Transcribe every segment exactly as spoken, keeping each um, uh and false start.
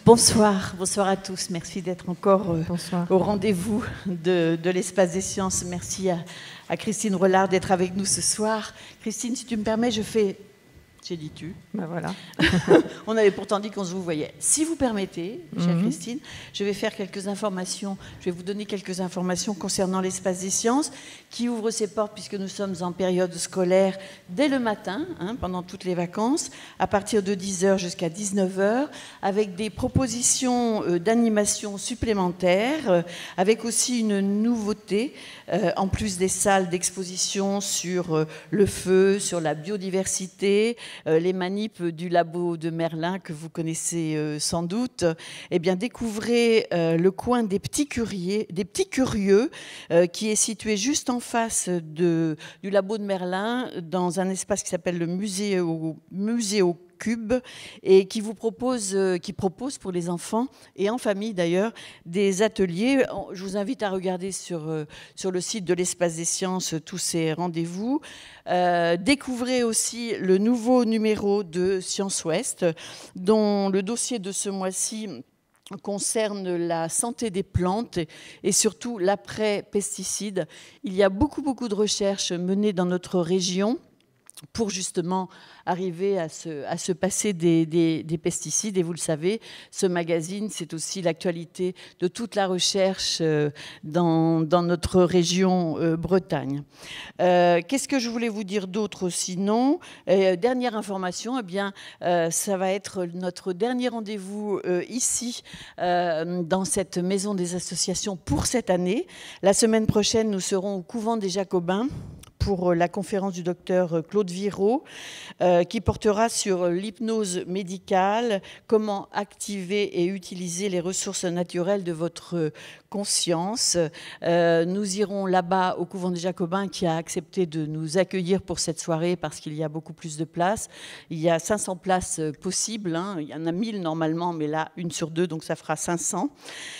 Bonsoir, bonsoir à tous. Merci d'être encore euh, Bonsoir. au rendez-vous de, de l'Espace des Sciences. Merci à, à Christine Rollard d'être avec nous ce soir. Christine, si tu me permets, je fais... J'ai dit tu. Ben voilà. On avait pourtant dit qu'on se vous voyait. Si vous permettez, chère Mm-hmm. Christine, je vais faire quelques informations. Je vais vous donner quelques informations concernant l'Espace des Sciences qui ouvre ses portes puisque nous sommes en période scolaire dès le matin, hein, pendant toutes les vacances, à partir de dix heures jusqu'à dix-neuf heures, avec des propositions euh, d'animation supplémentaires, euh, avec aussi une nouveauté, euh, en plus des salles d'exposition sur euh, le feu, sur la biodiversité, Euh, les manips du labo de Merlin que vous connaissez euh, sans doute, eh bien découvrez euh, le coin des petits curieux, des petits curieux euh, qui est situé juste en face de, du labo de Merlin, dans un espace qui s'appelle le musée au, musée au Cube, et qui vous propose, euh, qui propose pour les enfants et en famille d'ailleurs des ateliers. Je vous invite à regarder sur, euh, sur le site de l'Espace des Sciences tous ces rendez-vous. Euh, découvrez aussi le nouveau numéro de Science Ouest, dont le dossier de ce mois-ci concerne la santé des plantes et surtout l'après-pesticides. Il y a beaucoup, beaucoup de recherches menées dans notre région pour justement arriver à se, à se passer des, des, des pesticides. Et vous le savez, ce magazine, c'est aussi l'actualité de toute la recherche dans, dans notre région euh, Bretagne. Euh, qu'est-ce que je voulais vous dire d'autre sinon ? euh, Dernière information, eh bien, euh, ça va être notre dernier rendez-vous euh, ici, euh, dans cette maison des associations pour cette année. La semaine prochaine, nous serons au couvent des Jacobins pour la conférence du docteur Claude Viraud, euh, qui portera sur l'hypnose médicale, comment activer et utiliser les ressources naturelles de votre conscience. Euh, nous irons là-bas au couvent des Jacobins qui a accepté de nous accueillir pour cette soirée parce qu'il y a beaucoup plus de places. Il y a cinq cents places possibles, hein. Il y en a mille normalement, mais là, une sur deux, donc ça fera cinq cents.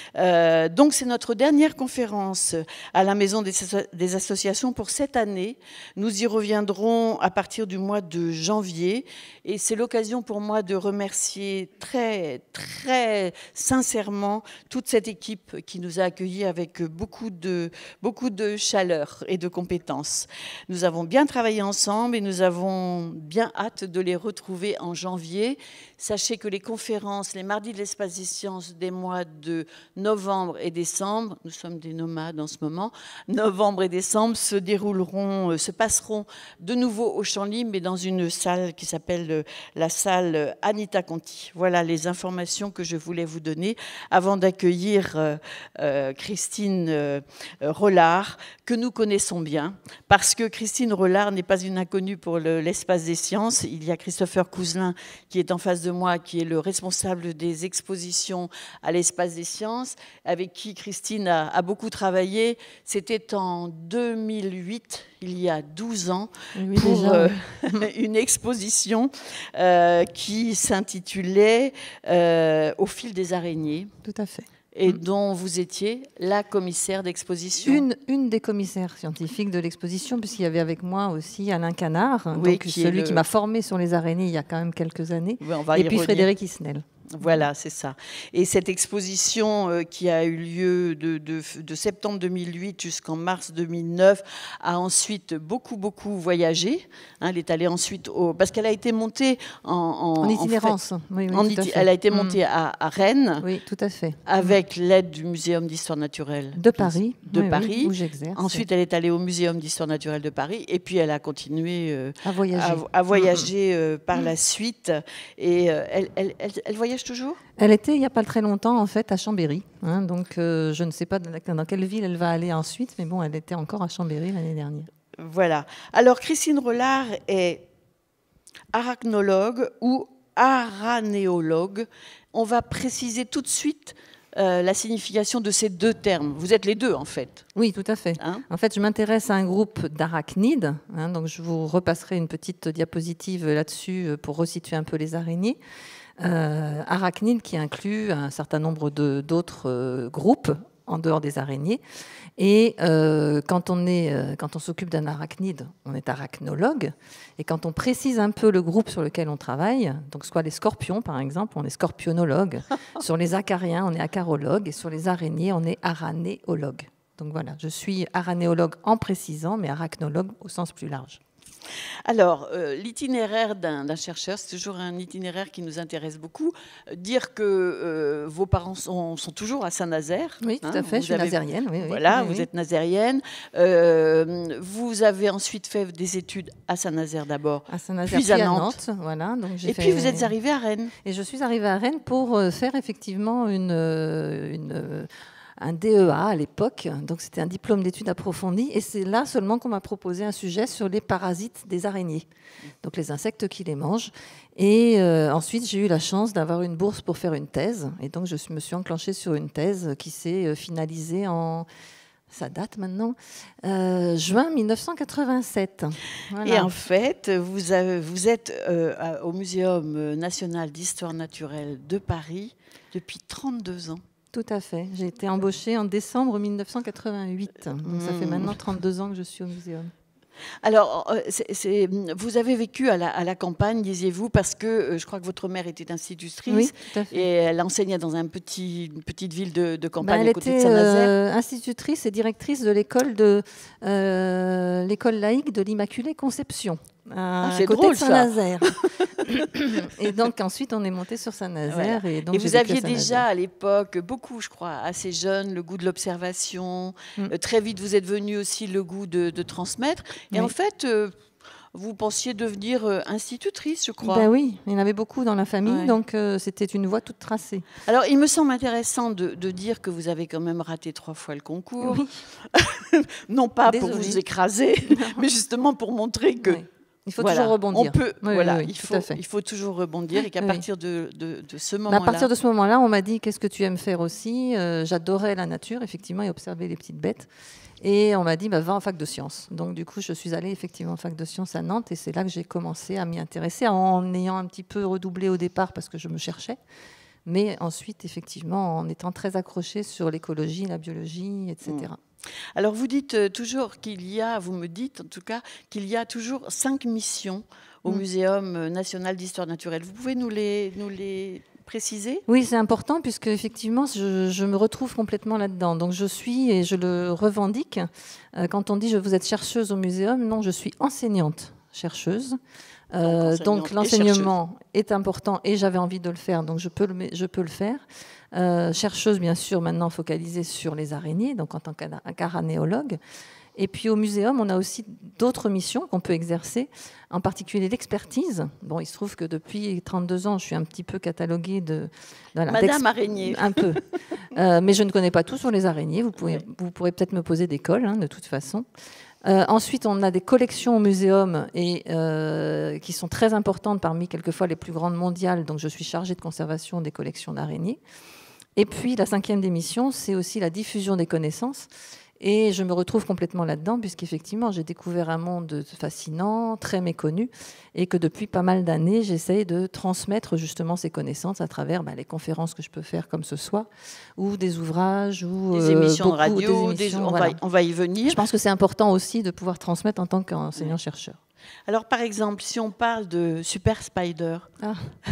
Euh, donc c'est notre dernière conférence à la Maison des, des associations pour cette année. Nous y reviendrons à partir du mois de janvier et c'est l'occasion pour moi de remercier très, très sincèrement toute cette équipe qui nous a accueillis avec beaucoup de, beaucoup de chaleur et de compétences. Nous avons bien travaillé ensemble et nous avons bien hâte de les retrouver en janvier. Sachez que les conférences, les mardis de l'Espace des Sciences des mois de novembre et décembre, nous sommes des nomades en ce moment, novembre et décembre se dérouleront, se passeront de nouveau au Champ Libre, mais dans une salle qui s'appelle la salle Anita Conti. Voilà les informations que je voulais vous donner avant d'accueillir euh, euh, Christine euh, Rollard, que nous connaissons bien, parce que Christine Rollard n'est pas une inconnue pour le, l'Espace des Sciences. Il y a Christopher Couselin qui est en face de moi, qui est le responsable des expositions à l'Espace des Sciences, avec qui Christine a, a beaucoup travaillé. C'était en deux mille huit, il y a douze ans, Oui, pour déjà, euh, oui. une exposition euh, qui s'intitulait euh, « Au fil des araignées ». Tout à fait. Et dont vous étiez la commissaire d'exposition. Une, une des commissaires scientifiques de l'exposition, puisqu'il y avait avec moi aussi Alain Canard, Oui, donc qui celui est le... qui m'a formé sur les araignées il y a quand même quelques années, Oui, on va et y puis revenir. Frédéric Isnel. Voilà, c'est ça. Et cette exposition euh, qui a eu lieu de, de, de septembre deux mille huit jusqu'en mars deux mille neuf a ensuite beaucoup, beaucoup voyagé. Hein, elle est allée ensuite au... Parce qu'elle a été montée en... En, en itinérance. En fait, oui, oui, en tout à iti... fait. Elle a été montée mmh. à, à Rennes. Oui, tout à fait. Avec mmh. l'aide du Muséum d'Histoire Naturelle. De Paris. De oui, Paris. Oui, où j'exerce. Ensuite, elle est allée au Muséum d'Histoire Naturelle de Paris. Et puis, elle a continué euh, à voyager, à, à voyager mmh. euh, par mmh. la suite. Et euh, elle, elle, elle, elle voyage toujours ? Elle était il n'y a pas très longtemps en fait à Chambéry, hein, donc euh, je ne sais pas dans quelle ville elle va aller ensuite, mais bon, elle était encore à Chambéry l'année dernière. Voilà. Alors Christine Rollard est arachnologue ou aranéologue. On va préciser tout de suite euh, la signification de ces deux termes. Vous êtes les deux en fait. Oui, tout à fait. Hein ? En fait, je m'intéresse à un groupe d'arachnides, hein, donc je vous repasserai une petite diapositive là-dessus pour resituer un peu les araignées. Euh, arachnides qui inclut un certain nombre de, d'autres euh, groupes en dehors des araignées. Et euh, quand on, est, euh, quand on s'occupe d'un arachnide, on est arachnologue. Et quand on précise un peu le groupe sur lequel on travaille, donc soit les scorpions par exemple, on est scorpionologue. Sur les acariens, on est acarologue. Et sur les araignées, on est aranéologue. Donc voilà, je suis aranéologue en précisant, mais arachnologue au sens plus large. Alors, euh, l'itinéraire d'un chercheur, c'est toujours un itinéraire qui nous intéresse beaucoup. Dire que euh, vos parents sont, sont toujours à Saint-Nazaire. Oui, tout hein, à fait, je suis avez, nazérienne. Oui, voilà, oui, vous oui. êtes nazérienne. Euh, vous avez ensuite fait des études à Saint-Nazaire d'abord, à Saint-Nazaire, puis à Nantes. Nantes voilà, donc Et fait... puis vous êtes arrivée à Rennes. Et je suis arrivée à Rennes pour faire effectivement une... une un D E A à l'époque, donc c'était un diplôme d'études approfondies, et c'est là seulement qu'on m'a proposé un sujet sur les parasites des araignées, donc les insectes qui les mangent. Et euh, ensuite, j'ai eu la chance d'avoir une bourse pour faire une thèse, et donc je me suis enclenchée sur une thèse qui s'est finalisée en... Ça date maintenant, euh, juin mille neuf cent quatre-vingt-sept. Voilà. Et en fait, vous, avez, vous êtes euh, au Muséum national d'histoire naturelle de Paris depuis trente-deux ans. Tout à fait. J'ai été embauchée en décembre mille neuf cent quatre-vingt-huit. Donc mmh. ça fait maintenant trente-deux ans que je suis au muséum. Alors, c'est, c'est, vous avez vécu à la, à la campagne, disiez-vous, parce que euh, je crois que votre mère était institutrice. Oui, tout à fait. Et elle enseignait dans un petit, une petite ville de, de campagne ben, à côté de Saint-Nazaire. Elle était euh, institutrice et directrice de l'école de euh, l'école laïque de l'Immaculée Conception. À ah, côté drôle, de Saint-Nazaire. Et donc ensuite on est monté sur Saint-Nazaire. Voilà. Et, donc, et vous aviez à déjà à l'époque, beaucoup je crois, assez jeune, le goût de l'observation. Mm. Euh, très vite vous êtes venu aussi le goût de, de transmettre. Et oui. en fait, euh, vous pensiez devenir euh, institutrice, je crois. Ben oui, il y en avait beaucoup dans la famille, ouais. donc euh, c'était une voie toute tracée. Alors il me semble intéressant de, de dire que vous avez quand même raté trois fois le concours. Oui. Non pas Désolée. pour vous écraser, mais justement pour montrer que... Oui. Il faut voilà, toujours rebondir. On peut, oui, voilà, oui, oui, il, faut, il faut toujours rebondir et qu'à oui. partir de, de, de ce moment-là... À partir de ce moment-là, on m'a dit « Qu'est-ce que tu aimes faire aussi ?» euh, J'adorais la nature, effectivement, et observer les petites bêtes. Et on m'a dit bah, « Va en fac de sciences ». Donc du coup, je suis allée effectivement en fac de sciences à Nantes et c'est là que j'ai commencé à m'y intéresser en ayant un petit peu redoublé au départ parce que je me cherchais. Mais ensuite, effectivement, en étant très accrochée sur l'écologie, la biologie, et cetera. Mmh. Alors vous dites euh, toujours qu'il y a, vous me dites en tout cas, qu'il y a toujours cinq missions au mmh. Muséum national d'histoire naturelle. Vous pouvez nous les, nous les préciser ? Oui, c'est important puisque effectivement, je, je me retrouve complètement là-dedans. Donc je suis, et je le revendique, euh, quand on dit je vous êtes chercheuse au muséum, non, je suis enseignante chercheuse. Euh, donc l'enseignement est important et j'avais envie de le faire, donc je peux le, je peux le faire. Euh, chercheuse, bien sûr, maintenant focalisée sur les araignées, donc en tant qu'aranéologue. Et puis au muséum, on a aussi d'autres missions qu'on peut exercer, en particulier l'expertise. Bon, il se trouve que depuis trente-deux ans, je suis un petit peu cataloguée de... Voilà, Madame araignée. Un peu. euh, mais je ne connais pas tout sur les araignées. Vous, pouvez, vous pourrez peut-être me poser des cols, hein, de toute façon. Euh, ensuite, on a des collections au muséum et, euh, qui sont très importantes, parmi quelquefois les plus grandes mondiales. Donc, je suis chargée de conservation des collections d'araignées. Et puis, la cinquième des missions, c'est aussi la diffusion des connaissances. Et je me retrouve complètement là-dedans, puisqu'effectivement, j'ai découvert un monde fascinant, très méconnu, et que depuis pas mal d'années, j'essaye de transmettre justement ces connaissances à travers bah, les conférences que je peux faire comme ce soir, ou des ouvrages, ou des émissions beaucoup, de radio, des émissions, des, on, voilà. va, on va y venir. Je pense que c'est important aussi de pouvoir transmettre en tant qu'enseignant-chercheur. Alors, par exemple, si on parle de Super Spider. Ah.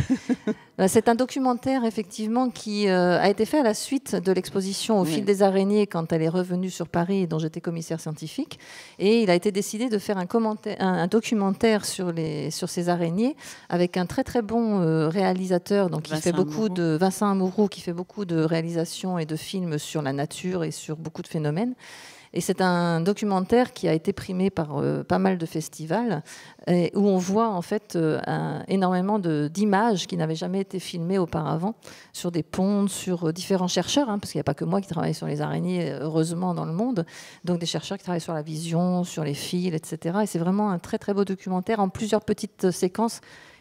C'est un documentaire, effectivement, qui euh, a été fait à la suite de l'exposition au oui. fil des araignées quand elle est revenue sur Paris, dont j'étais commissaire scientifique. Et il a été décidé de faire un, commentaire, un, un documentaire sur, les, sur ces araignées avec un très, très bon euh, réalisateur, donc, qui Vincent fait beaucoup Amouroux. de, Vincent Amouroux, qui fait beaucoup de réalisations et de films sur la nature et sur beaucoup de phénomènes. Et c'est un documentaire qui a été primé par euh, pas mal de festivals et où on voit en fait euh, un, énormément de, d'images qui n'avaient jamais été filmées auparavant sur des pontes, sur euh, différents chercheurs, hein, parce qu'il n'y a pas que moi qui travaille sur les araignées, heureusement, dans le monde. Donc des chercheurs qui travaillent sur la vision, sur les fils, et cetera. Et c'est vraiment un très très beau documentaire en plusieurs petites séquences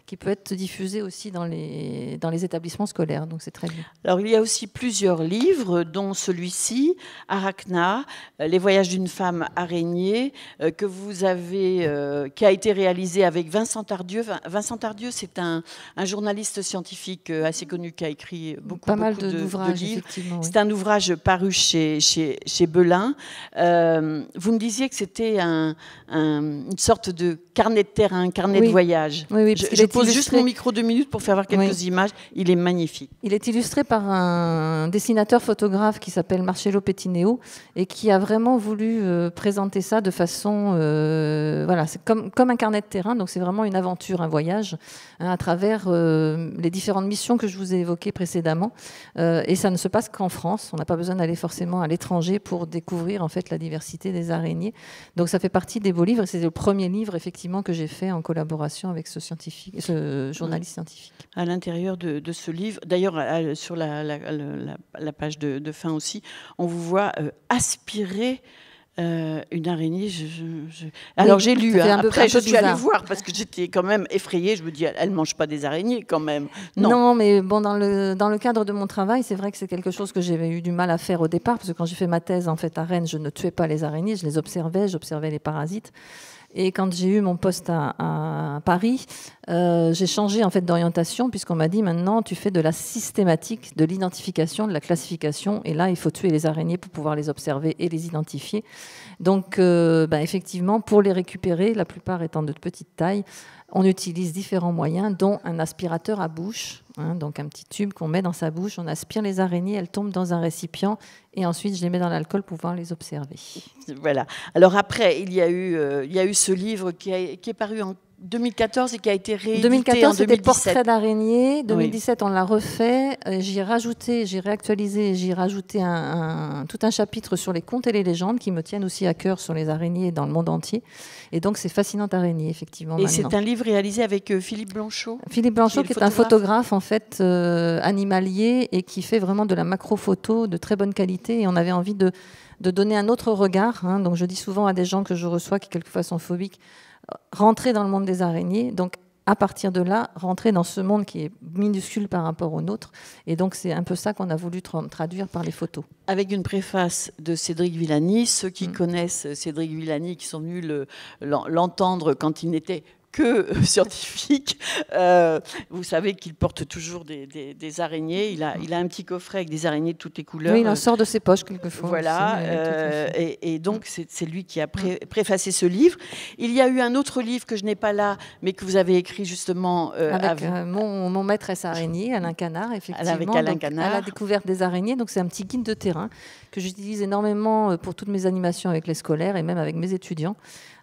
qui peut être diffusé aussi dans les, dans les établissements scolaires. Donc c'est très bien. Alors il y a aussi plusieurs livres, dont celui-ci, Arachna, Les voyages d'une femme araignée, euh, que vous avez, euh, qui a été réalisé avec Vincent Tardieu. Vincent Tardieu, c'est un, un journaliste scientifique assez connu qui a écrit beaucoup, Pas mal beaucoup de, de, de livres. Oui. C'est un ouvrage paru chez, chez, chez Belin. Euh, vous me disiez que c'était un, un, une sorte de carnet de terrain, un carnet oui. de voyage. Oui, oui, je je pose illustré... juste mon micro deux minutes pour faire voir quelques oui. images. Il est magnifique. Il est illustré par un dessinateur-photographe qui s'appelle Marcello Pettineo et qui a vraiment voulu euh, présenter ça de façon... Euh, voilà, c'est comme, comme un carnet de terrain, donc c'est vraiment une aventure, un voyage, hein, à travers euh, les différentes missions que je vous ai évoquées précédemment. Euh, et ça ne se passe qu'en France. On n'a pas besoin d'aller forcément à l'étranger pour découvrir en fait la diversité des araignées. Donc ça fait partie des beaux livres. C'est le premier livre effectivement que j'ai fait en collaboration avec ce scientifique, ce journaliste oui. scientifique. À l'intérieur de, de ce livre, d'ailleurs sur la, la, la, la page de, de fin aussi, on vous voit euh, aspirer Euh, une araignée. Je, je, je... Alors oui, j'ai lu, hein, peu, après je suis allée voir parce que j'étais quand même effrayée. Je me dis, elle ne mange pas des araignées quand même. Non, non mais bon, dans le, dans le cadre de mon travail, c'est vrai que c'est quelque chose que j'avais eu du mal à faire au départ parce que quand j'ai fait ma thèse en fait à Rennes, je ne tuais pas les araignées, je les observais, j'observais les parasites. Et quand j'ai eu mon poste à, à Paris, euh, j'ai changé en fait d'orientation puisqu'on m'a dit maintenant tu fais de la systématique, de l'identification, de la classification. Et là, il faut tuer les araignées pour pouvoir les observer et les identifier. Donc, euh, ben, effectivement, pour les récupérer, la plupart étant de petite taille, on utilise différents moyens, dont un aspirateur à bouche, hein, donc un petit tube qu'on met dans sa bouche. On aspire les araignées, elles tombent dans un récipient et ensuite je les mets dans l'alcool pour pouvoir les observer. Voilà. Alors après, il y a eu, euh, il y a eu ce livre qui, a, qui est paru en deux mille quatorze et qui a été réédité deux mille quatorze, en deux mille dix-sept. C'était Portrait d'araignée. deux mille dix-sept, oui. On l'a refait. J'y ai rajouté, j'ai réactualisé, j'ai rajouté un, un, tout un chapitre sur les contes et les légendes qui me tiennent aussi à cœur sur les araignées dans le monde entier. Et donc, c'est Fascinante araignée, effectivement. Et c'est un livre réalisé avec euh, Philippe Blanchot. Philippe Blanchot, qui est, qui est un photographe, en fait, euh, animalier et qui fait vraiment de la macro-photo de très bonne qualité. Et on avait envie de, de donner un autre regard. Hein. Donc, je dis souvent à des gens que je reçois qui, quelquefois, sont phobiques, rentrer dans le monde des araignées, donc à partir de là, rentrer dans ce monde qui est minuscule par rapport au nôtre. Et donc, c'est un peu ça qu'on a voulu tra- traduire par les photos. Avec une préface de Cédric Villani. Ceux qui mmh. connaissent Cédric Villani, qui sont venus le, l'entendre quand il n'était que scientifique, euh, vous savez qu'il porte toujours des, des, des araignées. Il a, il a un petit coffret avec des araignées de toutes les couleurs. Oui, il en sort de ses poches quelquefois. Voilà, aussi, euh, et, et donc c'est, c'est lui qui a pré, préfacé ce livre. Il y a eu un autre livre que je n'ai pas là, mais que vous avez écrit justement euh, avec euh, mon, mon maîtresse araignée, Alain Canard, effectivement. Avec Alain donc, Canard. À la découverte des araignées. Donc c'est un petit guide de terrain que j'utilise énormément pour toutes mes animations avec les scolaires et même avec mes étudiants.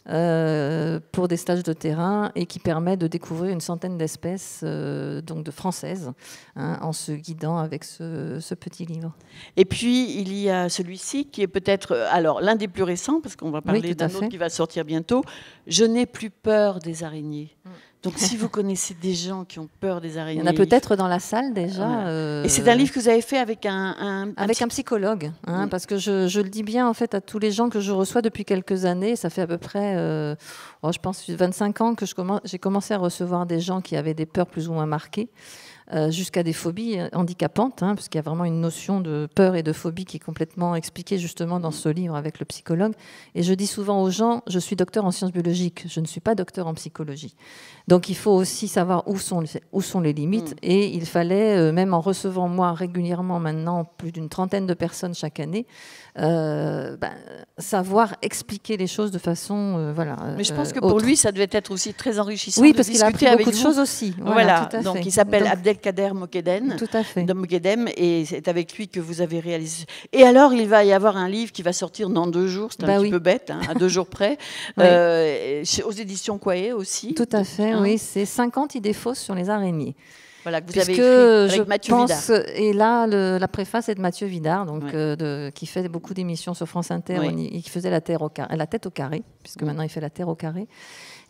Euh, pour des stages de terrain et qui permet de découvrir une centaine d'espèces euh, donc de françaises hein, en se guidant avec ce, ce petit livre. Et puis il y a celui-ci qui est peut-être alors l'un des plus récents parce qu'on va parler oui, d'un autre qui va sortir bientôt. Je n'ai plus peur des araignées. Mm. Donc, si vous connaissez des gens qui ont peur des araignées... Il y en a peut-être dans la salle déjà. Voilà. Euh... Et c'est un livre que vous avez fait avec un... un, un avec psy... un psychologue, hein, oui. parce que je, je le dis bien en fait à tous les gens que je reçois depuis quelques années. Ça fait à peu près, euh, oh, je pense, vingt-cinq ans que je commence, j'ai commencé à recevoir des gens qui avaient des peurs plus ou moins marquées. Euh, jusqu'à des phobies handicapantes, hein, parce qu'il y a vraiment une notion de peur et de phobie qui est complètement expliquée justement dans ce livre avec le psychologue. Et je dis souvent aux gens, je suis docteur en sciences biologiques, je ne suis pas docteur en psychologie. Donc il faut aussi savoir où sont les, où sont les limites. Mmh. Et il fallait, euh, même en recevant moi régulièrement maintenant plus d'une trentaine de personnes chaque année, euh, ben, savoir expliquer les choses de façon... Euh, voilà, Mais je pense que euh, pour autre. lui, ça devait être aussi très enrichissant oui, de parce qu'il a appris beaucoup de choses aussi. Voilà, voilà tout à donc fait. il s'appelle donc, Abdelkader Mokedem. Tout à fait. De Mokedem, et c'est avec lui que vous avez réalisé. Et alors, il va y avoir un livre qui va sortir dans deux jours, c'est un bah petit oui. peu bête, hein, à deux jours près, oui. euh, aux éditions Quaye aussi. Tout à fait, hein. oui, c'est cinquante idées fausses sur les araignées. Voilà, que vous Puisque avez écrit avec je Mathieu pense, Vidard. Et là, le, la préface est de Mathieu Vidard, donc, ouais. euh, de, qui fait beaucoup d'émissions sur France Inter, oui. on y, et qui faisait la, terre au carré, la tête au carré, puisque oui. maintenant il fait la terre au carré.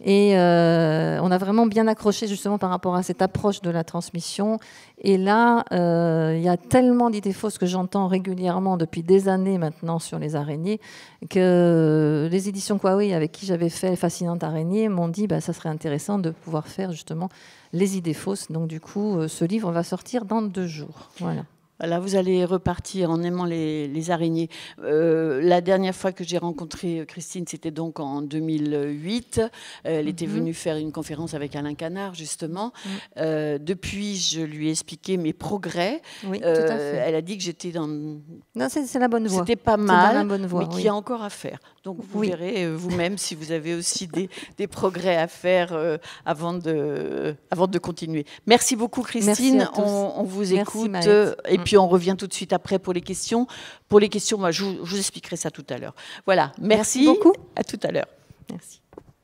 Et euh, on a vraiment bien accroché justement par rapport à cette approche de la transmission. Et là, euh, il y a tellement d'idées fausses que j'entends régulièrement depuis des années maintenant sur les araignées, que les éditions Huawei, avec qui j'avais fait Fascinante araignée, m'ont dit bah, ça serait intéressant de pouvoir faire justement les idées fausses. Donc du coup, ce livre va sortir dans deux jours. Voilà. Là, vous allez repartir en aimant les, les araignées. Euh, la dernière fois que j'ai rencontré Christine, c'était donc en deux mille huit. Elle mm-hmm. était venue faire une conférence avec Alain Canard, justement. Mm. Euh, depuis, je lui ai expliqué mes progrès. Oui, euh, tout à fait. Elle a dit que j'étais dans... Non, c'est la bonne voie. C'était pas mal, la bonne voie, mais qu'il oui. y a encore à faire. Donc, vous oui. verrez vous-même si vous avez aussi des, des progrès à faire euh, avant, de, avant de continuer. Merci beaucoup, Christine. Merci à tous. On, on vous Merci, écoute. Maëlle. Et puis, on revient tout de suite après pour les questions. Pour les questions, moi, je vous, je vous expliquerai ça tout à l'heure. Voilà. Merci, Merci beaucoup. À tout à l'heure. Merci.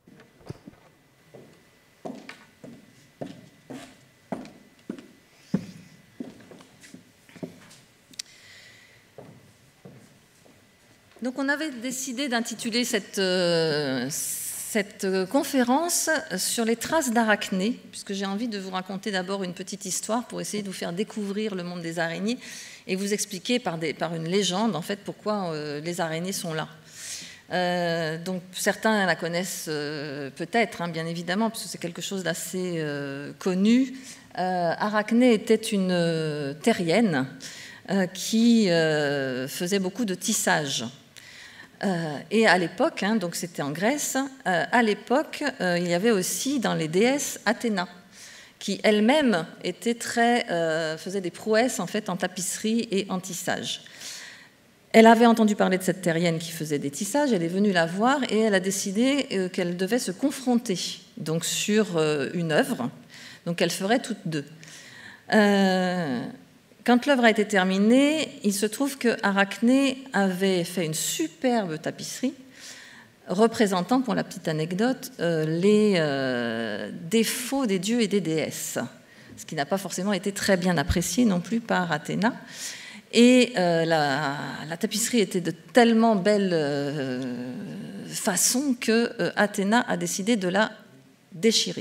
Donc on avait décidé d'intituler cette, euh, cette conférence sur les traces d'arachnées, puisque j'ai envie de vous raconter d'abord une petite histoire pour essayer de vous faire découvrir le monde des araignées et vous expliquer par, des, par une légende en fait pourquoi euh, les araignées sont là. Euh, donc certains la connaissent euh, peut-être, hein, bien évidemment, parce que c'est quelque chose d'assez euh, connu. Euh, Arachné était une euh, terrienne euh, qui euh, faisait beaucoup de tissage. Euh, et à l'époque, hein, donc c'était en Grèce, euh, à l'époque, euh, il y avait aussi dans les déesses Athéna, qui elle-même était très, euh, faisait des prouesses en fait en tapisserie et en tissage. Elle avait entendu parler de cette terrienne qui faisait des tissages, elle est venue la voir et elle a décidé euh, qu'elle devait se confronter donc sur euh, une œuvre, donc elle ferait toutes deux. Euh, Quand l'œuvre a été terminée, il se trouve que Arachné avait fait une superbe tapisserie représentant, pour la petite anecdote, euh, les euh, défauts des dieux et des déesses, ce qui n'a pas forcément été très bien apprécié non plus par Athéna. Et euh, la, la tapisserie était de tellement belle euh, façon que euh, Athéna a décidé de la déchirer.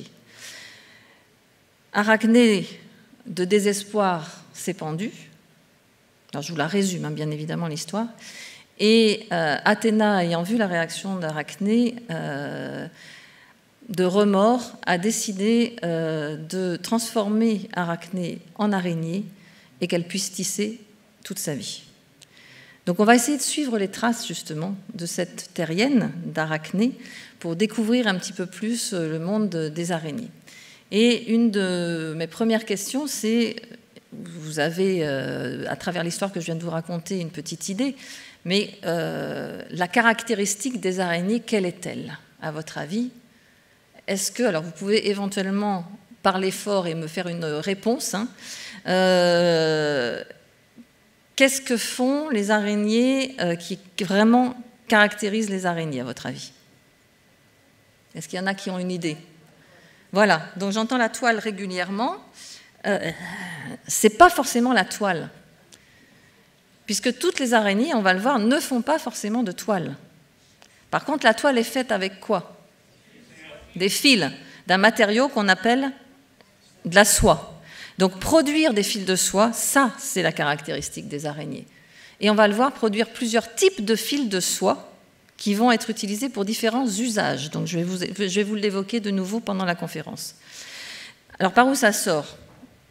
Arachné, de désespoir, s'est pendu. Alors, je vous la résume, hein, bien évidemment, l'histoire. Et euh, Athéna, ayant vu la réaction d'Arachné, euh, de remords, a décidé euh, de transformer Arachné en araignée et qu'elle puisse tisser toute sa vie. Donc, on va essayer de suivre les traces, justement, de cette terrienne d'Arachné pour découvrir un petit peu plus le monde des araignées. Et une de mes premières questions, c'est... Vous avez, euh, à travers l'histoire que je viens de vous raconter, une petite idée, mais euh, la caractéristique des araignées, quelle est-elle, à votre avis? Est-ce que, alors vous pouvez éventuellement parler fort et me faire une réponse, hein, euh, qu'est-ce que font les araignées euh, qui vraiment caractérisent les araignées, à votre avis? Est-ce qu'il y en a qui ont une idée? Voilà, donc j'entends la toile régulièrement. Euh, ce n'est pas forcément la toile, puisque toutes les araignées, on va le voir, ne font pas forcément de toile. Par contre, la toile est faite avec quoi? Des fils, d'un matériau qu'on appelle de la soie. Donc produire des fils de soie, ça, c'est la caractéristique des araignées. Et on va le voir, produire plusieurs types de fils de soie qui vont être utilisés pour différents usages. Donc je vais vous, je vais vous l'évoquer de nouveau pendant la conférence. Alors par où ça sort?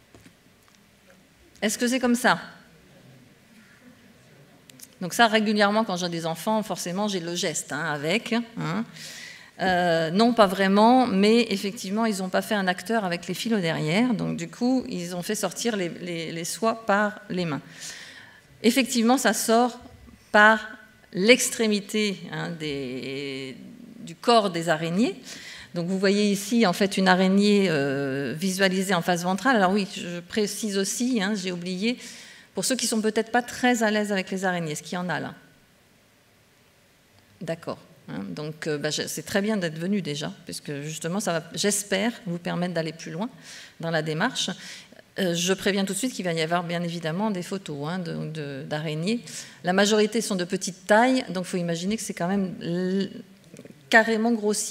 Est-ce que c'est comme ça? Donc ça, régulièrement, quand j'ai des enfants, forcément, j'ai le geste hein, avec. Hein. Euh, non, pas vraiment, mais effectivement, ils n'ont pas fait un acteur avec les fils au derrière. Donc du coup, ils ont fait sortir les, les, les soies par les mains. Effectivement, ça sort par l'extrémité hein, des, du corps des araignées. Donc vous voyez ici en fait une araignée euh, visualisée en face ventrale. Alors oui, je précise aussi, hein, j'ai oublié, pour ceux qui ne sont peut-être pas très à l'aise avec les araignées, est-ce qu'il y en a là? D'accord. Hein, donc euh, bah, c'est très bien d'être venu déjà, puisque justement ça va, j'espère, vous permettre d'aller plus loin dans la démarche. Euh, je préviens tout de suite qu'il va y avoir bien évidemment des photos hein, de, de, d'araignées. La majorité sont de petite taille, donc il faut imaginer que c'est quand même carrément grossi. Hein.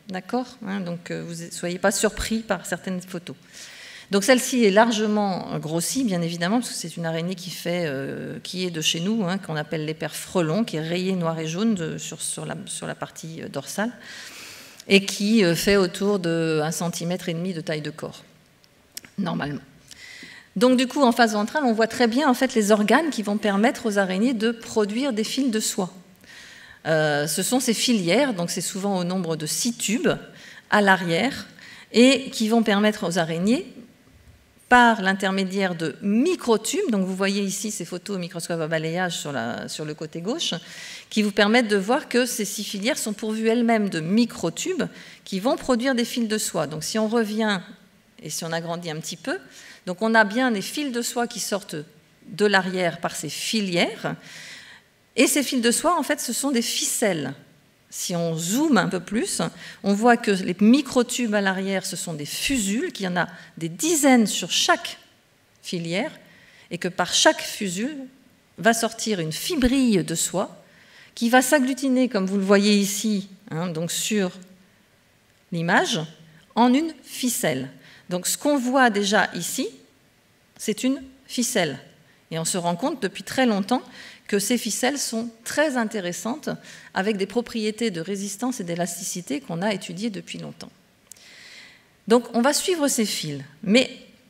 d'accord, hein, donc euh, vous ne soyez pas surpris par certaines photos. Donc celle-ci est largement grossie, bien évidemment, parce que c'est une araignée qui, fait, euh, qui est de chez nous, hein, qu'on appelle l'éper frelon, qui est rayée noir et jaune de, sur, sur, la, sur la partie dorsale, et qui euh, fait autour de un centimètre et demi de taille de corps, normalement. Donc du coup, en face ventrale, on voit très bien en fait, les organes qui vont permettre aux araignées de produire des fils de soie. Euh, ce sont ces filières, donc c'est souvent au nombre de six tubes à l'arrière, et qui vont permettre aux araignées, par l'intermédiaire de microtubes, donc vous voyez ici ces photos au microscope à balayage sur, la, sur le côté gauche, qui vous permettent de voir que ces six filières sont pourvues elles-mêmes de microtubes qui vont produire des fils de soie. Donc si on revient et si on agrandit un petit peu, donc on a bien des fils de soie qui sortent de l'arrière par ces filières, et ces fils de soie, en fait, ce sont des ficelles. Si on zoome un peu plus, on voit que les microtubes à l'arrière, ce sont des fusules, qu'il y en a des dizaines sur chaque filière, et que par chaque fusule va sortir une fibrille de soie qui va s'agglutiner, comme vous le voyez ici, hein, donc sur l'image, en une ficelle. Donc ce qu'on voit déjà ici, c'est une ficelle. Et on se rend compte depuis très longtemps que ces ficelles sont très intéressantes avec des propriétés de résistance et d'élasticité qu'on a étudiées depuis longtemps. Donc on va suivre ces fils. Mais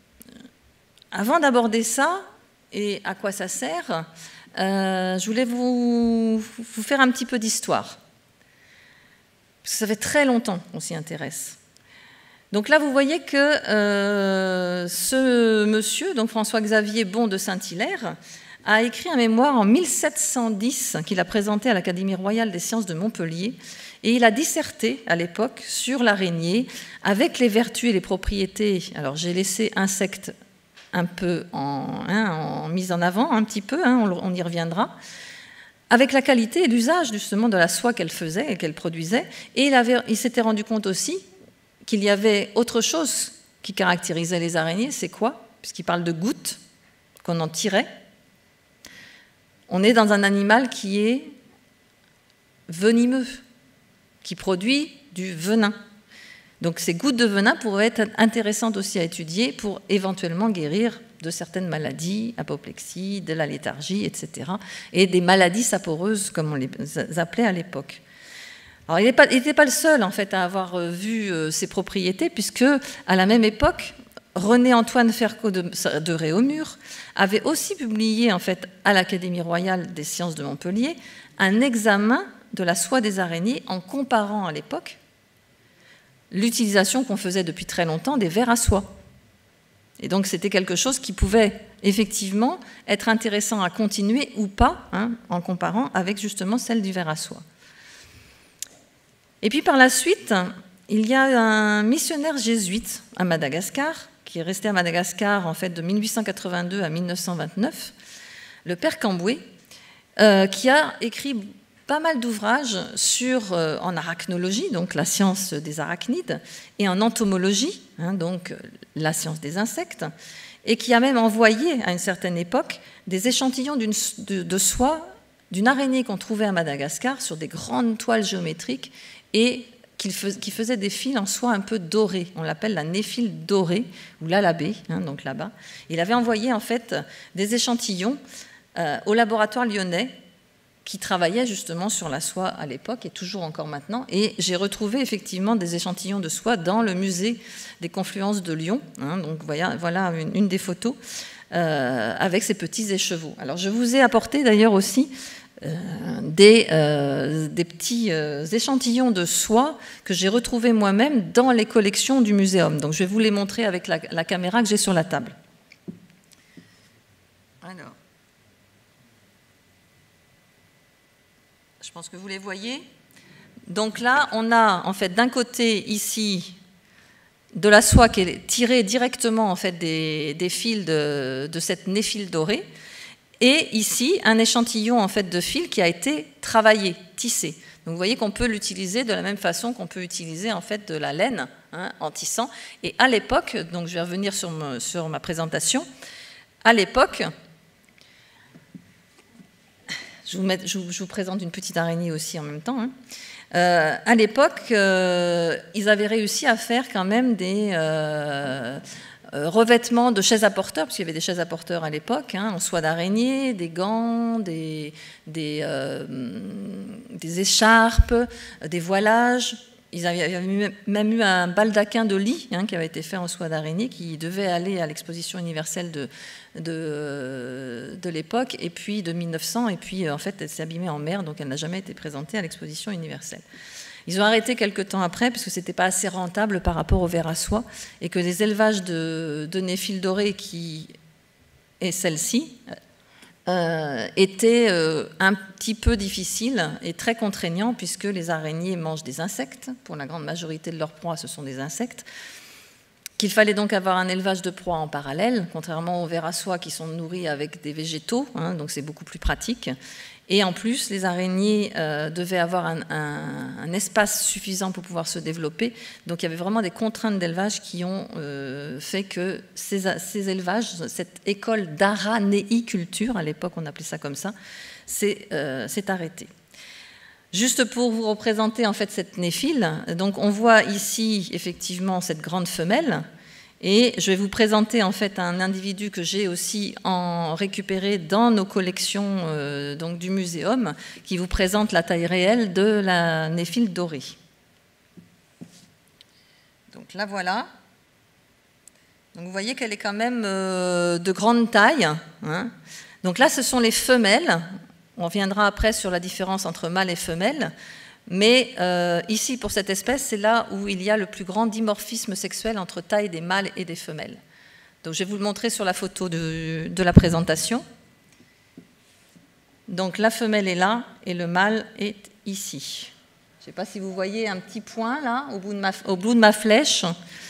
avant d'aborder ça et à quoi ça sert, euh, je voulais vous, vous faire un petit peu d'histoire. Parce que ça fait très longtemps qu'on s'y intéresse. Donc là, vous voyez que euh, ce monsieur, donc François-Xavier Bon de Saint-Hilaire, a écrit un mémoire en mille sept cent dix qu'il a présenté à l'Académie royale des sciences de Montpellier, et il a disserté à l'époque sur l'araignée avec les vertus et les propriétés. Alors j'ai laissé insectes un peu en, hein, en mise en avant, un petit peu, hein, on, on y reviendra, avec la qualité et l'usage justement de la soie qu'elle faisait et qu'elle produisait, et il, avait, il s'était rendu compte aussi qu'il y avait autre chose qui caractérisait les araignées, c'est quoi? Puisqu'il parle de gouttes qu'on en tirait. On est dans un animal qui est venimeux, qui produit du venin. Donc ces gouttes de venin pourraient être intéressantes aussi à étudier pour éventuellement guérir de certaines maladies, apoplexie, de la léthargie, et cetera, et des maladies saporeuses, comme on les appelait à l'époque. Alors, il n'était pas le seul en fait, à avoir vu euh, ces propriétés, puisque à la même époque, René-Antoine Fercot de, de Réaumur avait aussi publié en fait, à l'Académie royale des sciences de Montpellier un examen de la soie des araignées en comparant à l'époque l'utilisation qu'on faisait depuis très longtemps des vers à soie. Et donc c'était quelque chose qui pouvait effectivement être intéressant à continuer ou pas, hein, en comparant avec justement celle du ver à soie. Et puis par la suite, il y a un missionnaire jésuite à Madagascar, qui est resté à Madagascar en fait de mille huit cent quatre-vingt-deux à mille neuf cent vingt-neuf, le père Camboué, euh, qui a écrit pas mal d'ouvrages sur, euh, en arachnologie, donc la science des arachnides, et en entomologie, hein, donc la science des insectes, et qui a même envoyé à une certaine époque des échantillons d'une, de, de soie d'une araignée qu'on trouvait à Madagascar sur des grandes toiles géométriques et qui faisait des fils en soie un peu dorés. On l'appelle la néphile dorée, ou l'alabée, hein, donc là-bas. Il avait envoyé en fait des échantillons euh, au laboratoire lyonnais qui travaillait justement sur la soie à l'époque et toujours encore maintenant. Et j'ai retrouvé effectivement des échantillons de soie dans le musée des Confluences de Lyon. Hein, donc voilà, voilà une, une des photos euh, avec ces petits écheveaux. Alors je vous ai apporté d'ailleurs aussi euh, des, euh, des petits euh, échantillons de soie que j'ai retrouvés moi-même dans les collections du muséum. Donc je vais vous les montrer avec la, la caméra que j'ai sur la table. Alors. Je pense que vous les voyez. Donc là, on a en fait d'un côté ici de la soie qui est tirée directement en fait des, des fils de, de cette néphile dorée, et ici un échantillon en fait de fil qui a été travaillé, tissé. Donc vous voyez qu'on peut l'utiliser de la même façon qu'on peut utiliser en fait de la laine, hein, en tissant. Et à l'époque, donc je vais revenir sur, me, sur ma présentation. À l'époque, je, vous met, je, vous, je vous présente une petite araignée aussi en même temps. Hein. Euh, à l'époque, euh, ils avaient réussi à faire quand même des euh, euh, revêtements de chaises à porteurs, parce qu'il y avait des chaises à porteurs à l'époque, hein, en soie d'araignée, des gants, des, des, euh, des écharpes, des voilages. Ils avaient même eu un baldaquin de lit hein, qui avait été fait en soie d'araignée, qui devait aller à l'exposition universelle de, de, de l'époque, et puis de mille neuf cents, et puis en fait elle s'est abîmée en mer, donc elle n'a jamais été présentée à l'exposition universelle. Ils ont arrêté quelques temps après, parce que ce n'était pas assez rentable par rapport au ver à soie, et que les élevages de, de néphiles dorés, qui est celle-ci, Euh, était euh, un petit peu difficile et très contraignant, puisque les araignées mangent des insectes. Pour la grande majorité de leurs proies, ce sont des insectes. Qu'il fallait donc avoir un élevage de proies en parallèle, contrairement aux vers à soie qui sont nourris avec des végétaux, hein, donc c'est beaucoup plus pratique. Et en plus, les araignées euh, devaient avoir un, un, un espace suffisant pour pouvoir se développer. Donc il y avait vraiment des contraintes d'élevage qui ont euh, fait que ces, ces élevages, cette école d'aranéiculture, à l'époque on appelait ça comme ça, s'est euh, arrêtée. Juste pour vous représenter en fait cette néphile, donc on voit ici effectivement cette grande femelle. Et je vais vous présenter en fait un individu que j'ai aussi en récupéré dans nos collections euh, donc du muséum, qui vous présente la taille réelle de la néphile dorée. Donc la voilà. Donc vous voyez qu'elle est quand même euh, de grande taille. Hein. Donc là, ce sont les femelles. On reviendra après sur la différence entre mâle et femelle. Mais euh, ici, pour cette espèce, c'est là où il y a le plus grand dimorphisme sexuel entre taille des mâles et des femelles. Donc, je vais vous le montrer sur la photo de, de la présentation. Donc, la femelle est là et le mâle est ici. Je ne sais pas si vous voyez un petit point là, au bout de ma, au bout de ma flèche.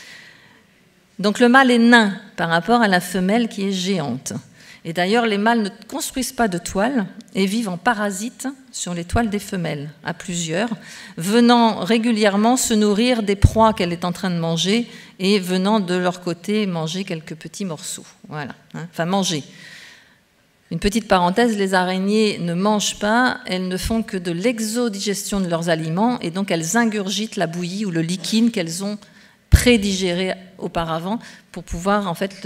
Donc, le mâle est nain par rapport à la femelle qui est géante. Et d'ailleurs, les mâles ne construisent pas de toiles et vivent en parasites sur les toiles des femelles, à plusieurs, venant régulièrement se nourrir des proies qu'elle est en train de manger et venant de leur côté manger quelques petits morceaux. Voilà, hein. Enfin, manger. Une petite parenthèse, les araignées ne mangent pas, elles ne font que de l'exodigestion de leurs aliments, et donc elles ingurgitent la bouillie ou le liquide qu'elles ont prédigéré auparavant pour pouvoir en fait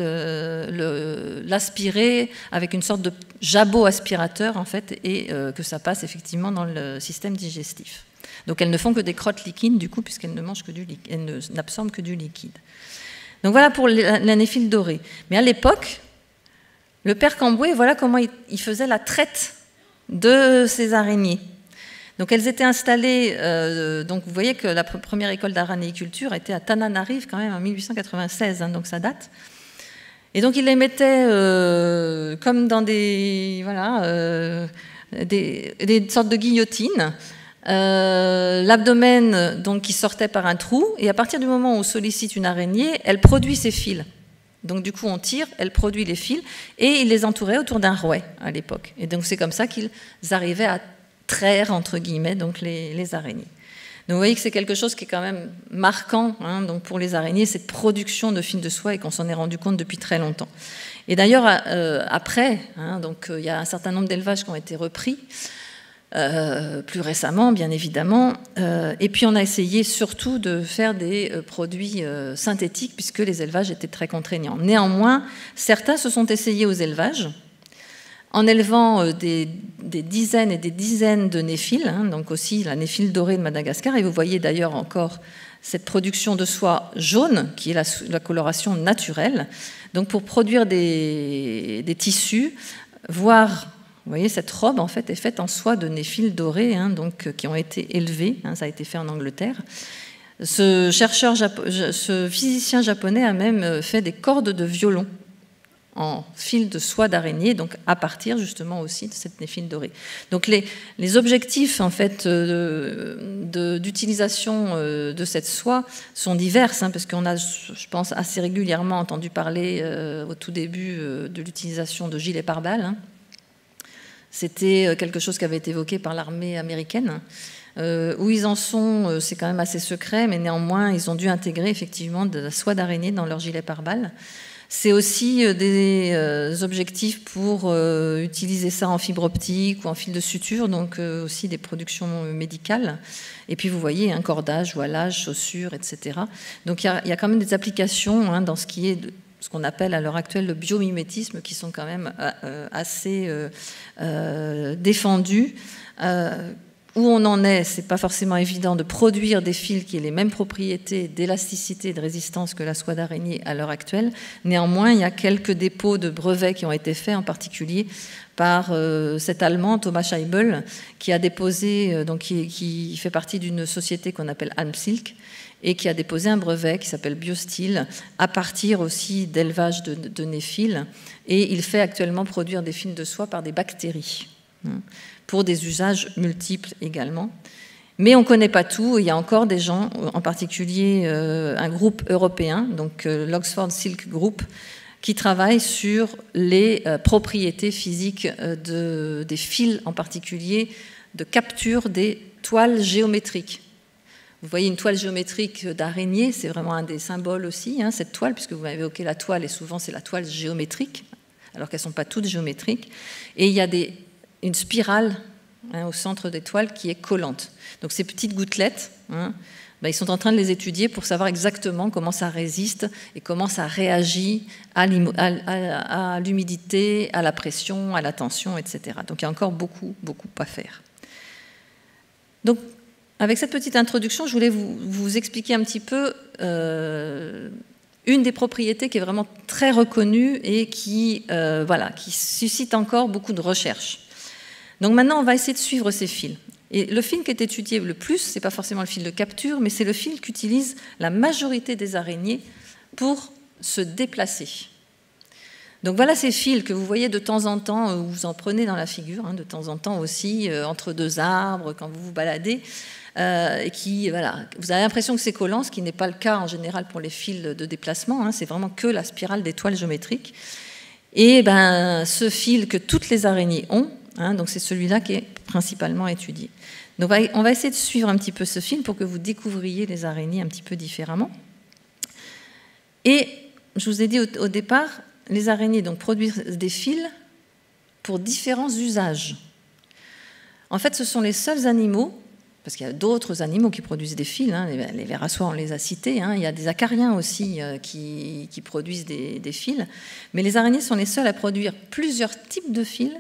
l'aspirer avec une sorte de jabot aspirateur en fait, et euh, que ça passe effectivement dans le système digestif. Donc elles ne font que des crottes liquides du coup, puisqu'elles ne mangent que du liquide, elles n'absorbent que du liquide. Donc voilà pour la, la néphile dorée. Mais à l'époque, le père Camboué, voilà comment il, il faisait la traite de ces araignées. Donc elles étaient installées, euh, donc vous voyez que la pr première école d'aranéiculture était à Tananarive quand même en mille huit cent quatre-vingt-seize, hein, donc ça date. Et donc ils les mettaient euh, comme dans des, voilà, euh, des, des sortes de guillotines, euh, l'abdomen donc qui sortait par un trou, et à partir du moment où on sollicite une araignée, elle produit ses fils. Donc du coup on tire, elle produit les fils, et ils les entouraient autour d'un rouet à l'époque. Et donc c'est comme ça qu'ils arrivaient à traire, entre guillemets, donc les, les araignées. Donc vous voyez que c'est quelque chose qui est quand même marquant hein, donc pour les araignées, cette production de fils de soie, et qu'on s'en est rendu compte depuis très longtemps. Et d'ailleurs, euh, après, hein, donc, euh, il y a un certain nombre d'élevages qui ont été repris, euh, plus récemment, bien évidemment, euh, et puis on a essayé surtout de faire des euh, produits euh, synthétiques, puisque les élevages étaient très contraignants. Néanmoins, certains se sont essayés aux élevages, en élevant des, des dizaines et des dizaines de néphiles, hein, donc aussi la néphile dorée de Madagascar, et vous voyez d'ailleurs encore cette production de soie jaune, qui est la, la coloration naturelle, donc pour produire des, des tissus, voire, vous voyez, cette robe en fait est faite en soie de néphile dorée, hein, donc, qui ont été élevées, hein, ça a été fait en Angleterre. Ce chercheur, ce physicien japonais a même fait des cordes de violon en fil de soie d'araignée, donc à partir justement aussi de cette néphile dorée. Donc les, les objectifs en fait d'utilisation de, de cette soie sont divers, hein, parce qu'on a, je pense, assez régulièrement entendu parler euh, au tout début euh, de l'utilisation de gilets pare-balles. Hein. C'était quelque chose qui avait été évoqué par l'armée américaine. Euh, où ils en sont, c'est quand même assez secret, mais néanmoins, ils ont dû intégrer effectivement de la soie d'araignée dans leur gilet pare-balles. C'est aussi des euh, objectifs pour euh, utiliser ça en fibre optique ou en fil de suture, donc euh, aussi des productions médicales. Et puis vous voyez, un cordage, voilage, chaussures, et cetera. Donc il y, y a quand même des applications hein, dans ce qui est de, ce qu'on appelle à l'heure actuelle le biomimétisme, qui sont quand même euh, assez euh, euh, défendus. Euh, Où on en est, ce n'est pas forcément évident de produire des fils qui aient les mêmes propriétés d'élasticité et de résistance que la soie d'araignée à l'heure actuelle. Néanmoins, il y a quelques dépôts de brevets qui ont été faits, en particulier par euh, cet Allemand, Thomas Scheibel, qui a déposé, euh, donc qui, qui fait partie d'une société qu'on appelle Almsilk, et qui a déposé un brevet qui s'appelle Biosteel, à partir aussi d'élevage de, de néphiles. Et il fait actuellement produire des fils de soie par des bactéries, pour des usages multiples également. Mais on ne connaît pas tout. Il y a encore des gens, en particulier euh, un groupe européen, donc euh, l'Oxford Silk Group, qui travaille sur les euh, propriétés physiques euh, de, des fils, en particulier de capture des toiles géométriques. Vous voyez une toile géométrique d'araignée, c'est vraiment un des symboles aussi, hein, cette toile, puisque vous m'avez évoqué la toile, et souvent c'est la toile géométrique, alors qu'elles ne sont pas toutes géométriques. Et il y a des une spirale hein, au centre des toiles qui est collante. Donc ces petites gouttelettes, hein, ben, ils sont en train de les étudier pour savoir exactement comment ça résiste et comment ça réagit à l'humidité, à la pression, à la tension, et cetera. Donc il y a encore beaucoup, beaucoup à faire. Donc avec cette petite introduction, je voulais vous, vous expliquer un petit peu euh, une des propriétés qui est vraiment très reconnue et qui, euh, voilà, qui suscite encore beaucoup de recherches. Donc maintenant, on va essayer de suivre ces fils. Et le fil qui est étudié le plus, ce n'est pas forcément le fil de capture, mais c'est le fil qu'utilise la majorité des araignées pour se déplacer. Donc voilà ces fils que vous voyez de temps en temps, ou vous en prenez dans la figure, hein, de temps en temps aussi, euh, entre deux arbres, quand vous vous baladez, euh, et qui, voilà, vous avez l'impression que c'est collant, ce qui n'est pas le cas en général pour les fils de déplacement, hein, c'est vraiment que la spirale des toiles géométriques. Et ben, ce fil que toutes les araignées ont, Hein, donc c'est celui-là qui est principalement étudié. Donc on va essayer de suivre un petit peu ce fil pour que vous découvriez les araignées un petit peu différemment. Et je vous ai dit au, au départ, les araignées donc, produisent des fils pour différents usages. En fait, ce sont les seuls animaux, parce qu'il y a d'autres animaux qui produisent des fils, hein, les, les vers à soie, on les a cités, hein, il y a des acariens aussi euh, qui, qui produisent des, des fils, mais les araignées sont les seules à produire plusieurs types de fils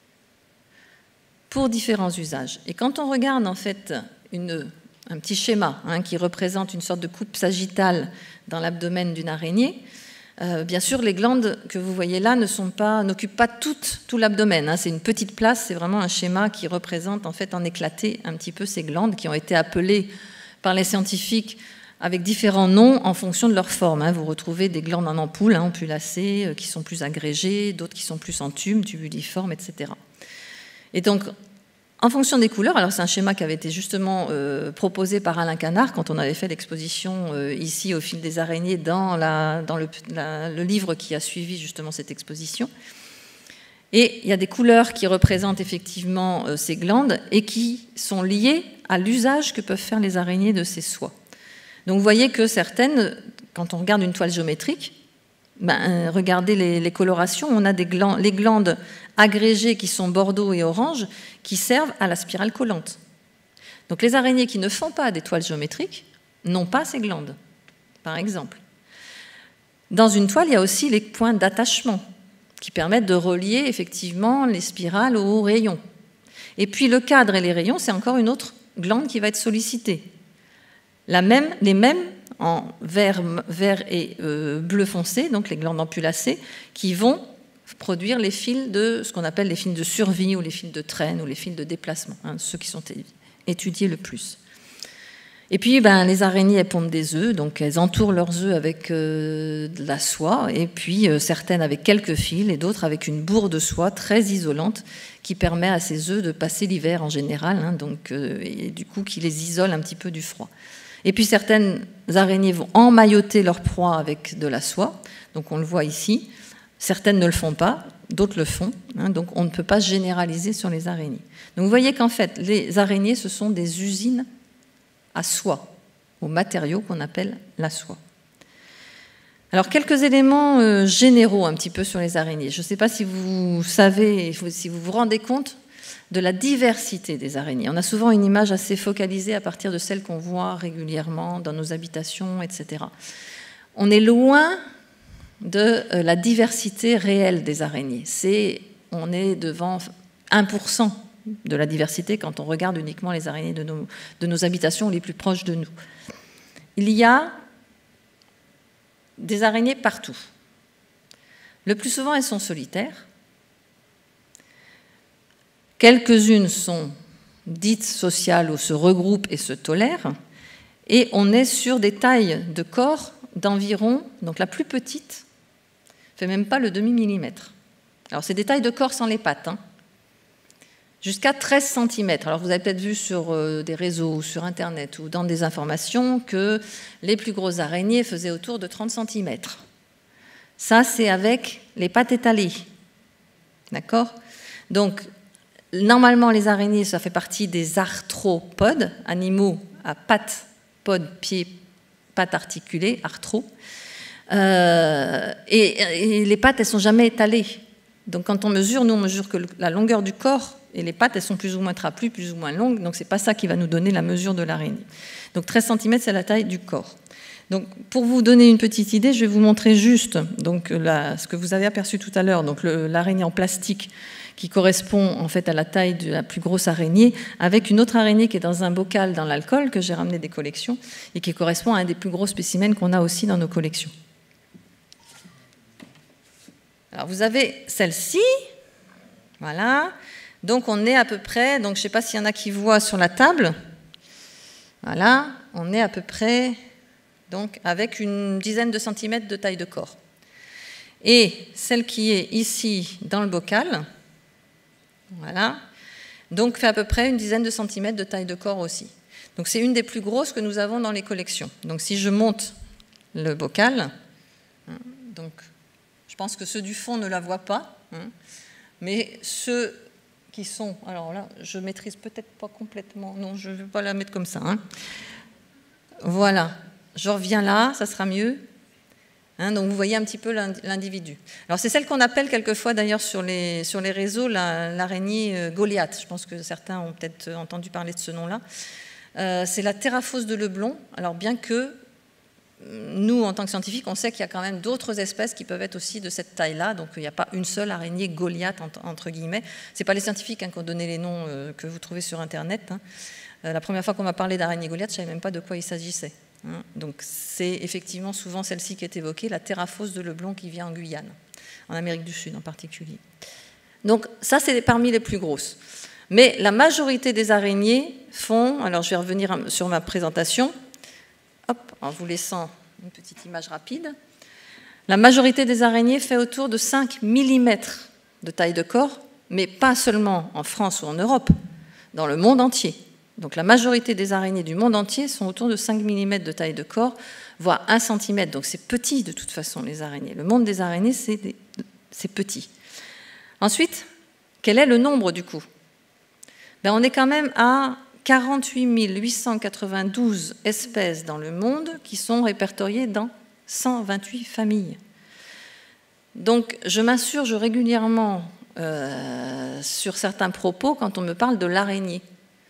pour différents usages. Et quand on regarde en fait une, un petit schéma hein, qui représente une sorte de coupe sagittale dans l'abdomen d'une araignée, euh, bien sûr les glandes que vous voyez là ne sont pas, n'occupent pas toutes, tout l'abdomen. Hein, c'est une petite place, c'est vraiment un schéma qui représente en fait en éclaté un petit peu ces glandes qui ont été appelées par les scientifiques avec différents noms en fonction de leur forme. Hein. Vous retrouvez des glandes en ampoule, hein, ampulacées, euh, qui sont plus agrégées, d'autres qui sont plus en tube, tubuliformes, et cetera. Et donc, en fonction des couleurs, alors c'est un schéma qui avait été justement euh, proposé par Alain Canard quand on avait fait l'exposition euh, ici au fil des araignées dans, la, dans le, la, le livre qui a suivi justement cette exposition. Et il y a des couleurs qui représentent effectivement euh, ces glandes et qui sont liées à l'usage que peuvent faire les araignées de ces soies. Donc vous voyez que certaines, quand on regarde une toile géométrique, ben, regardez les, les colorations, on a des glandes, les glandes agrégées qui sont bordeaux et orange qui servent à la spirale collante. Donc les araignées qui ne font pas des toiles géométriques n'ont pas ces glandes, par exemple. Dans une toile, il y a aussi les points d'attachement qui permettent de relier effectivement les spirales aux rayons. Et puis le cadre et les rayons, c'est encore une autre glande qui va être sollicitée. La même, les mêmes en vert, vert et euh, bleu foncé, donc les glandes ampulacées, qui vont produire les fils de ce qu'on appelle les fils de survie ou les fils de traîne ou les fils de déplacement, hein, ceux qui sont étudiés le plus. Et puis ben, les araignées elles pondent des œufs, donc elles entourent leurs œufs avec euh, de la soie, et puis euh, certaines avec quelques fils et d'autres avec une bourre de soie très isolante qui permet à ces œufs de passer l'hiver en général, hein, donc, euh, et du coup qui les isole un petit peu du froid. Et puis certaines araignées vont emmailloter leur proie avec de la soie, donc on le voit ici. Certaines ne le font pas, d'autres le font, hein, donc on ne peut pas généraliser sur les araignées. Donc vous voyez qu'en fait, les araignées, ce sont des usines à soie, au matériau qu'on appelle la soie. Alors, quelques éléments euh, généraux un petit peu sur les araignées. Je ne sais pas si vous savez, si vous vous rendez compte de la diversité des araignées. On a souvent une image assez focalisée à partir de celles qu'on voit régulièrement dans nos habitations, et cetera. On est loin de euh, la diversité réelle des araignées. C'est, on est devant un pour cent de la diversité quand on regarde uniquement les araignées de nos, de nos habitations les plus proches de nous. Il y a des araignées partout. Le plus souvent, elles sont solitaires. Quelques-unes sont dites sociales ou se regroupent et se tolèrent. Et on est sur des tailles de corps d'environ, donc la plus petite, ne fait même pas le demi-millimètre. Alors, c'est des tailles de corps sans les pattes, hein, jusqu'à treize centimètres. Alors, vous avez peut-être vu sur euh, des réseaux ou sur Internet ou dans des informations que les plus grosses araignées faisaient autour de trente centimètres. Ça, c'est avec les pattes étalées. D'accord ? Donc, normalement, les araignées, ça fait partie des arthropodes, animaux à pattes, podes, pieds, pattes articulées, arthro. Euh, et, et les pattes, elles ne sont jamais étalées. Donc, quand on mesure, nous, on mesure que la longueur du corps, et les pattes, elles sont plus ou moins trapues, plus ou moins longues, donc ce n'est pas ça qui va nous donner la mesure de l'araignée. Donc treize centimètres, c'est la taille du corps. Donc pour vous donner une petite idée, je vais vous montrer juste donc, la, ce que vous avez aperçu tout à l'heure, donc l'araignée en plastique qui correspond en fait à la taille de la plus grosse araignée, avec une autre araignée qui est dans un bocal dans l'alcool, que j'ai ramené des collections, et qui correspond à un des plus gros spécimens qu'on a aussi dans nos collections. Alors vous avez celle-ci, voilà. Donc on est à peu près, donc je ne sais pas s'il y en a qui voient sur la table, voilà, on est à peu près donc, avec une dizaine de centimètres de taille de corps. Et celle qui est ici dans le bocal, voilà, donc fait à peu près une dizaine de centimètres de taille de corps aussi. Donc c'est une des plus grosses que nous avons dans les collections. Donc si je monte le bocal, donc je pense que ceux du fond ne la voient pas, mais ceux qui sont, alors là, je maîtrise peut-être pas complètement, non, je ne vais pas la mettre comme ça. Hein. Voilà, je reviens là, ça sera mieux. Hein, donc vous voyez un petit peu l'individu. Alors c'est celle qu'on appelle quelquefois d'ailleurs sur les, sur les réseaux l'araignée la, Goliath. Je pense que certains ont peut-être entendu parler de ce nom-là. Euh, c'est la Théraphos de Leblon. Alors bien que nous, en tant que scientifiques, on sait qu'il y a quand même d'autres espèces qui peuvent être aussi de cette taille-là, donc il n'y a pas une seule araignée Goliath, entre guillemets. Ce n'est pas les scientifiques hein, qui ont donné les noms euh, que vous trouvez sur Internet. Hein. Euh, la première fois qu'on m'a parlé d'araignée Goliath, je ne savais même pas de quoi il s'agissait. Hein. Donc c'est effectivement souvent celle-ci qui est évoquée, la Théraphos de Leblon qui vient en Guyane, en Amérique du Sud en particulier. Donc ça, c'est parmi les plus grosses. Mais la majorité des araignées font, alors je vais revenir sur ma présentation, hop, en vous laissant une petite image rapide. La majorité des araignées fait autour de cinq millimètres de taille de corps, mais pas seulement en France ou en Europe, dans le monde entier. Donc la majorité des araignées du monde entier sont autour de cinq millimètres de taille de corps, voire un centimètre. Donc c'est petit de toute façon, les araignées. Le monde des araignées, c'est petit. Ensuite, quel est le nombre du coup? Ben, on est quand même à quarante-huit mille huit cent quatre-vingt-douze espèces dans le monde qui sont répertoriées dans cent vingt-huit familles. Donc, je m'insurge régulièrement euh, sur certains propos quand on me parle de l'araignée.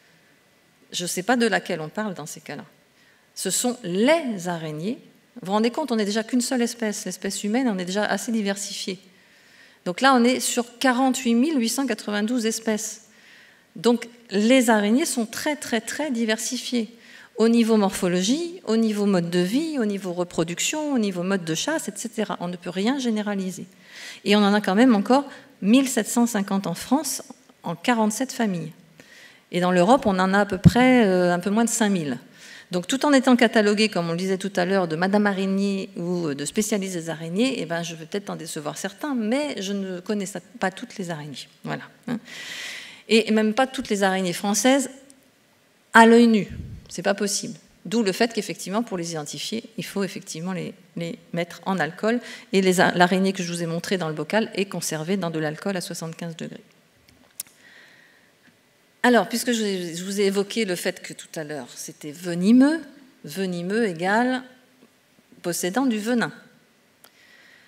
Je ne sais pas de laquelle on parle dans ces cas-là. Ce sont les araignées. Vous vous rendez compte, on n'est déjà qu'une seule espèce. L'espèce humaine, on est déjà assez diversifiée. Donc là, on est sur quarante-huit mille huit cent quatre-vingt-douze espèces. Donc, les araignées sont très, très, très diversifiées au niveau morphologie, au niveau mode de vie, au niveau reproduction, au niveau mode de chasse, et cetera. On ne peut rien généraliser. Et on en a quand même encore mille sept cent cinquante en France, en quarante-sept familles. Et dans l'Europe, on en a à peu près euh, un peu moins de cinq mille. Donc, tout en étant catalogué, comme on le disait tout à l'heure, de Madame Araignée ou de spécialistes des araignées, eh ben, je vais peut-être en décevoir certains, mais je ne connais pas toutes les araignées. Voilà. Et même pas toutes les araignées françaises à l'œil nu. Ce n'est pas possible. D'où le fait qu'effectivement, pour les identifier, il faut effectivement les, les mettre en alcool. Et l'araignée que je vous ai montrée dans le bocal est conservée dans de l'alcool à soixante-quinze degrés. Alors, puisque je vous ai évoqué le fait que tout à l'heure, c'était venimeux, venimeux égale possédant du venin.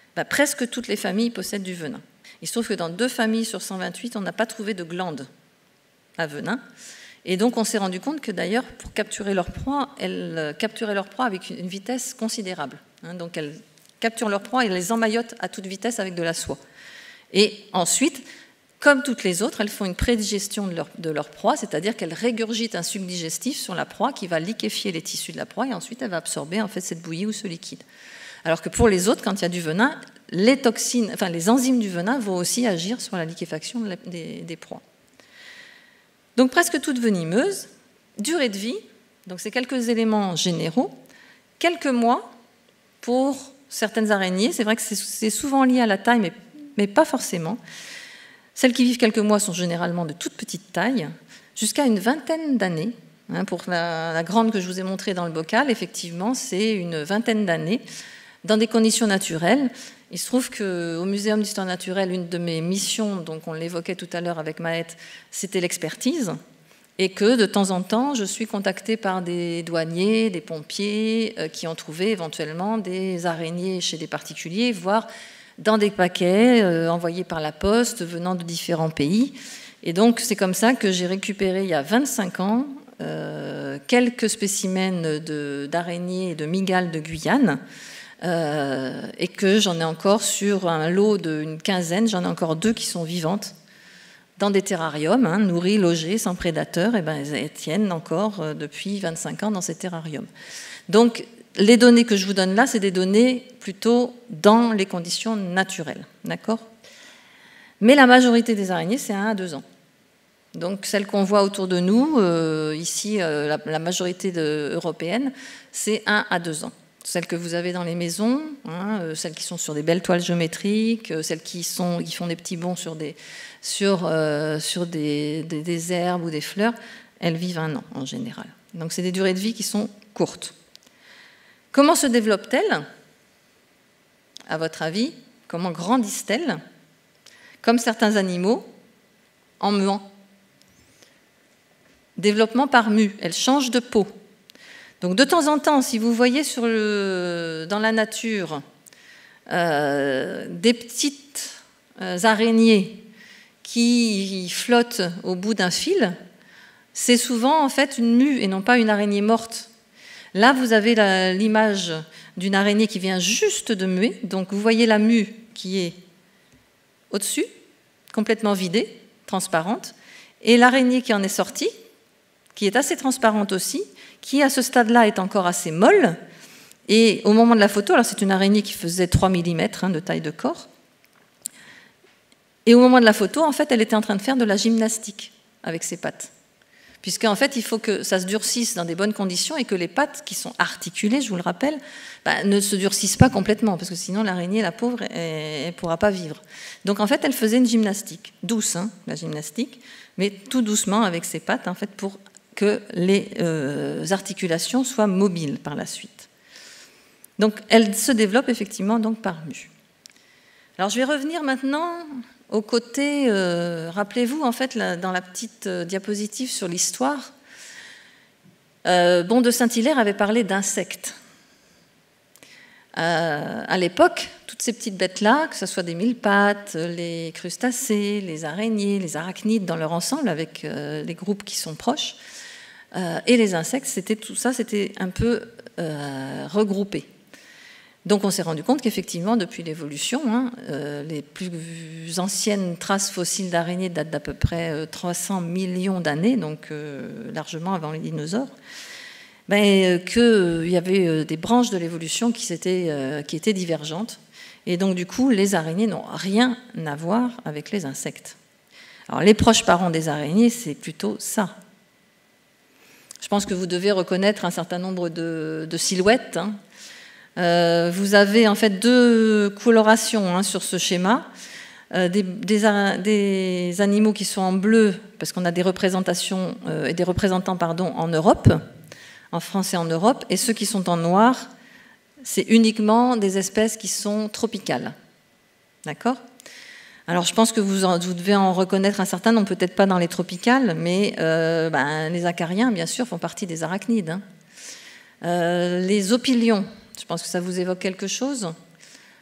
ben, presque toutes les familles possèdent du venin. Il se trouve que dans deux familles sur cent vingt-huit, on n'a pas trouvé de glande à venin. Et donc, on s'est rendu compte que d'ailleurs, pour capturer leur proie, elles capturaient leur proie avec une vitesse considérable. Hein, donc, elles capturent leur proie et les emmaillotent à toute vitesse avec de la soie. Et ensuite, comme toutes les autres, elles font une prédigestion de leur, de leur proie, c'est-à-dire qu'elles régurgitent un suc digestif sur la proie qui va liquéfier les tissus de la proie et ensuite elle va absorber en fait cette bouillie ou ce liquide. Alors que pour les autres, quand il y a du venin, les toxines, enfin les enzymes du venin vont aussi agir sur la liquéfaction des, des proies. Donc presque toutes venimeuses, durée de vie, donc c'est quelques éléments généraux, quelques mois pour certaines araignées. C'est vrai que c'est souvent lié à la taille, mais, mais pas forcément. Celles qui vivent quelques mois sont généralement de toute petite taille, jusqu'à une vingtaine d'années. Hein, pour la, la grande que je vous ai montrée dans le bocal, effectivement, c'est une vingtaine d'années, dans des conditions naturelles. Il se trouve qu'au Muséum d'histoire naturelle, une de mes missions, donc on l'évoquait tout à l'heure avec Maët, c'était l'expertise, et que de temps en temps, je suis contactée par des douaniers, des pompiers, euh, qui ont trouvé éventuellement des araignées chez des particuliers, voire dans des paquets euh, envoyés par la poste venant de différents pays. Et donc, c'est comme ça que j'ai récupéré, il y a vingt-cinq ans, euh, quelques spécimens d'araignées et de mygales de Guyane, euh, et que j'en ai encore sur un lot d'une quinzaine, j'en ai encore deux qui sont vivantes, dans des terrariums, hein, nourries, logées, sans prédateurs, et ben, elles tiennent encore euh, depuis vingt-cinq ans dans ces terrariums. Donc, les données que je vous donne là, c'est des données plutôt dans les conditions naturelles, d'accord? Mais la majorité des araignées, c'est un à deux ans. Donc celles qu'on voit autour de nous, euh, ici, euh, la, la majorité de, européenne, c'est un à deux ans. Celles que vous avez dans les maisons, hein, euh, celles qui sont sur des belles toiles géométriques, euh, celles qui, sont, qui font des petits bonds sur, des, sur, euh, sur des, des, des herbes ou des fleurs, elles vivent un an en général. Donc c'est des durées de vie qui sont courtes. Comment se développent-elles, à votre avis? Comment grandissent-elles? Comme certains animaux, en muant. Développement par mue, elles changent de peau. Donc de temps en temps, si vous voyez sur le, dans la nature euh, des petites euh, araignées qui flottent au bout d'un fil, c'est souvent en fait une mue et non pas une araignée morte. Là, vous avez l'image d'une araignée qui vient juste de muer. Donc, vous voyez la mue qui est au-dessus, complètement vidée, transparente, et l'araignée qui en est sortie, qui est assez transparente aussi, qui à ce stade-là est encore assez molle. Et au moment de la photo, alors c'est une araignée qui faisait trois millimètres hein, de taille de corps. Et au moment de la photo, en fait, elle était en train de faire de la gymnastique avec ses pattes. Puisqu'en fait, il faut que ça se durcisse dans des bonnes conditions et que les pattes, qui sont articulées, je vous le rappelle, bah, ne se durcissent pas complètement, parce que sinon l'araignée, la pauvre, elle ne pourra pas vivre. Donc en fait, elle faisait une gymnastique, douce, hein, la gymnastique, mais tout doucement avec ses pattes, en fait, pour que les euh, articulations soient mobiles par la suite. Donc elle se développe effectivement donc, par mue. Alors je vais revenir maintenant au côté, euh, rappelez-vous, en fait, là, dans la petite euh, diapositive sur l'histoire, euh, Bon de Saint-Hilaire avait parlé d'insectes. Euh, à l'époque, toutes ces petites bêtes-là, que ce soit des mille-pattes, les crustacés, les araignées, les arachnides dans leur ensemble, avec euh, les groupes qui sont proches, euh, et les insectes, c'était tout ça, c'était un peu euh, regroupé. Donc on s'est rendu compte qu'effectivement, depuis l'évolution, hein, euh, les plus anciennes traces fossiles d'araignées datent d'à peu près euh, trois cents millions d'années, donc euh, largement avant les dinosaures, ben, euh, qu'il euh, y avait euh, des branches de l'évolution qui, euh, qui étaient divergentes. Et donc du coup, les araignées n'ont rien à voir avec les insectes. Alors les proches parents des araignées, c'est plutôt ça. Je pense que vous devez reconnaître un certain nombre de, de silhouettes, hein. Euh, vous avez en fait deux colorations hein, sur ce schéma, euh, des, des, des animaux qui sont en bleu, parce qu'on a des représentations euh, et des représentants pardon, en Europe, en France et en Europe, et ceux qui sont en noir, c'est uniquement des espèces qui sont tropicales. D'accord ? Alors je pense que vous, en, vous devez en reconnaître un certain nombre, peut-être pas dans les tropicales, mais euh, ben, les acariens, bien sûr, font partie des arachnides. Hein. Euh, les opilions, je pense que ça vous évoque quelque chose.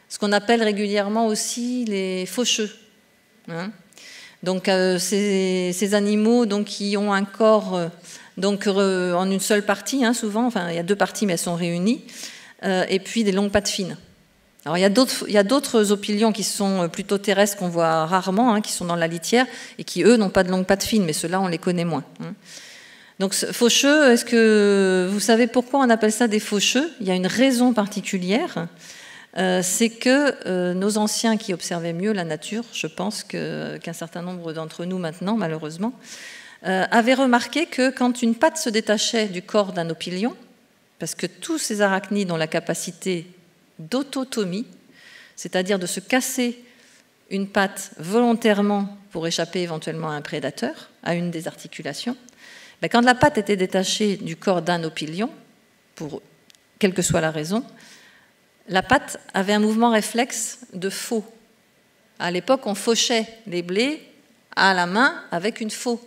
ce qu'on appelle régulièrement aussi les faucheux. Hein. Donc euh, ces, ces animaux donc, qui ont un corps euh, donc, euh, en une seule partie, hein, souvent, enfin il y a deux parties mais elles sont réunies, euh, et puis des longues pattes fines. Alors il y a d'autres, il y a d'autres opilions qui sont plutôt terrestres qu'on voit rarement, hein, qui sont dans la litière et qui eux n'ont pas de longues pattes fines, mais ceux-là on les connaît moins. Hein. Donc faucheux, est-ce que vous savez pourquoi on appelle ça des faucheux? Il y a une raison particulière, euh, c'est que euh, nos anciens qui observaient mieux la nature, je pense que, qu'un certain nombre d'entre nous maintenant malheureusement, euh, avaient remarqué que quand une patte se détachait du corps d'un opilion, parce que tous ces arachnides ont la capacité d'autotomie, c'est-à-dire de se casser une patte volontairement pour échapper éventuellement à un prédateur, à une des articulations, ben quand la patte était détachée du corps d'un opilion, pour quelle que soit la raison, la patte avait un mouvement réflexe de faux. À l'époque, on fauchait les blés à la main avec une faux.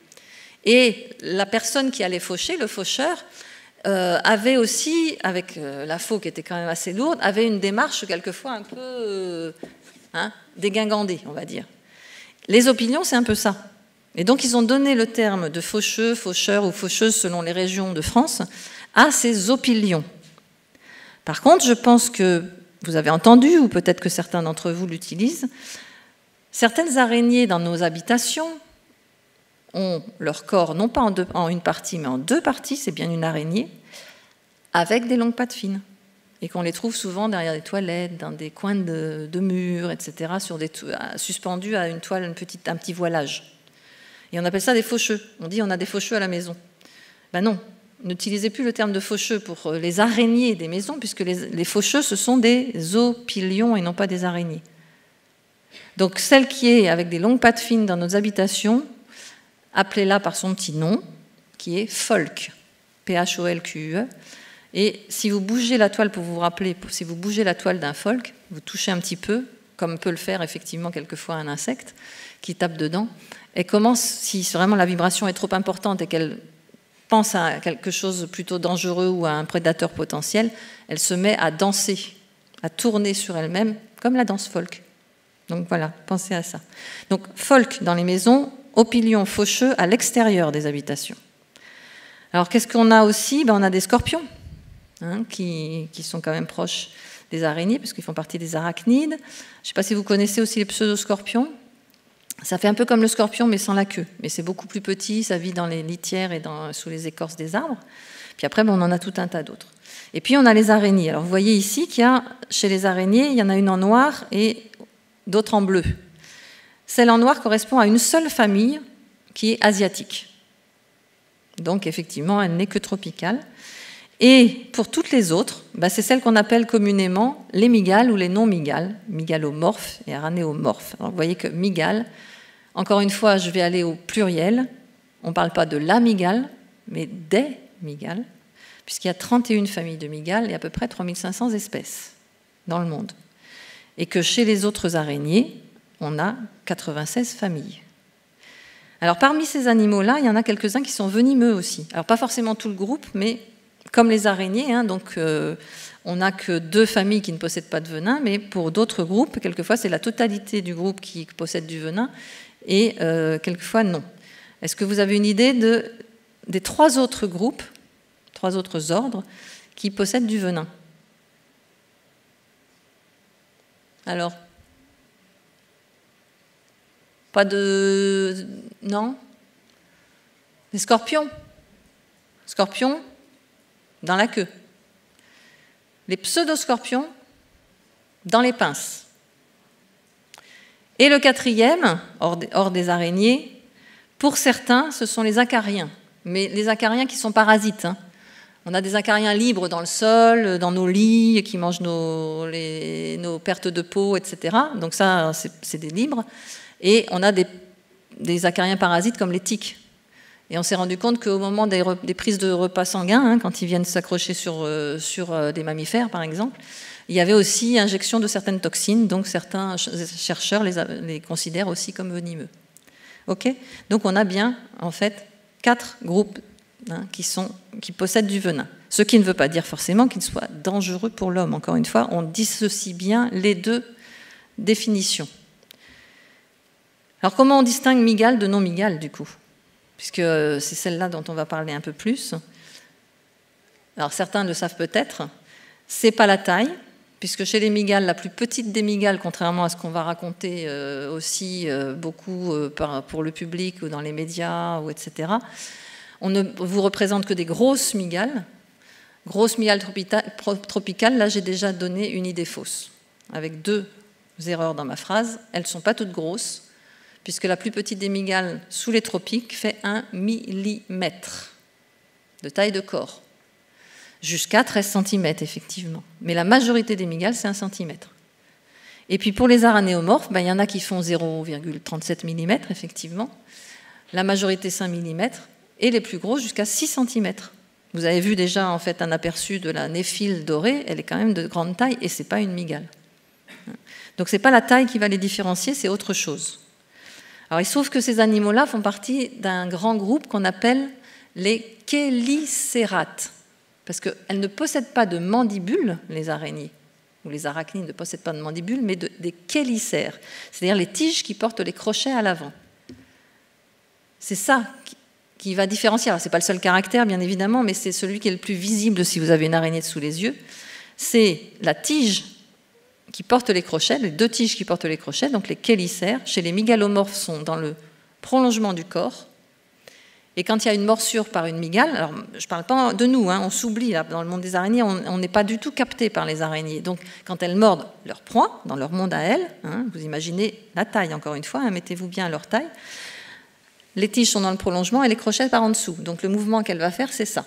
Et la personne qui allait faucher, le faucheur, Euh, avait aussi, avec euh, la faux qui était quand même assez lourde, avait une démarche quelquefois un peu euh, hein, dégingandée, on va dire. Les opilions, c'est un peu ça. Et donc, ils ont donné le terme de faucheux, faucheur ou faucheuse selon les régions de France à ces opilions. Par contre, je pense que vous avez entendu, ou peut-être que certains d'entre vous l'utilisent, certaines araignées dans nos habitations ont leur corps, non pas en, deux, en une partie, mais en deux parties, c'est bien une araignée, avec des longues pattes fines. Et qu'on les trouve souvent derrière des toilettes, dans des coins de, de murs, et cetera, sur des suspendus à une toile, une petite, un petit voilage. Et on appelle ça des faucheux. On dit on a des faucheux à la maison. Ben non, n'utilisez plus le terme de faucheux pour les araignées des maisons, puisque les, les faucheux, ce sont des opilions et non pas des araignées. Donc celle qui est avec des longues pattes fines dans nos habitations, appelez-la par son petit nom, qui est pholque, P H O L Q U E. Et si vous bougez la toile, pour vous rappeler, si vous bougez la toile d'un pholque, vous touchez un petit peu, comme peut le faire effectivement quelquefois un insecte qui tape dedans, et commence, si vraiment la vibration est trop importante et qu'elle pense à quelque chose de plutôt dangereux ou à un prédateur potentiel, elle se met à danser, à tourner sur elle-même, comme la danse folk. Donc voilà, pensez à ça. Donc pholque dans les maisons, opilions faucheux à l'extérieur des habitations. Alors qu'est-ce qu'on a aussi? Ben, on a des scorpions, hein, qui, qui sont quand même proches des araignées, parce qu'ils font partie des arachnides. Je ne sais pas si vous connaissez aussi les pseudoscorpions. Ça fait un peu comme le scorpion, mais sans la queue. Mais c'est beaucoup plus petit, ça vit dans les litières et dans, sous les écorces des arbres. Puis après, ben, on en a tout un tas d'autres. Et puis on a les araignées. Alors vous voyez ici qu'il y a, chez les araignées, il y en a une en noir et d'autres en bleu. Celle en noir correspond à une seule famille qui est asiatique. Donc effectivement, elle n'est que tropicale. Et pour toutes les autres, bah, c'est celle qu'on appelle communément les mygales ou les non-mygales, mygalomorphes et aranéomorphes. Alors vous voyez que mygale, encore une fois, je vais aller au pluriel. On ne parle pas de la mygale, mais des mygales, puisqu'il y a trente et une familles de mygales et à peu près trois mille cinq cents espèces dans le monde. Et que chez les autres araignées, on a quatre-vingt-seize familles. Alors parmi ces animaux-là, il y en a quelques-uns qui sont venimeux aussi. Alors pas forcément tout le groupe, mais comme les araignées, hein, donc euh, on n'a que deux familles qui ne possèdent pas de venin, mais pour d'autres groupes, quelquefois c'est la totalité du groupe qui possède du venin, et euh, quelquefois non. Est-ce que vous avez une idée de, des trois autres groupes, trois autres ordres, qui possèdent du venin? Alors, pas de... Non? Les scorpions. Scorpions dans la queue. Les pseudoscorpions dans les pinces. Et le quatrième, hors des, hors des araignées, pour certains, ce sont les acariens. Mais les acariens qui sont parasites. Hein. On a des acariens libres dans le sol, dans nos lits, qui mangent nos, les, nos pertes de peau, et cetera. Donc ça, c'est des libres. Et on a des, des acariens parasites comme les tiques. Et on s'est rendu compte qu'au moment des, des prises de repas sanguins, hein, quand ils viennent s'accrocher sur, euh, sur euh, des mammifères, par exemple, il y avait aussi injection de certaines toxines, donc certains chercheurs les, les considèrent aussi comme venimeux. Okay ? Donc on a bien, en fait, quatre groupes hein, qui, sont, qui possèdent du venin. Ce qui ne veut pas dire forcément qu'ils soient dangereux pour l'homme. Encore une fois, on dissocie bien les deux définitions. Alors comment on distingue mygale de non-mygale du coup? Puisque c'est celle-là dont on va parler un peu plus. Alors certains le savent peut-être, c'est pas la taille, puisque chez les mygales, la plus petite des mygales, contrairement à ce qu'on va raconter euh, aussi euh, beaucoup euh, par, pour le public ou dans les médias, ou et cetera, on ne vous représente que des grosses mygales. Grosses mygales tropicales, là j'ai déjà donné une idée fausse, avec deux erreurs dans ma phrase. Elles ne sont pas toutes grosses, puisque la plus petite des mygales sous les tropiques fait un millimètre de taille de corps. Jusqu'à treize centimètres, effectivement. Mais la majorité des mygales, c'est un centimètre. Et puis pour les aranéomorphes, ben, il y en a qui font zéro virgule trente-sept millimètres, effectivement. La majorité, cinq millimètres. Et les plus gros, jusqu'à six centimètres. Vous avez vu déjà en fait, un aperçu de la néphile dorée. Elle est quand même de grande taille et ce n'est pas une mygale. Donc ce n'est pas la taille qui va les différencier, c'est autre chose. Alors il se trouve que ces animaux-là font partie d'un grand groupe qu'on appelle les chélicérates. Parce qu'elles ne possèdent pas de mandibules, les araignées, ou les arachnides ne possèdent pas de mandibules, mais de, des chélicères, c'est-à-dire les tiges qui portent les crochets à l'avant. C'est ça qui, qui va différencier. Alors, ce n'est pas le seul caractère, bien évidemment, mais c'est celui qui est le plus visible si vous avez une araignée sous les yeux. C'est la tige qui porte les crochets, les deux tiges qui portent les crochets, donc les chélicères. Chez les mygalomorphes, sont dans le prolongement du corps. Et quand il y a une morsure par une mygale, alors je ne parle pas de nous, hein, on s'oublie là, dans le monde des araignées, on n'est pas du tout capté par les araignées. Donc quand elles mordent leur proie, dans leur monde à elles, hein, vous imaginez la taille encore une fois, hein, mettez-vous bien à leur taille, les tiges sont dans le prolongement et les crochets par en dessous. Donc le mouvement qu'elle va faire, c'est ça.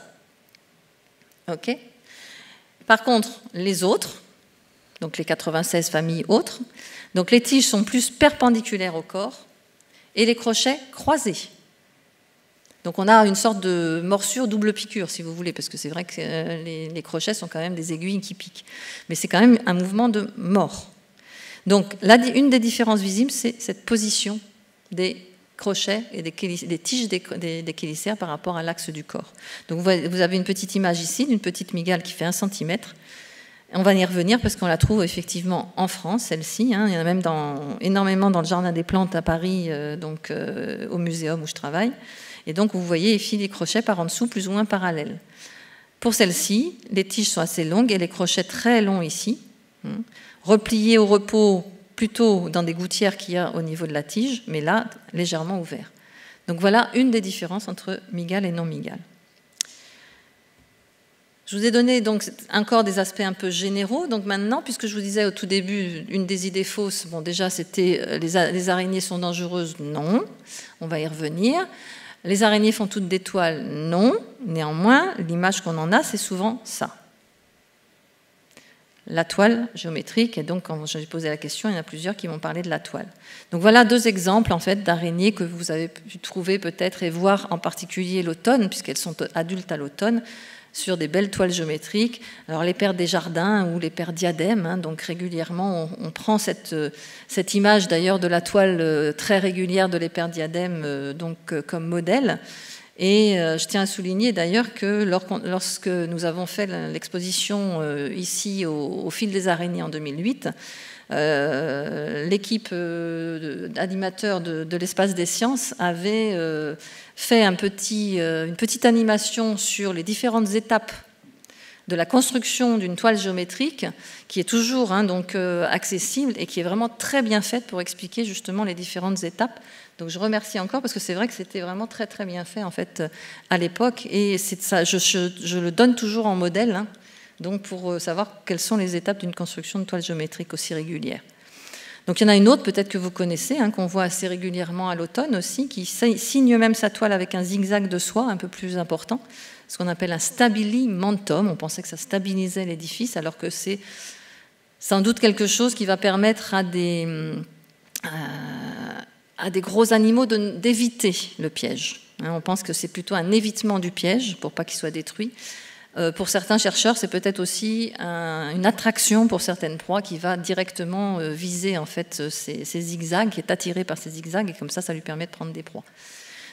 Okay. Par contre, les autres, donc les quatre-vingt-seize familles autres, donc les tiges sont plus perpendiculaires au corps et les crochets croisés. Donc on a une sorte de morsure double piqûre, si vous voulez, parce que c'est vrai que les, les crochets sont quand même des aiguilles qui piquent. Mais c'est quand même un mouvement de mort. Donc là, une des différences visibles, c'est cette position des crochets et des, des tiges des, des, des chélicères par rapport à l'axe du corps. Donc vous avez une petite image ici, d'une petite mygale qui fait un centimètre. On va y revenir parce qu'on la trouve effectivement en France, celle-ci. Hein. Il y en a même dans, énormément dans le Jardin des Plantes à Paris, euh, donc, euh, au muséum où je travaille. Et donc, vous voyez, il file les crochets par en dessous, plus ou moins parallèles. Pour celle-ci, les tiges sont assez longues et les crochets très longs ici, hein, repliés au repos plutôt dans des gouttières qu'il y a au niveau de la tige, mais là, légèrement ouverts. Donc voilà une des différences entre mygale et non-mygale. Je vous ai donné donc encore des aspects un peu généraux. Donc maintenant, puisque je vous disais au tout début, une des idées fausses, bon déjà c'était les, les araignées sont dangereuses, non, on va y revenir. Les araignées font toutes des toiles, non. Néanmoins, l'image qu'on en a, c'est souvent ça. La toile géométrique, et donc quand j'ai posé la question, il y en a plusieurs qui m'ont parlé de la toile. Donc voilà deux exemples en fait d'araignées que vous avez pu trouver peut-être et voir en particulier l'automne, puisqu'elles sont adultes à l'automne, sur des belles toiles géométriques. Alors les pères des jardins ou les pères diadèmes, hein, donc régulièrement on, on prend cette, cette image d'ailleurs de la toile très régulière de les pères diadèmes donc, comme modèle. Et euh, je tiens à souligner d'ailleurs que lorsque nous avons fait l'exposition euh, ici au, au fil des araignées en deux mille huit, euh, l'équipe euh, d'animateurs de, de l'espace des sciences avait euh, fait un petit, euh, une petite animation sur les différentes étapes de la construction d'une toile géométrique qui est toujours hein, donc, euh, accessible et qui est vraiment très bien faite pour expliquer justement les différentes étapes. Donc je remercie encore parce que c'est vrai que c'était vraiment très très bien fait en fait à l'époque et c'est ça, je, je, je le donne toujours en modèle hein, donc pour savoir quelles sont les étapes d'une construction de toile géométrique aussi régulière. Donc il y en a une autre peut-être que vous connaissez, hein, qu'on voit assez régulièrement à l'automne aussi, qui signe même sa toile avec un zigzag de soie un peu plus important, ce qu'on appelle un stabilimentum. On pensait que ça stabilisait l'édifice alors que c'est sans doute quelque chose qui va permettre à des... Euh, à des gros animaux d'éviter le piège. On pense que c'est plutôt un évitement du piège pour pas qu'il soit détruit. Euh, pour certains chercheurs, c'est peut-être aussi un, une attraction pour certaines proies qui va directement euh, viser en fait ces, ces zigzags, qui est attiré par ces zigzags et comme ça, ça lui permet de prendre des proies.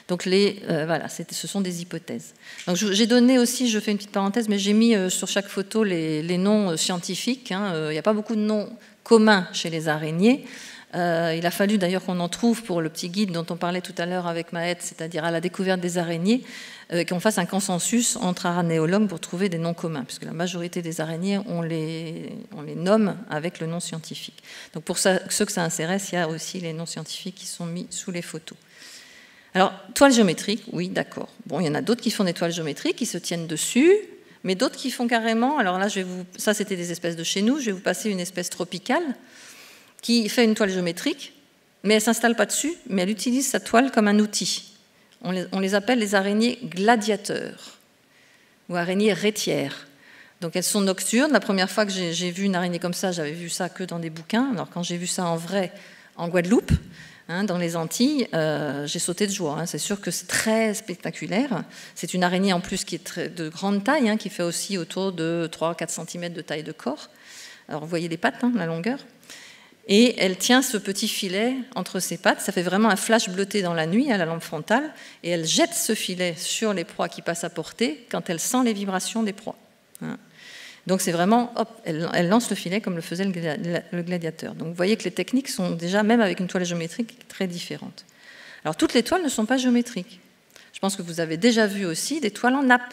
Donc les, euh, voilà, ce sont des hypothèses. Donc j'ai donné aussi, je fais une petite parenthèse, mais j'ai mis euh, sur chaque photo les, les noms scientifiques. Hein. Euh, il n'y a pas beaucoup de noms communs chez les araignées. Euh, il a fallu d'ailleurs qu'on en trouve pour le petit guide dont on parlait tout à l'heure avec Maët, c'est-à-dire à la découverte des araignées, euh, qu'on fasse un consensus entre aranéologues pour trouver des noms communs, puisque la majorité des araignées, on les, on les nomme avec le nom scientifique. Donc pour ça, ceux que ça intéresse, il y a aussi les noms scientifiques qui sont mis sous les photos. Alors, toiles géométriques, oui, d'accord. Bon, il y en a d'autres qui font des toiles géométriques, qui se tiennent dessus, mais d'autres qui font carrément, alors là, je vais vous, ça c'était des espèces de chez nous, je vais vous passer une espèce tropicale, qui fait une toile géométrique, mais elle ne s'installe pas dessus, mais elle utilise sa toile comme un outil. On les, on les appelle les araignées gladiateurs, ou araignées rétières. Donc elles sont nocturnes. La première fois que j'ai vu une araignée comme ça, j'avais vu ça que dans des bouquins. Alors quand j'ai vu ça en vrai, en Guadeloupe, hein, dans les Antilles, euh, j'ai sauté de joie. Hein. C'est sûr que c'est très spectaculaire. C'est une araignée en plus qui est très, de grande taille, hein, qui fait aussi autour de trois à quatre centimètres de taille de corps. Alors vous voyez les pattes, hein, la longueur. Et elle tient ce petit filet entre ses pattes. Ça fait vraiment un flash bleuté dans la nuit à la lampe frontale. Et elle jette ce filet sur les proies qui passent à portée quand elle sent les vibrations des proies. Donc c'est vraiment, hop, elle, elle lance le filet comme le faisait le gladiateur. Donc vous voyez que les techniques sont déjà, même avec une toile géométrique, très différentes. Alors toutes les toiles ne sont pas géométriques. Je pense que vous avez déjà vu aussi des toiles en nappe.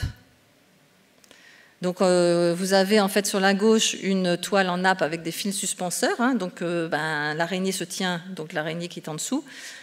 Donc euh, vous avez en fait sur la gauche une toile en nappe avec des fils suspenseurs, hein, donc euh, ben, l'araignée se tient, donc l'araignée qui est en dessous,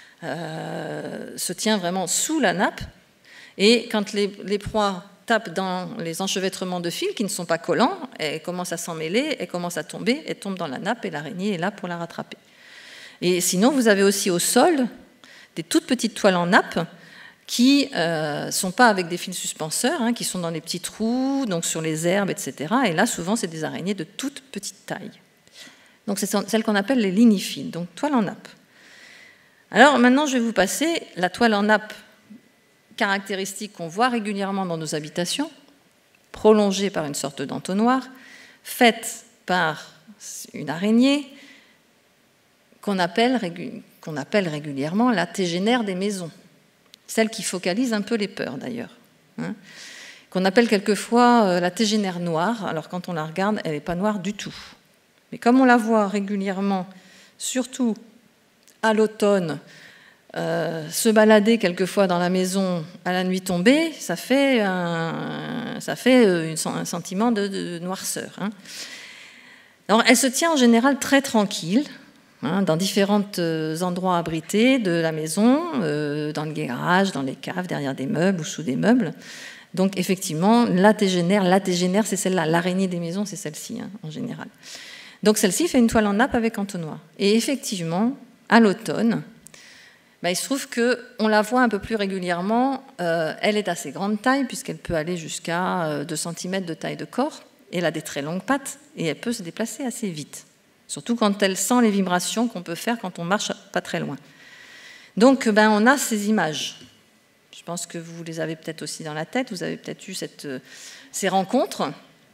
euh, se tient vraiment sous la nappe, et quand les, les proies tapent dans les enchevêtrements de fils qui ne sont pas collants, elles commencent à s'en mêler, elles commencent à tomber, elles tombent dans la nappe et l'araignée est là pour la rattraper. Et sinon vous avez aussi au sol des toutes petites toiles en nappe qui ne euh, sont pas avec des fils suspenseurs, hein, qui sont dans les petits trous, donc sur les herbes, et cetera. Et là, souvent, c'est des araignées de toute petite taille. Donc, c'est celles qu'on appelle les ligniphiles, donc toile en nappe. Alors, maintenant, je vais vous passer la toile en nappe caractéristique qu'on voit régulièrement dans nos habitations, prolongée par une sorte d'entonnoir, faite par une araignée qu'on appelle, qu'on appelle régulièrement la tégénaire des maisons. Celle qui focalise un peu les peurs d'ailleurs, hein, qu'on appelle quelquefois euh, la tégénaire noire. Alors quand on la regarde, elle n'est pas noire du tout. Mais comme on la voit régulièrement, surtout à l'automne, euh, se balader quelquefois dans la maison à la nuit tombée, ça fait un, ça fait une, un sentiment de, de noirceur. Hein. Alors elle se tient en général très tranquille, dans différents endroits abrités de la maison, euh, dans le garage, dans les caves, derrière des meubles ou sous des meubles. Donc effectivement, la tégénaire, la tégénaire, c'est celle-là, l'araignée des maisons, c'est celle-ci, hein, en général. Donc celle-ci fait une toile en nappe avec entonnoir. Et effectivement, à l'automne, bah, il se trouve qu'on la voit un peu plus régulièrement. Euh, elle est d'assez grande taille, puisqu'elle peut aller jusqu'à deux centimètres de taille de corps. Elle a des très longues pattes, et elle peut se déplacer assez vite. Surtout quand elle sent les vibrations qu'on peut faire quand on marche pas très loin. Donc, ben, on a ces images. Je pense que vous les avez peut-être aussi dans la tête. Vous avez peut-être eu cette, ces rencontres.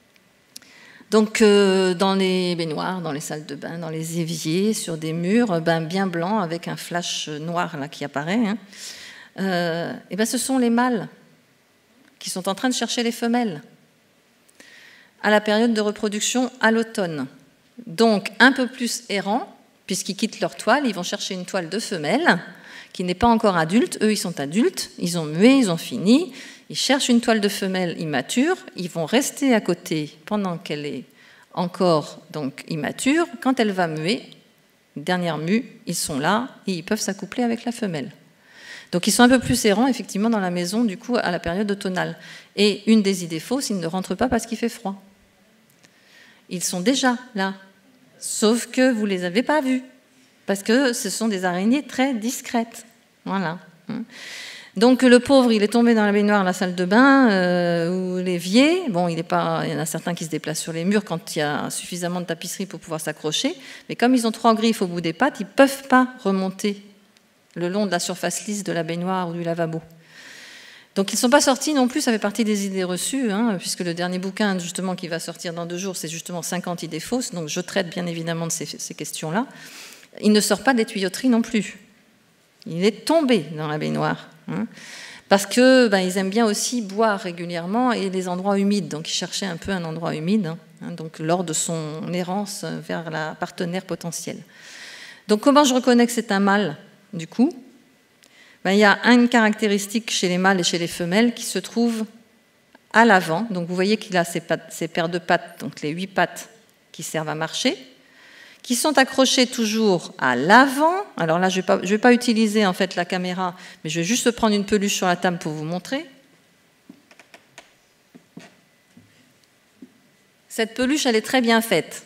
Donc, euh, dans les baignoires, dans les salles de bain, dans les éviers, sur des murs ben, bien blancs avec un flash noir là, qui apparaît, hein. euh, et ben, ce sont les mâles qui sont en train de chercher les femelles à la période de reproduction à l'automne. Donc, un peu plus errants, puisqu'ils quittent leur toile, ils vont chercher une toile de femelle qui n'est pas encore adulte. Eux, ils sont adultes, ils ont mué, ils ont fini. Ils cherchent une toile de femelle immature. Ils vont rester à côté pendant qu'elle est encore donc, immature. Quand elle va muer, dernière mue, ils sont là et ils peuvent s'accoupler avec la femelle. Donc, ils sont un peu plus errants, effectivement, dans la maison, du coup, à la période automnale. Et une des idées fausses, ils ne rentrent pas parce qu'il fait froid. Ils sont déjà là. Sauf que vous ne les avez pas vus, parce que ce sont des araignées très discrètes. Voilà. Donc le pauvre, il est tombé dans la baignoire, la salle de bain, euh, ou l'évier. Bon, il, est pas, il y en a certains qui se déplacent sur les murs quand il y a suffisamment de tapisserie pour pouvoir s'accrocher. Mais comme ils ont trois griffes au bout des pattes, ils ne peuvent pas remonter le long de la surface lisse de la baignoire ou du lavabo. Donc ils ne sont pas sortis non plus, ça fait partie des idées reçues, hein, puisque le dernier bouquin justement qui va sortir dans deux jours, c'est justement cinquante idées fausses, donc je traite bien évidemment de ces, ces questions-là. Il ne sort pas des tuyauteries non plus. Il est tombé dans la baignoire. hein, parce que ben, ils aiment bien aussi boire régulièrement et les endroits humides. Donc, il cherchait un peu un endroit humide, hein, donc, lors de son errance vers la partenaire potentielle. Donc, comment je reconnais que c'est un mâle, du coup? Ben, il y a une caractéristique chez les mâles et chez les femelles qui se trouve à l'avant. Donc, vous voyez qu'il a ses, pattes, ses paires de pattes, donc les huit pattes qui servent à marcher, qui sont accrochées toujours à l'avant. Alors là, je ne vais pas, je vais pas utiliser en fait la caméra, mais je vais juste prendre une peluche sur la table pour vous montrer. Cette peluche, elle est très bien faite.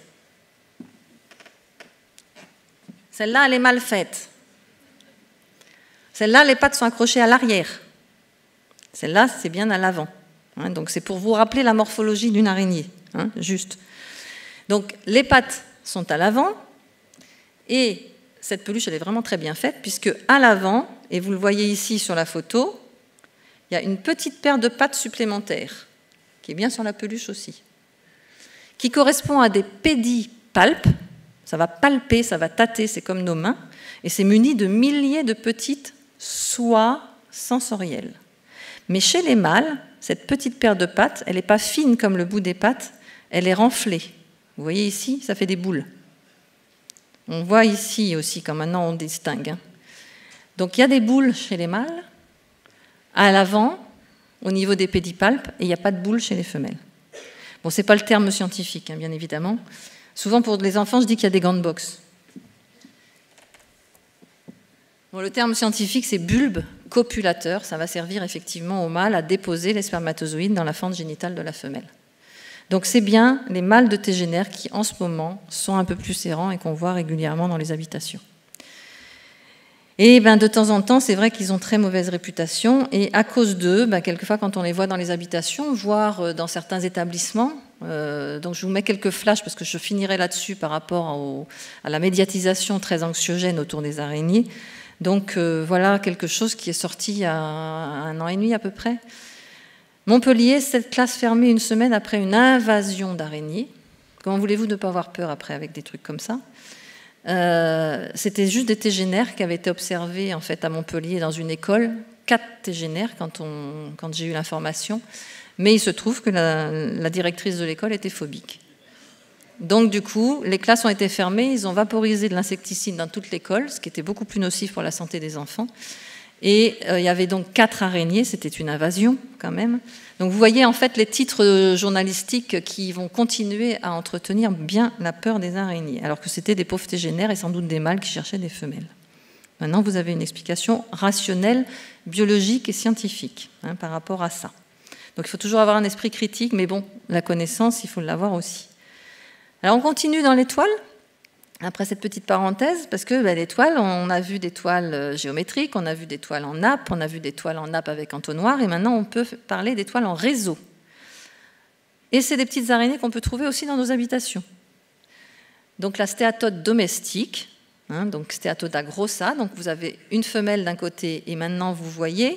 Celle-là, elle est mal faite. Celle-là, les pattes sont accrochées à l'arrière. Celle-là, c'est bien à l'avant. Hein, donc, c'est pour vous rappeler la morphologie d'une araignée. Hein, juste. Donc, les pattes sont à l'avant, et cette peluche, elle est vraiment très bien faite, puisque à l'avant, et vous le voyez ici sur la photo, il y a une petite paire de pattes supplémentaires, qui est bien sur la peluche aussi, qui correspond à des pédipalpes. Ça va palper, ça va tâter, c'est comme nos mains, et c'est muni de milliers de petites soies sensorielles. Mais chez les mâles, cette petite paire de pattes, elle n'est pas fine comme le bout des pattes, elle est renflée. Vous voyez ici, ça fait des boules. On voit ici aussi, comme maintenant on distingue. Hein. Donc il y a des boules chez les mâles, à l'avant, au niveau des pédipalpes, et il n'y a pas de boules chez les femelles. Bon, ce n'est pas le terme scientifique, hein, bien évidemment. Souvent pour les enfants, je dis qu'il y a des gants de boxe. Bon, le terme scientifique, c'est bulbe copulateur. Ça va servir effectivement au mâle à déposer les spermatozoïdes dans la fente génitale de la femelle. Donc c'est bien les mâles de tégénère qui, en ce moment, sont un peu plus errants et qu'on voit régulièrement dans les habitations. Et ben, de temps en temps, c'est vrai qu'ils ont très mauvaise réputation. Et à cause d'eux, ben, quelquefois, quand on les voit dans les habitations, voire dans certains établissements, euh, donc je vous mets quelques flashs parce que je finirai là-dessus par rapport au, à la médiatisation très anxiogène autour des araignées. Donc euh, voilà quelque chose qui est sorti il y a un an et demi à peu près. Montpellier, cette classe fermée une semaine après une invasion d'araignées. Comment voulez-vous ne pas avoir peur après avec des trucs comme ça? euh, C'était juste des tégénères qui avaient été observés en fait, à Montpellier dans une école. Quatre tégénères quand, on, quand j'ai eu l'information. Mais il se trouve que la, la directrice de l'école était phobique. Donc du coup, les classes ont été fermées. Ils ont vaporisé de l'insecticide dans toute l'école, ce qui était beaucoup plus nocif pour la santé des enfants. Et euh, il y avait donc quatre araignées, c'était une invasion quand même. Donc vous voyez en fait les titres journalistiques qui vont continuer à entretenir bien la peur des araignées, alors que c'était des pauvres tégénères et sans doute des mâles qui cherchaient des femelles. Maintenant vous avez une explication rationnelle, biologique et scientifique hein, par rapport à ça. Donc il faut toujours avoir un esprit critique, mais bon, la connaissance, il faut l'avoir aussi. Alors on continue dans l'étoile. Après cette petite parenthèse, parce que ben, les toiles, on a vu des toiles géométriques, on a vu des toiles en nappe, on a vu des toiles en nappe avec entonnoir, et maintenant on peut parler des toiles en réseau. Et c'est des petites araignées qu'on peut trouver aussi dans nos habitations. Donc la stéatode domestique, hein, donc Stéatoda grossa, donc vous avez une femelle d'un côté, et maintenant vous voyez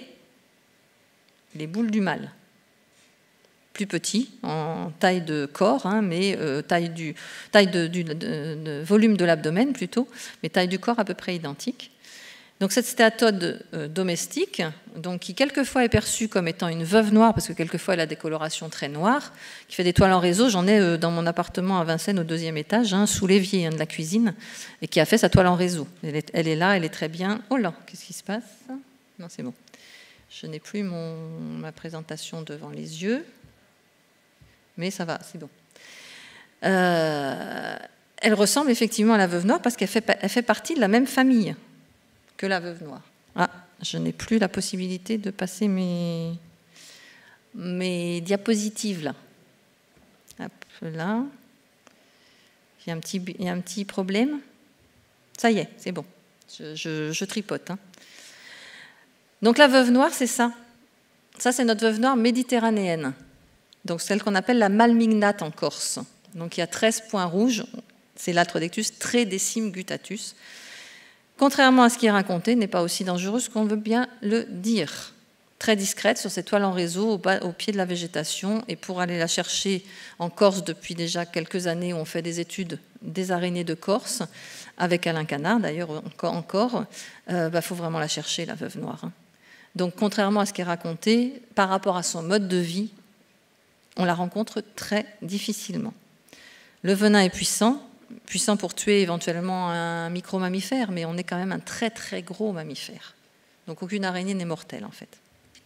les boules du mâle. Plus petit, en taille de corps, hein, mais euh, taille, du, taille de, du, de, de volume de l'abdomen plutôt, mais taille du corps à peu près identique. Donc cette stéatode euh, domestique, donc, qui quelquefois est perçue comme étant une veuve noire, parce que quelquefois elle a des colorations très noires, qui fait des toiles en réseau, j'en ai euh, dans mon appartement à Vincennes au deuxième étage, hein, sous l'évier hein, de la cuisine, et qui a fait sa toile en réseau. Elle est, elle est là, elle est très bien. Oh là, qu'est-ce qui se passe? Non, c'est bon. Je n'ai plus mon, ma présentation devant les yeux. Mais ça va, c'est bon. Euh, elle ressemble effectivement à la veuve noire parce qu'elle fait, elle fait partie de la même famille que la veuve noire. Ah, je n'ai plus la possibilité de passer mes, mes diapositives là. Hop, là. Il y a un petit, il y a un petit problème. Ça y est, c'est bon. Je, je, je tripote. Hein. Donc la veuve noire, c'est ça. Ça, c'est notre veuve noire méditerranéenne. Donc celle qu'on appelle la malmignate en Corse. Donc il y a treize points rouges, c'est l'Atrodectus tredecim guttatus. Contrairement à ce qui est raconté, n'est pas aussi dangereuse qu'on veut bien le dire. Très discrète sur cette toile en réseau au, bas, au pied de la végétation. Et pour aller la chercher en Corse depuis déjà quelques années, où on fait des études des araignées de Corse, avec Alain Canard d'ailleurs encore, il euh, bah, faut vraiment la chercher, la veuve noire. Donc, contrairement à ce qui est raconté, par rapport à son mode de vie, on la rencontre très difficilement. Le venin est puissant, puissant pour tuer éventuellement un micro-mammifère, mais on est quand même un très très gros mammifère. Donc aucune araignée n'est mortelle en fait.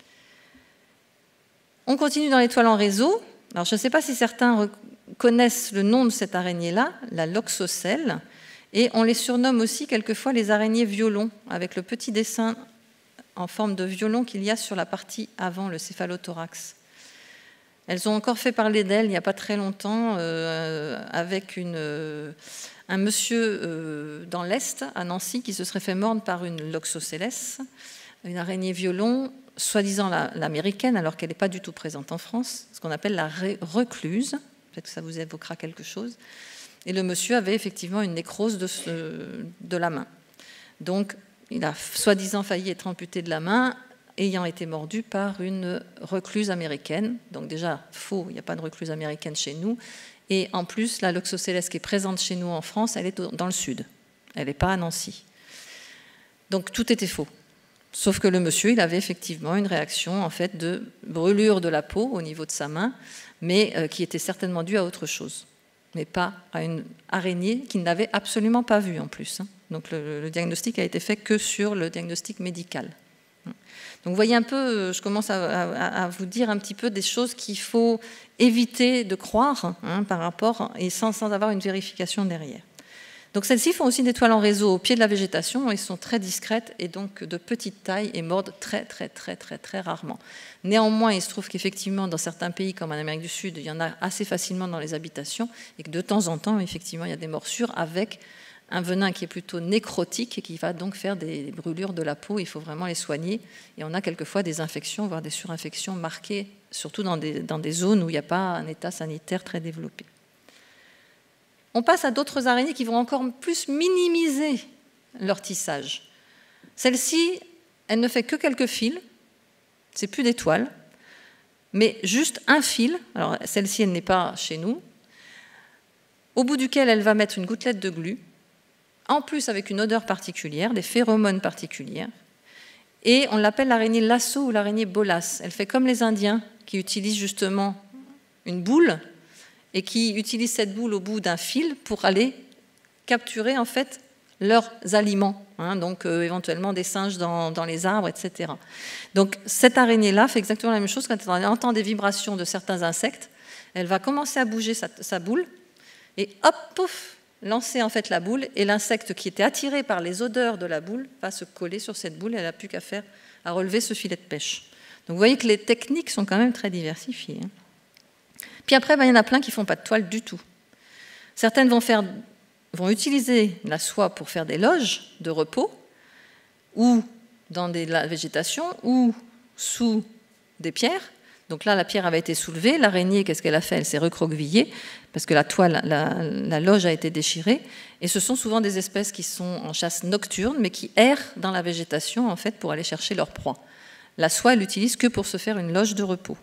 On continue dans les toiles en réseau. Alors je ne sais pas si certains connaissent le nom de cette araignée-là, la loxocelle, et on les surnomme aussi quelquefois les araignées violons, avec le petit dessin en forme de violon qu'il y a sur la partie avant, le céphalothorax. Elles ont encore fait parler d'elles il n'y a pas très longtemps euh, avec une, euh, un monsieur euh, dans l'Est, à Nancy, qui se serait fait mordre par une loxocelles, une araignée violon, soi-disant l'américaine, alors qu'elle n'est pas du tout présente en France, ce qu'on appelle la recluse. Peut-être que ça vous évoquera quelque chose. Et le monsieur avait effectivement une nécrose de, ce, de la main. Donc, il a soi-disant failli être amputé de la main, ayant été mordu par une recluse américaine. Donc déjà, faux, il n'y a pas de recluse américaine chez nous. Et en plus, la loxocelles qui est présente chez nous en France, elle est dans le sud. Elle n'est pas à Nancy. Donc tout était faux. Sauf que le monsieur, il avait effectivement une réaction en fait, de brûlure de la peau au niveau de sa main, mais euh, qui était certainement due à autre chose, mais pas à une araignée qu'il n'avait absolument pas vue en plus. Hein. Donc le, le diagnostic a été fait que sur le diagnostic médical. Donc vous voyez un peu, je commence à, à, à vous dire un petit peu des choses qu'il faut éviter de croire hein, par rapport, et sans, sans avoir une vérification derrière. Donc celles-ci font aussi des toiles en réseau au pied de la végétation, elles sont très discrètes et donc de petite taille et mordent très très très très très rarement. Néanmoins, il se trouve qu'effectivement dans certains pays comme en Amérique du Sud, il y en a assez facilement dans les habitations et que de temps en temps, effectivement, il y a des morsures avec un venin qui est plutôt nécrotique et qui va donc faire des brûlures de la peau. Il faut vraiment les soigner. Et on a quelquefois des infections, voire des surinfections marquées, surtout dans des, dans des zones où il n'y a pas un état sanitaire très développé. On passe à d'autres araignées qui vont encore plus minimiser leur tissage. Celle-ci, elle ne fait que quelques fils. C'est plus des toiles, mais juste un fil. Alors celle-ci, elle n'est pas chez nous. Au bout duquel elle va mettre une gouttelette de glu. En plus avec une odeur particulière, des phéromones particulières. Et on l'appelle l'araignée lasso ou l'araignée bolas. Elle fait comme les Indiens qui utilisent justement une boule et qui utilisent cette boule au bout d'un fil pour aller capturer en fait leurs aliments, hein, donc euh, éventuellement des singes dans, dans les arbres, et cetera. Donc cette araignée-là fait exactement la même chose quand elle entend des vibrations de certains insectes. Elle va commencer à bouger sa, sa boule et hop, pouf, lancer en fait la boule et l'insecte qui était attiré par les odeurs de la boule va se coller sur cette boule et elle n'a plus qu'à faire à relever ce filet de pêche. Donc vous voyez que les techniques sont quand même très diversifiées. Hein. Puis après, ben, il y en a plein qui ne font pas de toile du tout. Certaines vont, faire, vont utiliser la soie pour faire des loges de repos ou dans des, la végétation ou sous des pierres. Donc là, la pierre avait été soulevée. L'araignée, qu'est-ce qu'elle a fait? Elle s'est recroquevillée parce que la toile, la, la loge a été déchirée. Et ce sont souvent des espèces qui sont en chasse nocturne, mais qui errent dans la végétation en fait, pour aller chercher leur proie. La soie, elle l'utilise que pour se faire une loge de repos.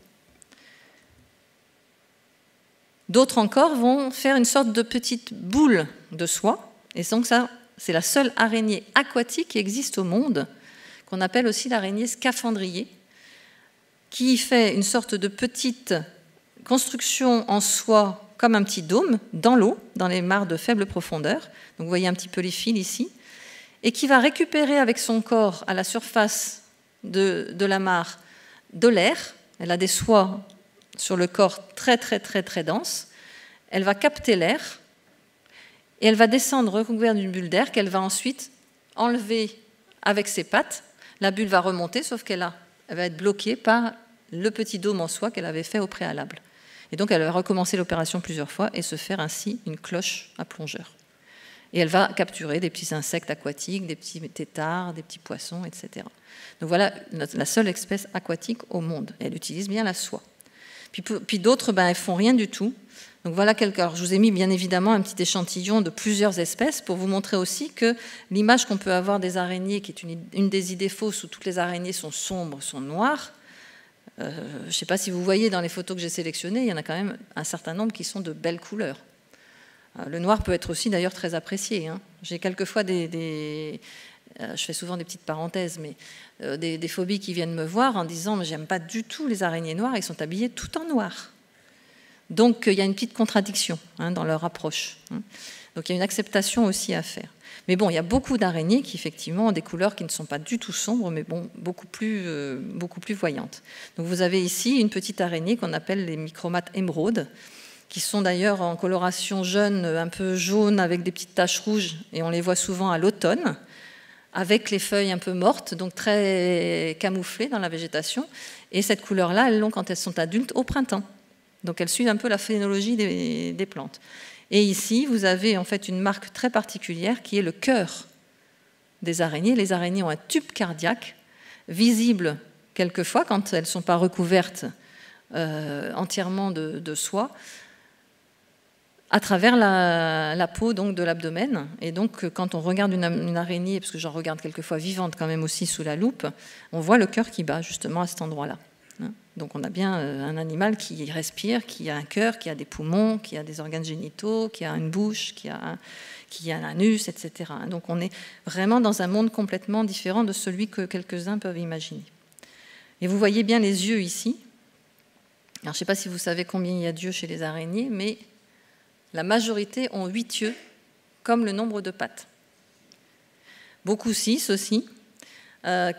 D'autres encore vont faire une sorte de petite boule de soie. Et donc ça, c'est la seule araignée aquatique qui existe au monde, qu'on appelle aussi l'araignée scaphandrier, qui fait une sorte de petite construction en soie comme un petit dôme dans l'eau, dans les mares de faible profondeur. Donc vous voyez un petit peu les fils ici. Et qui va récupérer avec son corps à la surface de, de la mare de l'air. Elle a des soies sur le corps très très très très denses. Elle va capter l'air et elle va descendre recouverte d'une bulle d'air qu'elle va ensuite enlever avec ses pattes. La bulle va remonter, sauf qu'elle a elle va être bloquée par le petit dôme en soie qu'elle avait fait au préalable. Et donc, elle va recommencer l'opération plusieurs fois et se faire ainsi une cloche à plongeur. Et elle va capturer des petits insectes aquatiques, des petits têtards, des petits poissons, et cetera. Donc voilà la seule espèce aquatique au monde. Elle utilise bien la soie. Puis, puis d'autres, ben, elles ne font rien du tout. Donc voilà quelques... Alors, je vous ai mis bien évidemment un petit échantillon de plusieurs espèces pour vous montrer aussi que l'image qu'on peut avoir des araignées, qui est une, une des idées fausses où toutes les araignées sont sombres, sont noires, euh, je ne sais pas si vous voyez dans les photos que j'ai sélectionnées, il y en a quand même un certain nombre qui sont de belles couleurs. Le noir peut être aussi d'ailleurs très apprécié. Hein. J'ai quelquefois des, des, euh, je fais souvent des petites parenthèses, mais euh, des, des phobies qui viennent me voir en disant mais j'aime pas du tout les araignées noires, ils sont habillés tout en noir. Donc il y a une petite contradiction hein, dans leur approche. Hein. Donc il y a une acceptation aussi à faire. Mais bon, il y a beaucoup d'araignées qui effectivement ont des couleurs qui ne sont pas du tout sombres, mais bon, beaucoup plus, euh, beaucoup plus voyantes. Donc vous avez ici une petite araignée qu'on appelle les micromates émeraudes, qui sont d'ailleurs en coloration jaune, un peu jaune, avec des petites taches rouges, et on les voit souvent à l'automne, avec les feuilles un peu mortes, donc très camouflées dans la végétation. Et cette couleur-là, elles l'ont quand elles sont adultes au printemps. Donc elles suivent un peu la phénologie des, des plantes. Et ici, vous avez en fait une marque très particulière qui est le cœur des araignées. Les araignées ont un tube cardiaque, visible quelquefois quand elles ne sont pas recouvertes euh, entièrement de, de soie, à travers la, la peau donc, de l'abdomen. Et donc, quand on regarde une, une araignée, parce que j'en regarde quelquefois vivante quand même aussi sous la loupe, on voit le cœur qui bat justement à cet endroit-là. Donc, on a bien un animal qui respire, qui a un cœur, qui a des poumons, qui a des organes génitaux, qui a une bouche, qui a un, qui a un anus, et cetera. Donc, on est vraiment dans un monde complètement différent de celui que quelques-uns peuvent imaginer. Et vous voyez bien les yeux ici. Alors, je ne sais pas si vous savez combien il y a d'yeux chez les araignées, mais la majorité ont huit yeux, comme le nombre de pattes. Beaucoup six aussi. Euh,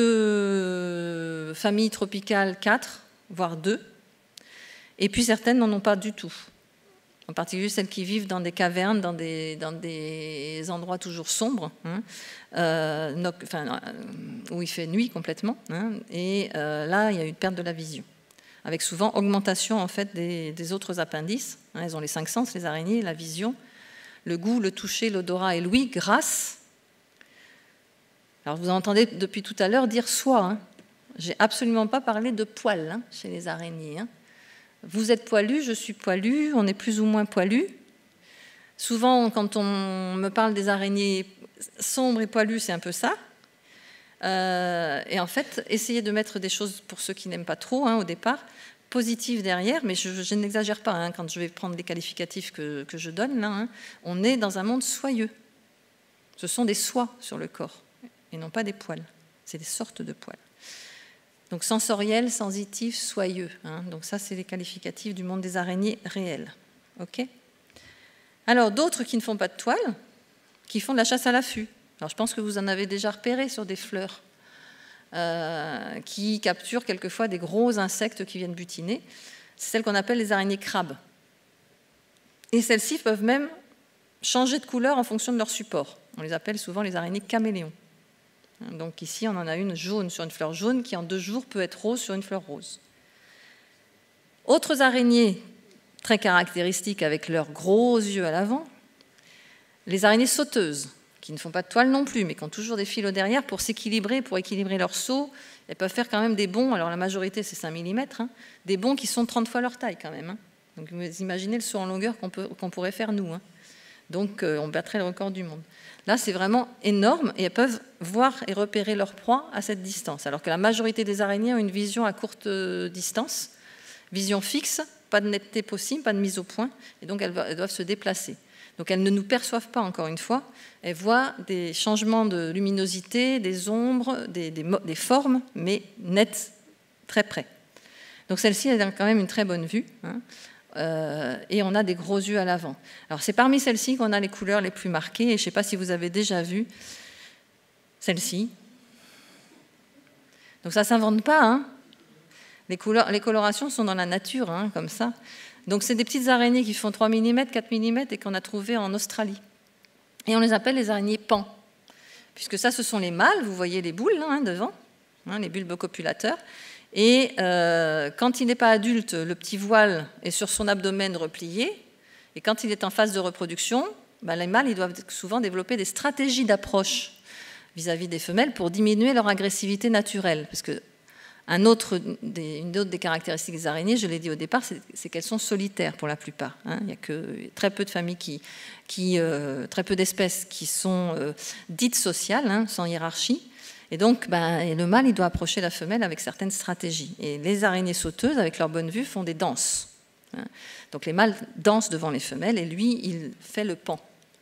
quelques familles tropicales, quatre, voire deux. Et puis certaines n'en ont pas du tout. En particulier celles qui vivent dans des cavernes, dans des, dans des endroits toujours sombres, hein, euh, no, enfin, où il fait nuit complètement. Hein, et euh, là, il y a eu une perte de la vision, avec souvent augmentation en fait, des, des autres appendices. Hein, elles ont les cinq sens, les araignées, la vision, le goût, le toucher, l'odorat et l'ouïe, grâce. Alors vous entendez depuis tout à l'heure dire soie. Hein. Je n'ai absolument pas parlé de poils hein, chez les araignées. Hein. Vous êtes poilu, je suis poilu, on est plus ou moins poilu. Souvent, quand on me parle des araignées sombres et poilues, c'est un peu ça. Euh, et en fait, essayez de mettre des choses, pour ceux qui n'aiment pas trop hein, au départ, positives derrière, mais je, je n'exagère pas hein, quand je vais prendre les qualificatifs que, que je donne. Là, hein. On est dans un monde soyeux. Ce sont des soies sur le corps, et non pas des poils. C'est des sortes de poils. Donc sensoriel, sensitif, soyeux. Hein. Donc ça, c'est les qualificatifs du monde des araignées réelles. Okay ? Alors, d'autres qui ne font pas de toile, qui font de la chasse à l'affût. Alors, je pense que vous en avez déjà repéré sur des fleurs, euh, qui capturent quelquefois des gros insectes qui viennent butiner. C'est celles qu'on appelle les araignées crabes. Et celles-ci peuvent même changer de couleur en fonction de leur support. On les appelle souvent les araignées caméléons. Donc ici, on en a une jaune sur une fleur jaune qui, en deux jours, peut être rose sur une fleur rose. Autres araignées très caractéristiques avec leurs gros yeux à l'avant, les araignées sauteuses, qui ne font pas de toile non plus, mais qui ont toujours des fils au derrière pour s'équilibrer, pour équilibrer leur saut. Elles peuvent faire quand même des bonds, alors la majorité c'est cinq millimètres, hein, des bonds qui sont trente fois leur taille quand même. Hein. Donc vous imaginez le saut en longueur qu'on peut, qu'on pourrait faire nous. Hein. Donc euh, on battrait le record du monde. Là, c'est vraiment énorme et elles peuvent voir et repérer leur proie à cette distance, alors que la majorité des araignées ont une vision à courte distance, vision fixe, pas de netteté possible, pas de mise au point, et donc elles doivent se déplacer. Donc elles ne nous perçoivent pas, encore une fois, elles voient des changements de luminosité, des ombres, des, des, des formes, mais nettes, très près. Donc celle-ci, elle a quand même une très bonne vue. Hein. Euh, et on a des gros yeux à l'avant. Alors c'est parmi celles-ci qu'on a les couleurs les plus marquées, et je ne sais pas si vous avez déjà vu celle-ci. Donc ça ne s'invente pas, hein. les, couleurs, les colorations sont dans la nature, hein, comme ça. Donc c'est des petites araignées qui font trois millimètres, quatre millimètres et qu'on a trouvées en Australie. Et on les appelle les araignées pans, puisque ça ce sont les mâles, vous voyez les boules là, hein, devant, hein, les bulbes copulateurs. Et euh, quand il n'est pas adulte, le petit voile est sur son abdomen replié. Et quand il est en phase de reproduction, ben les mâles ils doivent souvent développer des stratégies d'approche vis-à-vis des femelles pour diminuer leur agressivité naturelle. Parce que un autre des, une autre des caractéristiques des araignées, je l'ai dit au départ, c'est, c'est qu'elles sont solitaires pour la plupart. Hein. Il y a que très peu de familles, qui, qui, euh, très peu d'espèces qui sont euh, dites sociales, hein, sans hiérarchie. Et donc, ben, le mâle, il doit approcher la femelle avec certaines stratégies. Et les araignées sauteuses, avec leur bonne vue, font des danses. Donc les mâles dansent devant les femelles et lui, il fait le pan.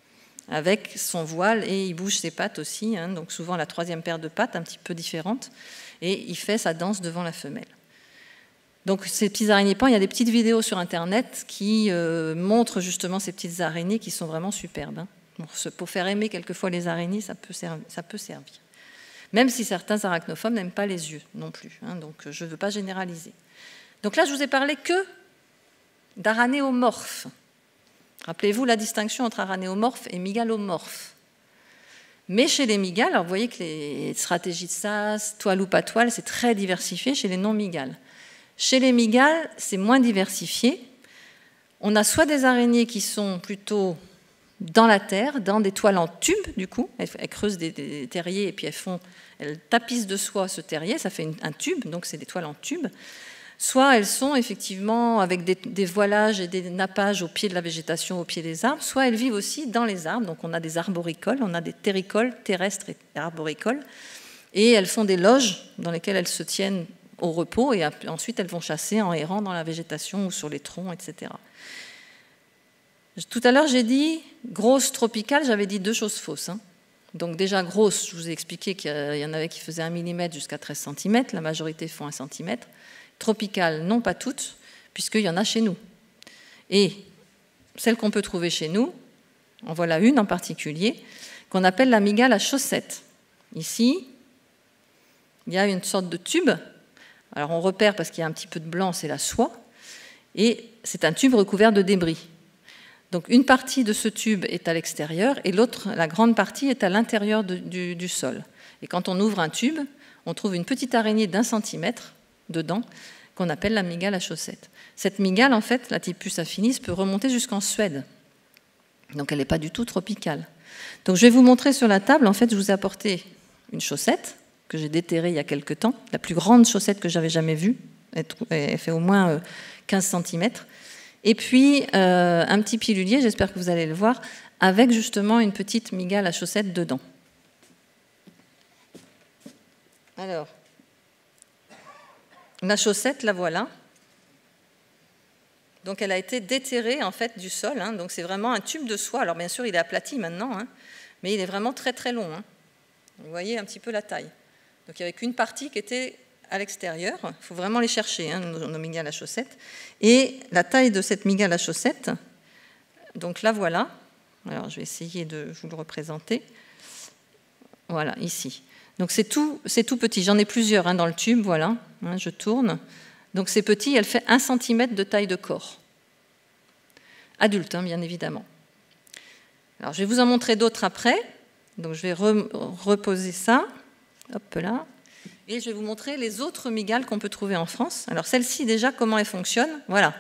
avec son voile, et il bouge ses pattes aussi, hein, donc souvent la troisième paire de pattes, un petit peu différente, et il fait sa danse devant la femelle. Donc ces petits araignées pans, il y a des petites vidéos sur Internet qui euh, montrent justement ces petites araignées qui sont vraiment superbes. Hein. Pour, pour faire aimer quelquefois les araignées, ça peut, servir, ça peut servir. Même si certains arachnophobes n'aiment pas les yeux non plus, hein, donc je ne veux pas généraliser. Donc là, je vous ai parlé que d'aranéomorphes. Rappelez-vous la distinction entre aranéomorphes et mygalomorphes. Mais chez les mygales, alors vous voyez que les stratégies de sas, toile ou pas toile, c'est très diversifié chez les non-mygales. Chez les mygales, c'est moins diversifié. On a soit des araignées qui sont plutôt dans la terre, dans des toiles en tube, du coup. Elles, elles creusent des, des terriers et puis elles, font, elles tapissent de soie ce terrier, ça fait une, un tube, donc c'est des toiles en tube. Soit elles sont effectivement avec des, des voilages et des nappages au pied de la végétation, au pied des arbres, soit elles vivent aussi dans les arbres. Donc on a des arboricoles, on a des terricoles, terrestres et arboricoles. Et elles font des loges dans lesquelles elles se tiennent au repos et ensuite elles vont chasser en errant dans la végétation ou sur les troncs, et cetera. Tout à l'heure, j'ai dit grosse tropicale, j'avais dit deux choses fausses. Hein. Donc déjà grosse, je vous ai expliqué qu'il y en avait qui faisaient un millimètre jusqu'à treize centimètres, la majorité font un centimètre. Tropicales, non pas toutes, puisqu'il y en a chez nous. Et celle qu'on peut trouver chez nous, en voilà une en particulier, qu'on appelle la mygale à chaussettes. Ici, il y a une sorte de tube. Alors on repère parce qu'il y a un petit peu de blanc, c'est la soie. Et c'est un tube recouvert de débris. Donc une partie de ce tube est à l'extérieur et l'autre, la grande partie, est à l'intérieur du, du sol. Et quand on ouvre un tube, on trouve une petite araignée d'un centimètre dedans, qu'on appelle la mygale à chaussettes. Cette mygale, en fait, la Typus affinis, peut remonter jusqu'en Suède. Donc elle n'est pas du tout tropicale. Donc je vais vous montrer sur la table, en fait, je vous ai apporté une chaussette que j'ai déterrée il y a quelque temps, la plus grande chaussette que j'avais jamais vue, elle fait au moins quinze centimètres. Et puis euh, un petit pilulier, j'espère que vous allez le voir, avec justement une petite mygale à chaussettes dedans. Alors, la chaussette, la voilà. Donc elle a été déterrée en fait du sol, hein. Donc c'est vraiment un tube de soie. Alors bien sûr, il est aplati maintenant, hein, mais il est vraiment très très long. Hein. Vous voyez un petit peu la taille. Donc il n'y avait qu'une partie qui était à l'extérieur. Il faut vraiment les chercher, hein, nos, nos mygales à chaussettes. Et la taille de cette mygale à chaussettes, donc la voilà. Alors je vais essayer de vous le représenter. Voilà, ici. Donc c'est tout, c'est tout petit. J'en ai plusieurs hein, dans le tube, voilà. Hein, je tourne. Donc c'est petit, elle fait un centimètre de taille de corps. Adulte, hein, bien évidemment. Alors je vais vous en montrer d'autres après. Donc je vais re reposer ça. Hop là. Et je vais vous montrer les autres mygales qu'on peut trouver en France. Alors celle-ci déjà, comment elle fonctionne? Voilà.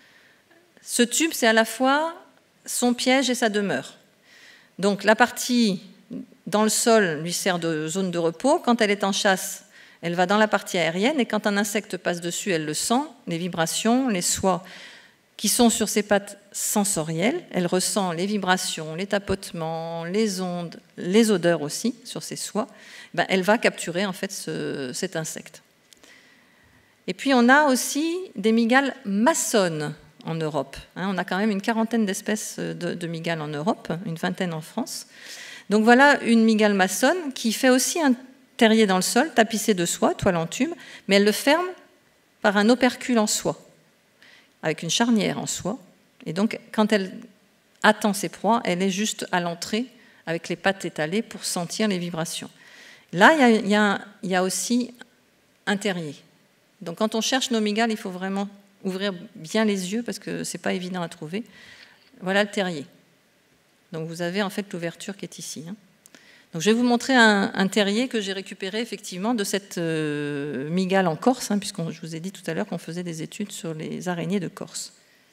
Ce tube, c'est à la fois son piège et sa demeure. Donc la partie dans le sol lui sert de zone de repos. Quand elle est en chasse, elle va dans la partie aérienne et quand un insecte passe dessus, elle le sent, les vibrations, les soies qui sont sur ses pattes sensorielles. Elle ressent les vibrations, les tapotements, les ondes, les odeurs aussi sur ses soies. Ben, elle va capturer en fait ce, cet insecte. Et puis on a aussi des mygales maçonnes en Europe. Hein, on a quand même une quarantaine d'espèces de, de mygales en Europe, une vingtaine en France. Donc voilà une mygale maçonne qui fait aussi un terrier dans le sol, tapissé de soie, toile en tube, mais elle le ferme par un opercule en soie, avec une charnière en soie. Et donc quand elle attend ses proies, elle est juste à l'entrée avec les pattes étalées pour sentir les vibrations. Là, il y a, il y a, il y a aussi un terrier. Donc quand on cherche nos mygales, il faut vraiment ouvrir bien les yeux parce que ce n'est pas évident à trouver. Voilà le terrier. Donc vous avez en fait l'ouverture qui est ici. Hein. Donc je vais vous montrer un, un terrier que j'ai récupéré effectivement de cette euh, mygale en Corse, hein, puisque je vous ai dit tout à l'heure qu'on faisait des études sur les araignées de Corse.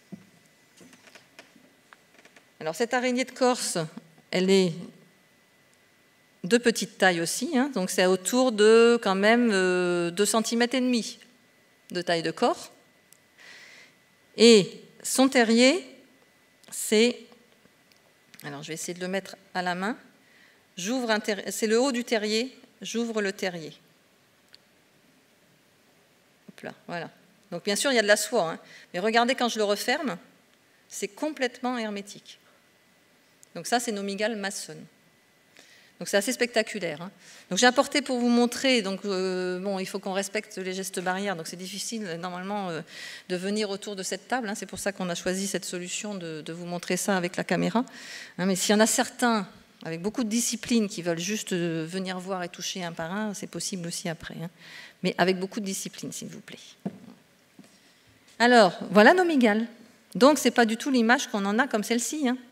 Alors cette araignée de Corse, elle est de petite taille aussi, hein, donc c'est autour de quand même euh, deux centimètres et demi de taille de corps. Et son terrier, c'est, alors je vais essayer de le mettre à la main, j'ouvre un terrier, c'est le haut du terrier, j'ouvre le terrier. Hop là, voilà. Donc bien sûr il y a de la soie, hein, mais regardez quand je le referme, c'est complètement hermétique. Donc ça, c'est nos mygales maçonnes. Donc c'est assez spectaculaire. Hein. Donc j'ai apporté pour vous montrer, donc, euh, bon, il faut qu'on respecte les gestes barrières, donc c'est difficile normalement euh, de venir autour de cette table, hein. C'est pour ça qu'on a choisi cette solution de, de vous montrer ça avec la caméra. Hein, mais s'il y en a certains avec beaucoup de discipline qui veulent juste euh, venir voir et toucher un par un, c'est possible aussi après. Hein. Mais avec beaucoup de discipline, s'il vous plaît. Alors, voilà nos mygales. Donc c'est pas du tout l'image qu'on en a comme celle-ci. Hein.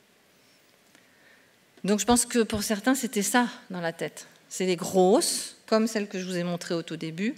Donc je pense que pour certains, c'était ça dans la tête. C'est les grosses, comme celle que je vous ai montrée au tout début,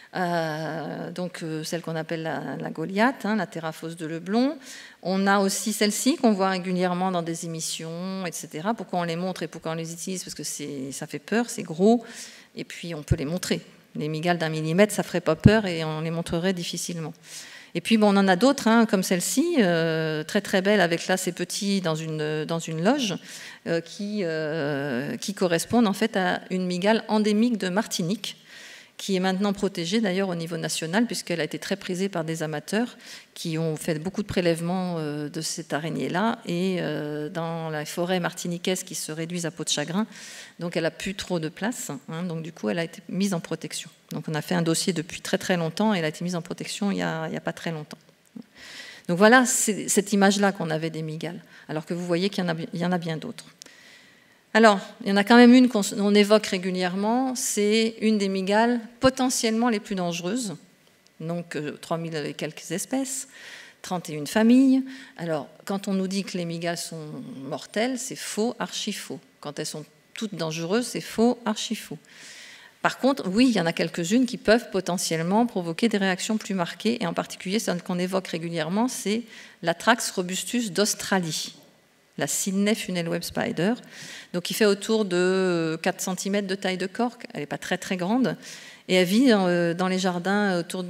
euh, donc euh, celle qu'on appelle la, la Goliath, hein, la Théraphos de Leblon. On a aussi celle-ci qu'on voit régulièrement dans des émissions, et cetera. Pourquoi on les montre et pourquoi on les utilise? Parce que ça fait peur, c'est gros, et puis on peut les montrer. Les mygales d'un millimètre, ça ne ferait pas peur et on les montrerait difficilement. Et puis, bon, on en a d'autres, hein, comme celle-ci, euh, très très belle, avec là ces petits dans une, dans une loge, euh, qui, euh, qui correspondent en fait à une mygale endémique de Martinique, qui est maintenant protégée d'ailleurs au niveau national, puisqu'elle a été très prisée par des amateurs qui ont fait beaucoup de prélèvements euh, de cette araignée-là, et euh, dans la forêt martiniquaise qui se réduisent à peau de chagrin, donc elle n'a plus trop de place, hein, donc du coup elle a été mise en protection. Donc on a fait un dossier depuis très très longtemps, et elle a été mise en protection il n'y a, a pas très longtemps. Donc voilà, c'est cette image-là qu'on avait des mygales, alors que vous voyez qu'il y, y en a bien d'autres. Alors, il y en a quand même une qu'on évoque régulièrement, c'est une des mygales potentiellement les plus dangereuses, donc euh, trois mille et quelques espèces, trente et une familles. Alors, quand on nous dit que les mygales sont mortelles, c'est faux, archi faux. Quand elles sont toutes dangereuses, c'est faux, archi faux. Par contre, oui, il y en a quelques-unes qui peuvent potentiellement provoquer des réactions plus marquées, et en particulier, celle qu'on évoque régulièrement, c'est l'Atrax robustus d'Australie, la Sydney Funnel Web Spider, donc qui fait autour de quatre centimètres de taille de corps, elle n'est pas très très grande, et elle vit dans, dans les jardins autour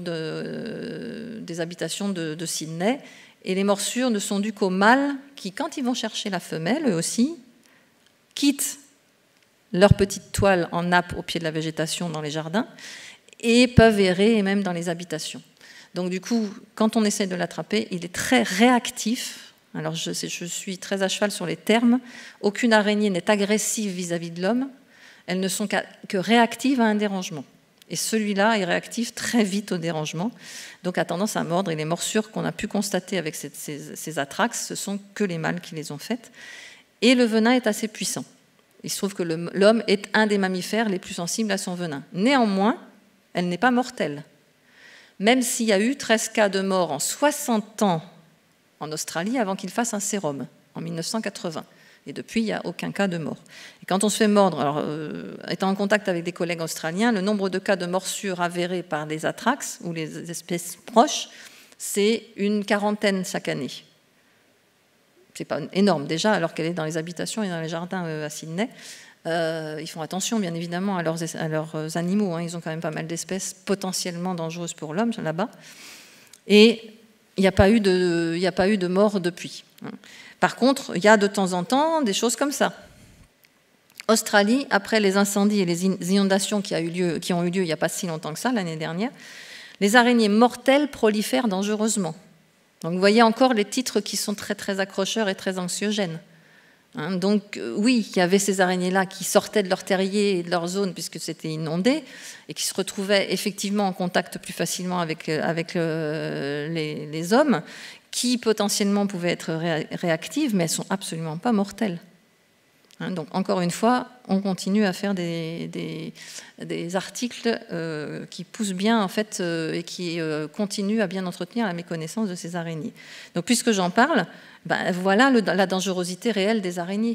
de, des habitations de, de Sydney, et les morsures ne sont dues qu'aux mâles qui, quand ils vont chercher la femelle, eux aussi, quittent leur petite toile en nappe au pied de la végétation dans les jardins, et peuvent errer et même dans les habitations. Donc du coup, quand on essaie de l'attraper, il est très réactif. Alors je, je suis très à cheval sur les termes. Aucune araignée n'est agressive vis-à-vis de l'homme. Elles ne sont que réactives à un dérangement. Et celui-là est réactif très vite au dérangement, donc a tendance à mordre. Et les morsures qu'on a pu constater avec ces, ces, ces atrax, ce sont que les mâles qui les ont faites. Et le venin est assez puissant. Il se trouve que l'homme est un des mammifères les plus sensibles à son venin. Néanmoins, elle n'est pas mortelle. Même s'il y a eu treize cas de mort en soixante ans en Australie avant qu'il fasse un sérum, en mille neuf cent quatre-vingts. Et depuis, il n'y a aucun cas de mort. Et quand on se fait mordre, alors, euh, étant en contact avec des collègues australiens, le nombre de cas de morsures avérés par des atrax ou les espèces proches, c'est une quarantaine chaque année. C'est pas énorme déjà, alors qu'elle est dans les habitations et dans les jardins euh, à Sydney. Euh, ils font attention, bien évidemment, à leurs, à leurs animaux. Hein. Ils ont quand même pas mal d'espèces potentiellement dangereuses pour l'homme, là-bas. Et il n'y a pas eu de, il n'y a pas eu de mort depuis. Par contre, il y a de temps en temps des choses comme ça. Australie, après les incendies et les inondations qui, a eu lieu, qui ont eu lieu il n'y a pas si longtemps que ça, l'année dernière, les araignées mortelles prolifèrent dangereusement. Donc vous voyez encore les titres qui sont très très accrocheurs et très anxiogènes. Hein, donc oui, il y avait ces araignées-là qui sortaient de leur terrier et de leur zone puisque c'était inondé et qui se retrouvaient effectivement en contact plus facilement avec, avec le, les, les hommes, qui potentiellement pouvaient être ré, réactives, mais elles ne sont absolument pas mortelles. Hein, donc encore une fois, on continue à faire des, des, des articles euh, qui poussent bien en fait euh, et qui euh, continuent à bien entretenir la méconnaissance de ces araignées. Donc puisque j'en parle, ben, voilà le, la dangerosité réelle des araignées.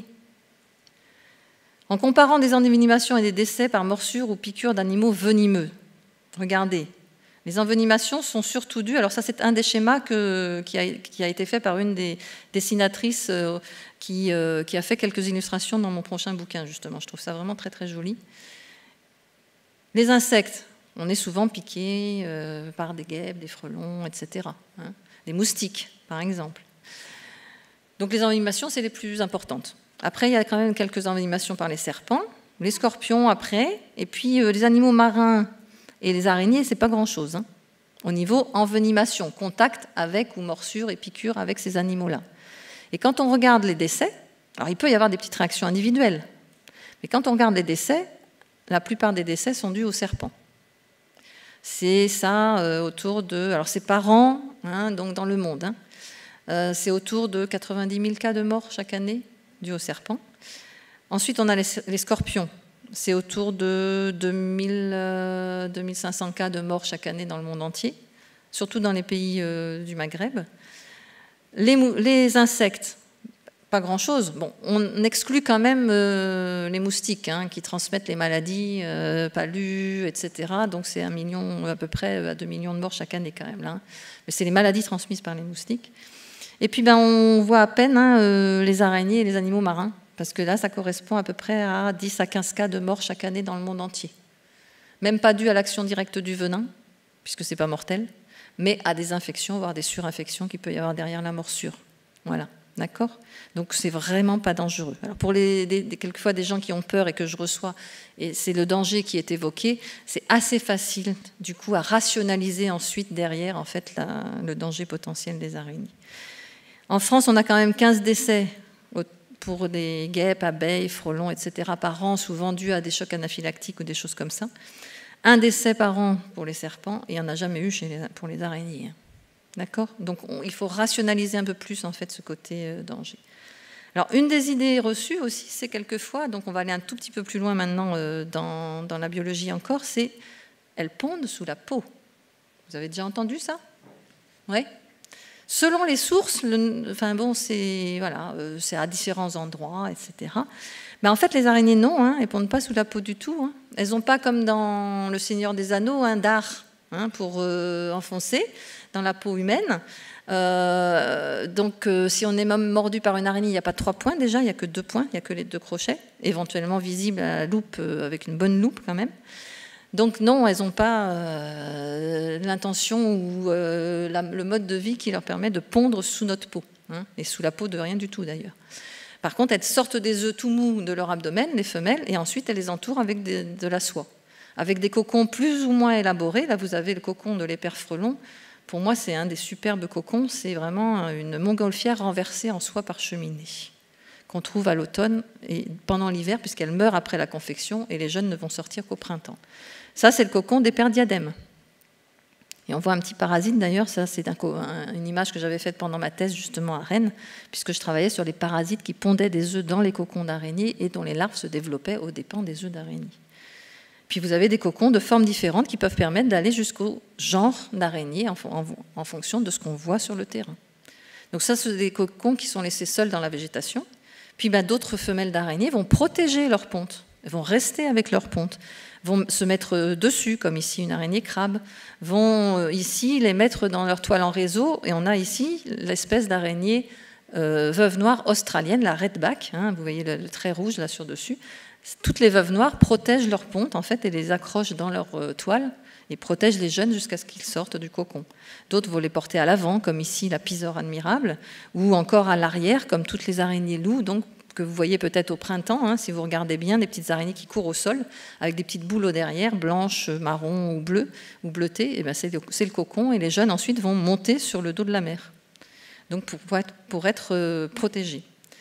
En comparant des envenimations et des décès par morsure ou piqûre d'animaux venimeux, regardez, les envenimations sont surtout dues, alors ça c'est un des schémas que, qui, a, qui a été fait par une des dessinatrices euh, qui, euh, qui a fait quelques illustrations dans mon prochain bouquin justement, je trouve ça vraiment très très joli. Les insectes, on est souvent piqué euh, par des guêpes, des frelons, et cetera. Hein, des moustiques par exemple. Donc les envenimations, c'est les plus importantes. Après, il y a quand même quelques envenimations par les serpents, les scorpions après, et puis euh, les animaux marins et les araignées, c'est pas grand-chose. Hein, au niveau envenimation, contact avec ou morsure et piqûre avec ces animaux-là. Et quand on regarde les décès, Alors, il peut y avoir des petites réactions individuelles. Mais quand on regarde les décès, la plupart des décès sont dus aux serpents. C'est ça euh, autour de... Alors, c'est par an, hein, donc dans le monde. Hein. Euh, c'est autour de quatre-vingt-dix mille cas de mort chaque année dus aux serpents. Ensuite, on a les, les scorpions. C'est autour de deux mille, euh, deux mille cinq cents cas de mort chaque année dans le monde entier, surtout dans les pays euh, du Maghreb. Les, les insectes, pas grand-chose. Bon, on exclut quand même euh, les moustiques hein, qui transmettent les maladies, euh, palud, et cetera. Donc c'est un million, à peu près à deux millions de morts chaque année quand même. Là, hein. Mais c'est les maladies transmises par les moustiques. Et puis ben, on voit à peine hein, euh, les araignées et les animaux marins, parce que là, ça correspond à peu près à dix à quinze cas de morts chaque année dans le monde entier. Même pas dû à l'action directe du venin, puisque c'est pas mortel, mais à des infections, voire des surinfections qu'il peut y avoir derrière la morsure. Voilà, d'accord ? Donc c'est vraiment pas dangereux. Alors pour les, des, des, quelquefois des gens qui ont peur et que je reçois, et c'est le danger qui est évoqué, c'est assez facile du coup à rationaliser ensuite derrière en fait la, le danger potentiel des araignées. En France, on a quand même quinze décès pour des guêpes, abeilles, frelons, et cetera par an, souvent dus à des chocs anaphylactiques ou des choses comme ça. Un décès par an pour les serpents, et il n'y en a jamais eu chez les, pour les araignées. D'accord ? Donc on, il faut rationaliser un peu plus en fait ce côté euh, danger. Alors une des idées reçues aussi, c'est quelquefois, donc on va aller un tout petit peu plus loin maintenant euh, dans, dans la biologie encore, c'est elles pondent sous la peau. Vous avez déjà entendu ça ? Oui ? Selon les sources, le, enfin bon, c'est voilà, euh, c'est à différents endroits, et cetera. Mais en fait, les araignées, non, hein, elles ne pondent pas sous la peau du tout. Hein. Elles n'ont pas, comme dans Le Seigneur des Anneaux, un dard hein, pour euh, enfoncer dans la peau humaine. Euh, donc, euh, si on est même mordu par une araignée, il n'y a pas trois points déjà, il n'y a que deux points, il n'y a que les deux crochets, éventuellement visibles à la loupe, euh, avec une bonne loupe quand même. Donc non, elles n'ont pas euh, l'intention ou euh, la, le mode de vie qui leur permet de pondre sous notre peau, hein, et sous la peau de rien du tout d'ailleurs. Par contre, elles sortent des œufs tout mous de leur abdomen, les femelles, et ensuite elles les entourent avec des, de la soie, avec des cocons plus ou moins élaborés. Là, vous avez le cocon de l'éperfrelon. Pour moi, c'est un des superbes cocons. C'est vraiment une montgolfière renversée en soie parcheminée qu'on trouve à l'automne et pendant l'hiver, puisqu'elle meurt après la confection, et les jeunes ne vont sortir qu'au printemps. Ça, c'est le cocon d'Éperdiadème. Et on voit un petit parasite, d'ailleurs, ça c'est un, une image que j'avais faite pendant ma thèse, justement à Rennes, puisque je travaillais sur les parasites qui pondaient des œufs dans les cocons d'araignées et dont les larves se développaient aux dépens des œufs d'araignées. Puis vous avez des cocons de formes différentes qui peuvent permettre d'aller jusqu'au genre d'araignée en, en, en fonction de ce qu'on voit sur le terrain. Donc ça, c'est des cocons qui sont laissés seuls dans la végétation. Puis ben, d'autres femelles d'araignées vont protéger leur ponte, elles vont rester avec leur ponte, vont se mettre dessus, comme ici une araignée crabe, vont ici les mettre dans leur toile en réseau, et on a ici l'espèce d'araignée euh, veuve noire australienne, la redback, hein, vous voyez le, le trait rouge là sur dessus. Toutes les veuves noires protègent leur ponte en fait et les accrochent dans leur euh, toile et protègent les jeunes jusqu'à ce qu'ils sortent du cocon. D'autres vont les porter à l'avant, comme ici la pisore admirable, ou encore à l'arrière, comme toutes les araignées loups, donc que vous voyez peut-être au printemps, hein, si vous regardez bien, des petites araignées qui courent au sol, avec des petites boules au derrière, blanches, marron ou bleues, ou bleutées, et bien c'est, le, c'est le cocon, et les jeunes ensuite vont monter sur le dos de la mère, donc pour, pour être, pour être euh, protégés.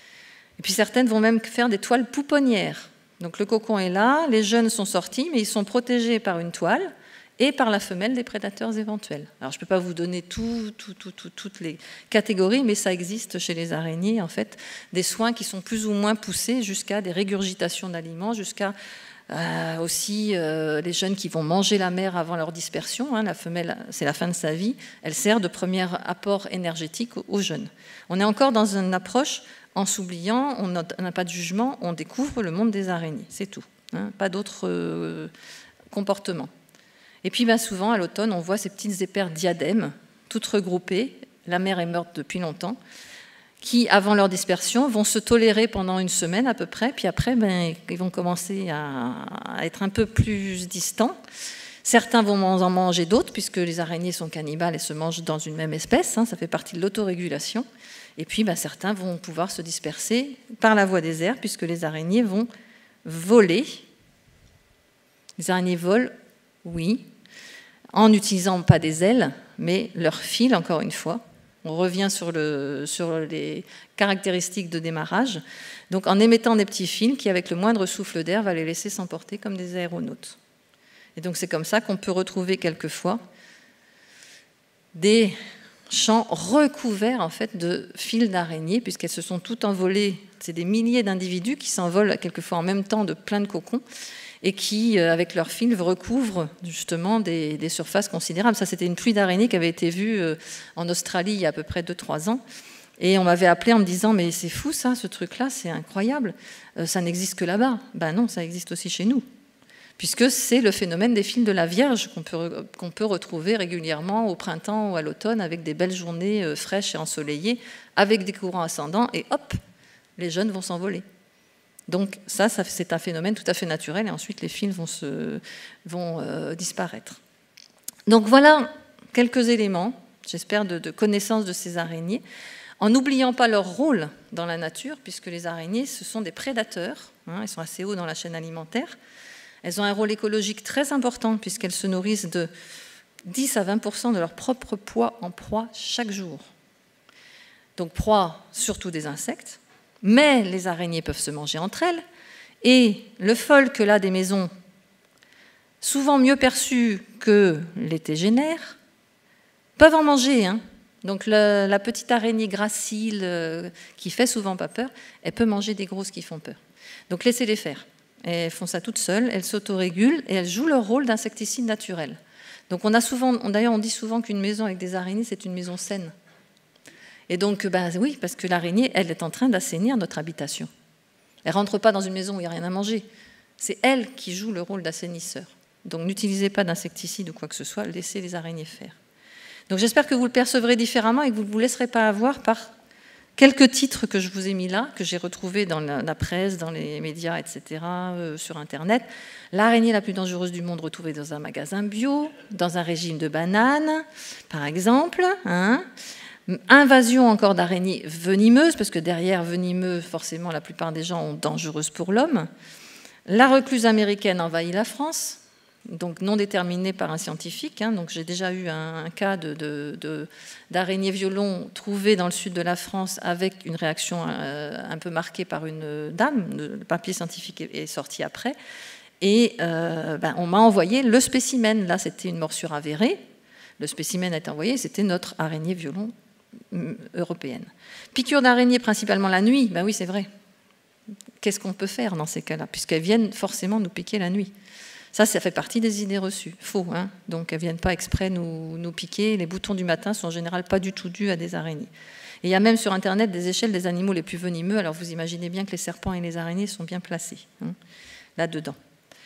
Et puis certaines vont même faire des toiles pouponnières. Donc le cocon est là, les jeunes sont sortis, mais ils sont protégés par une toile, et par la femelle des prédateurs éventuels. Alors je ne peux pas vous donner tout, tout, tout, tout, toutes les catégories, mais ça existe chez les araignées, en fait, des soins qui sont plus ou moins poussés jusqu'à des régurgitations d'aliments, jusqu'à euh, aussi euh, les jeunes qui vont manger la mère avant leur dispersion. Hein, la femelle, c'est la fin de sa vie, elle sert de premier apport énergétique aux jeunes. On est encore dans une approche, en s'oubliant, on n'a pas de jugement, on découvre le monde des araignées, c'est tout. Hein, pas d'autres euh, comportements. Et puis ben, souvent, à l'automne, on voit ces petites éperdiadèmes, toutes regroupées, la mère est morte depuis longtemps, qui, avant leur dispersion, vont se tolérer pendant une semaine à peu près, puis après, ben, ils vont commencer à, à être un peu plus distants. Certains vont en manger d'autres, puisque les araignées sont cannibales et se mangent dans une même espèce, hein, ça fait partie de l'autorégulation. Et puis ben, certains vont pouvoir se disperser par la voie des airs, puisque les araignées vont voler. Les araignées volent, oui, en n'utilisant pas des ailes, mais leur fil, encore une fois, On revient sur, le, sur les caractéristiques de démarrage. Donc en émettant des petits fils qui, avec le moindre souffle d'air, va les laisser s'emporter comme des aéronautes. Et donc c'est comme ça qu'on peut retrouver quelquefois des champs recouverts en fait, de fils d'araignées, puisqu'elles se sont toutes envolées. C'est des milliers d'individus qui s'envolent quelquefois en même temps de plein de cocons et qui, avec leurs fils, recouvrent justement des, des surfaces considérables. Ça, c'était une pluie d'araignées qui avait été vue en Australie il y a à peu près deux trois ans. Et on m'avait appelé en me disant « mais c'est fou ça, ce truc-là, c'est incroyable, euh, ça n'existe que là-bas ». Ben non, ça existe aussi chez nous, puisque c'est le phénomène des fils de la Vierge qu'on peut, qu'on peut retrouver régulièrement au printemps ou à l'automne avec des belles journées fraîches et ensoleillées, avec des courants ascendants, et hop, les jeunes vont s'envoler. Donc ça, ça c'est un phénomène tout à fait naturel, et ensuite les fils vont, se, vont euh, disparaître. Donc voilà quelques éléments, j'espère, de, de connaissance de ces araignées, en n'oubliant pas leur rôle dans la nature, puisque les araignées, ce sont des prédateurs, hein, elles sont assez hauts dans la chaîne alimentaire. Elles ont un rôle écologique très important, puisqu'elles se nourrissent de dix à vingt pour cent de leur propre poids en proie chaque jour. Donc proie surtout des insectes, mais les araignées peuvent se manger entre elles, et le folk là des maisons, souvent mieux perçu que les tégénaires, peuvent en manger. Hein. Donc le, la petite araignée gracile euh, qui fait souvent pas peur, elle peut manger des grosses qui font peur. Donc laissez-les faire. Elles font ça toutes seules, elles s'autorégulent et elles jouent leur rôle d'insecticide naturel. Donc on a souvent, d'ailleurs on dit souvent qu'une maison avec des araignées, c'est une maison saine. Et donc, ben oui, parce que l'araignée, elle est en train d'assainir notre habitation. Elle ne rentre pas dans une maison où il n'y a rien à manger. C'est elle qui joue le rôle d'assainisseur. Donc n'utilisez pas d'insecticide ou quoi que ce soit, laissez les araignées faire. Donc j'espère que vous le percevrez différemment et que vous ne vous laisserez pas avoir par quelques titres que je vous ai mis là, que j'ai retrouvés dans la, la presse, dans les médias, et cetera, euh, sur Internet. L'araignée la plus dangereuse du monde retrouvée dans un magasin bio, dans un régime de bananes, par exemple. Hein. Invasion encore d'araignées venimeuses, parce que derrière venimeux, forcément, la plupart des gens ont dangereuse pour l'homme. La recluse américaine envahit la France, donc non déterminée par un scientifique. Hein. Donc j'ai déjà eu un, un cas de, de, de, d'araignée violon trouvée dans le sud de la France avec une réaction euh, un peu marquée par une dame. Le papier scientifique est, est sorti après. Et euh, ben, on m'a envoyé le spécimen. Là, c'était une morsure avérée. Le spécimen a été envoyé, c'était notre araignée violon européenne. Piqûres d'araignée principalement la nuit, ben oui, c'est vrai. Qu'est-ce qu'on peut faire dans ces cas-là, puisqu'elles viennent forcément nous piquer la nuit? Ça, ça fait partie des idées reçues. Faux, hein. Donc elles ne viennent pas exprès nous, nous piquer. Les boutons du matin sont en général pas du tout dus à des araignées. Et il y a même sur Internet des échelles des animaux les plus venimeux. Alors vous imaginez bien que les serpents et les araignées sont bien placés hein, là-dedans.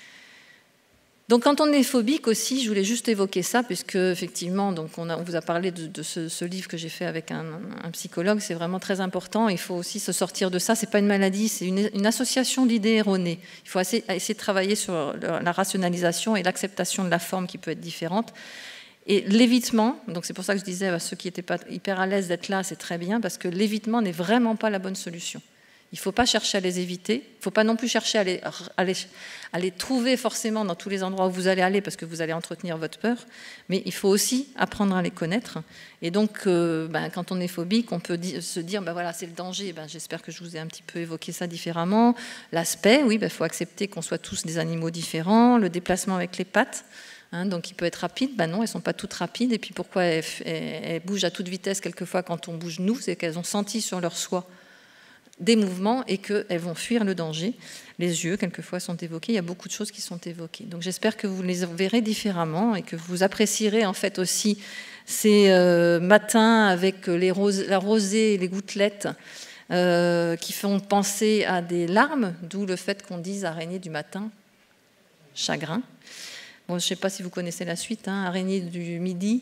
Donc quand on est phobique aussi, je voulais juste évoquer ça, puisque effectivement, donc on, a, on vous a parlé de, de ce, ce livre que j'ai fait avec un, un psychologue, c'est vraiment très important. Il faut aussi se sortir de ça. C'est pas une maladie, c'est une, une association d'idées erronées. Il faut essayer, essayer de travailler sur la rationalisation et l'acceptation de la forme qui peut être différente. Et l'évitement, donc c'est pour ça que je disais à ceux qui n'étaient pas hyper à l'aise d'être là, c'est très bien, parce que l'évitement n'est vraiment pas la bonne solution. Il ne faut pas chercher à les éviter, il ne faut pas non plus chercher à les, à, les, à les trouver forcément dans tous les endroits où vous allez aller parce que vous allez entretenir votre peur, mais il faut aussi apprendre à les connaître. Et donc, euh, ben, quand on est phobique, on peut di- se dire, ben voilà, c'est le danger, ben, j'espère que je vous ai un petit peu évoqué ça différemment. L'aspect, oui, il ben, faut accepter qu'on soit tous des animaux différents, le déplacement avec les pattes, hein, donc il peut être rapide, ben non, elles ne sont pas toutes rapides, et puis pourquoi elles, elles, elles bougent à toute vitesse quelquefois quand on bouge nous, c'est qu'elles ont senti sur leur soie des mouvements et qu'elles vont fuir le danger. Les yeux, quelquefois, sont évoqués. Il y a beaucoup de choses qui sont évoquées. Donc j'espère que vous les verrez différemment et que vous apprécierez en fait aussi ces euh, matins avec les roses, la rosée et les gouttelettes euh, qui font penser à des larmes, d'où le fait qu'on dise araignée du matin, chagrin. Bon, je ne sais pas si vous connaissez la suite. Hein. Araignée du midi,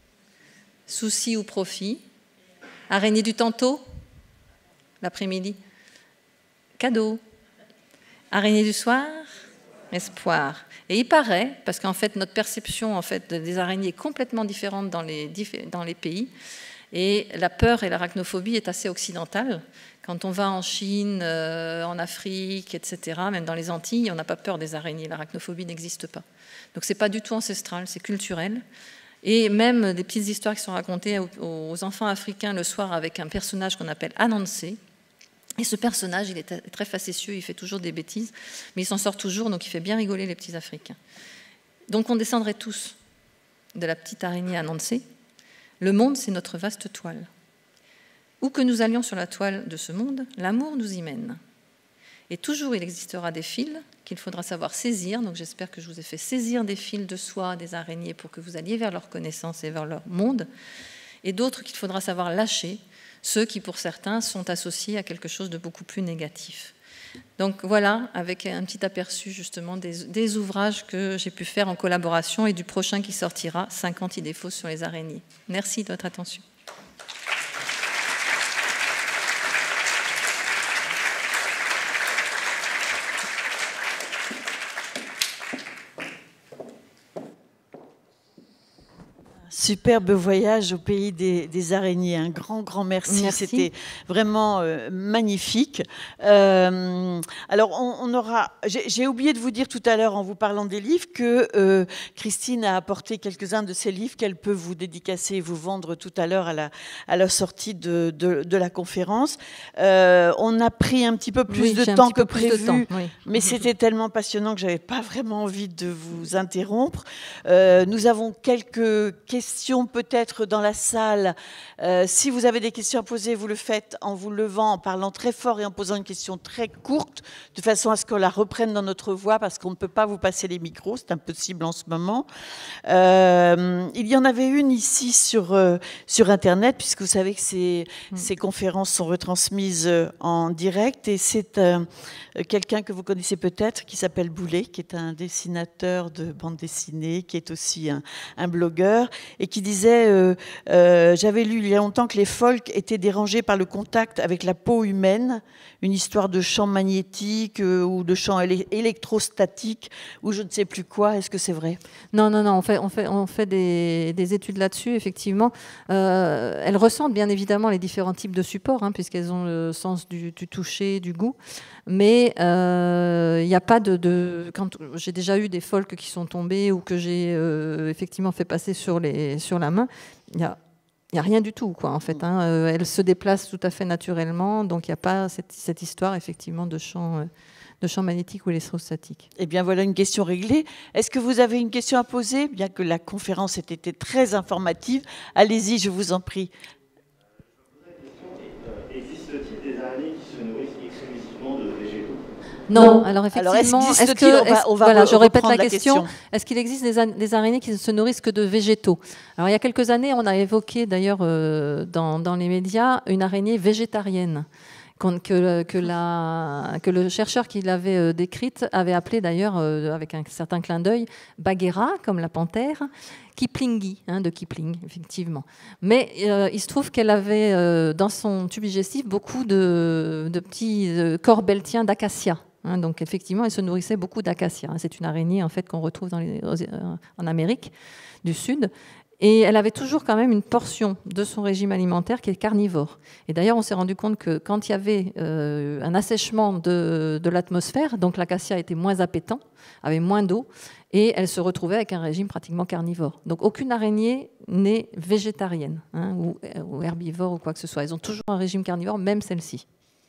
souci ou profit. Araignée du tantôt, l'après-midi, cadeau. Araignée du soir, espoir. Et il paraît, parce qu'en fait notre perception en fait, des araignées est complètement différente dans les, dans les pays, et la peur et l'arachnophobie est assez occidentale. Quand on va en Chine, euh, en Afrique, et cetera, même dans les Antilles, on n'a pas peur des araignées, l'arachnophobie n'existe pas. Donc ce n'est pas du tout ancestral, c'est culturel. Et même des petites histoires qui sont racontées aux, aux enfants africains le soir avec un personnage qu'on appelle Anansi. Et ce personnage, il est très facétieux, il fait toujours des bêtises, mais il s'en sort toujours, donc il fait bien rigoler les petits Africains. Donc on descendrait tous de la petite araignée Anansi. Le monde, c'est notre vaste toile. Où que nous allions sur la toile de ce monde, l'amour nous y mène. Et toujours, il existera des fils qu'il faudra savoir saisir. Donc j'espère que je vous ai fait saisir des fils de soie, des araignées, pour que vous alliez vers leur connaissance et vers leur monde. Et d'autres qu'il faudra savoir lâcher, ceux qui, pour certains, sont associés à quelque chose de beaucoup plus négatif. Donc voilà, avec un petit aperçu justement des, des ouvrages que j'ai pu faire en collaboration et du prochain qui sortira, cinquante idées fausses sur les araignées. Merci de votre attention. Superbe voyage au pays des, des araignées. Un grand, grand merci. merci. C'était vraiment euh, magnifique. Euh, alors, on, on aura. J'ai oublié de vous dire tout à l'heure, en vous parlant des livres, que euh, Christine a apporté quelques-uns de ses livres qu'elle peut vous dédicacer et vous vendre tout à l'heure à la, à la sortie de, de, de la conférence. Euh, on a pris un petit peu plus oui, de temps que prévu, temps, oui. mais c'était tellement passionnant que j'avais pas vraiment envie de vous interrompre. Euh, nous avons quelques questions peut-être dans la salle. Euh, si vous avez des questions à poser, vous le faites en vous levant, en parlant très fort et en posant une question très courte, de façon à ce qu'on la reprenne dans notre voix, parce qu'on ne peut pas vous passer les micros, c'est impossible en ce moment. Euh, il y en avait une ici sur, euh, sur Internet, puisque vous savez que ces, mmh. ces conférences sont retransmises en direct, et c'est euh, quelqu'un que vous connaissez peut-être, qui s'appelle Boulet, qui est un dessinateur de bande dessinée, qui est aussi un, un blogueur, et qui disait euh, euh, j'avais lu il y a longtemps que les phoques étaient dérangés par le contact avec la peau humaine, une histoire de champ magnétique euh, ou de champ éle électrostatique ou je ne sais plus quoi. Est-ce que c'est vrai? Non, non, non, on fait, on fait, on fait des, des études là-dessus, effectivement. Euh, elles ressentent bien évidemment les différents types de supports, hein, puisqu'elles ont le sens du, du toucher, du goût. Mais il euh, n'y a pas de... de quand j'ai déjà eu des phoques qui sont tombés ou que j'ai euh, effectivement fait passer sur, les, sur la main, il n'y a, y a rien du tout, quoi, en fait. Hein. Euh, elles se déplacent tout à fait naturellement, donc il n'y a pas cette, cette histoire, effectivement, de champ, euh, de champ magnétique ou électrostatique. Eh bien, voilà une question réglée. Est-ce que vous avez une question à poser? Bien que la conférence ait été très informative, allez-y, je vous en prie. Non, alors effectivement, alors est-ce est-ce que, on va, on va voilà, je répète la question, question. Est-ce qu'il existe des, des araignées qui ne se nourrissent que de végétaux? Alors il y a quelques années, on a évoqué d'ailleurs euh, dans, dans les médias une araignée végétarienne que, que, la, que le chercheur qui l'avait euh, décrite avait appelé d'ailleurs, euh, avec un certain clin d'œil, Bagheera, comme la panthère, Kiplingi, hein, de Kipling, effectivement. Mais euh, il se trouve qu'elle avait euh, dans son tube digestif beaucoup de, de petits euh, corps beltiens d'acacia. Hein, donc effectivement, elle se nourrissait beaucoup d'acacia. Hein. C'est une araignée en fait qu'on retrouve dans les, euh, en Amérique du Sud. Et elle avait toujours quand même une portion de son régime alimentaire qui est carnivore. Et d'ailleurs, on s'est rendu compte que quand il y avait euh, un assèchement de, de l'atmosphère, donc l'acacia était moins appétant, avait moins d'eau, et elle se retrouvait avec un régime pratiquement carnivore. Donc aucune araignée n'est végétarienne, hein, ou, ou herbivore ou quoi que ce soit. Elles ont toujours un régime carnivore, même celle-ci.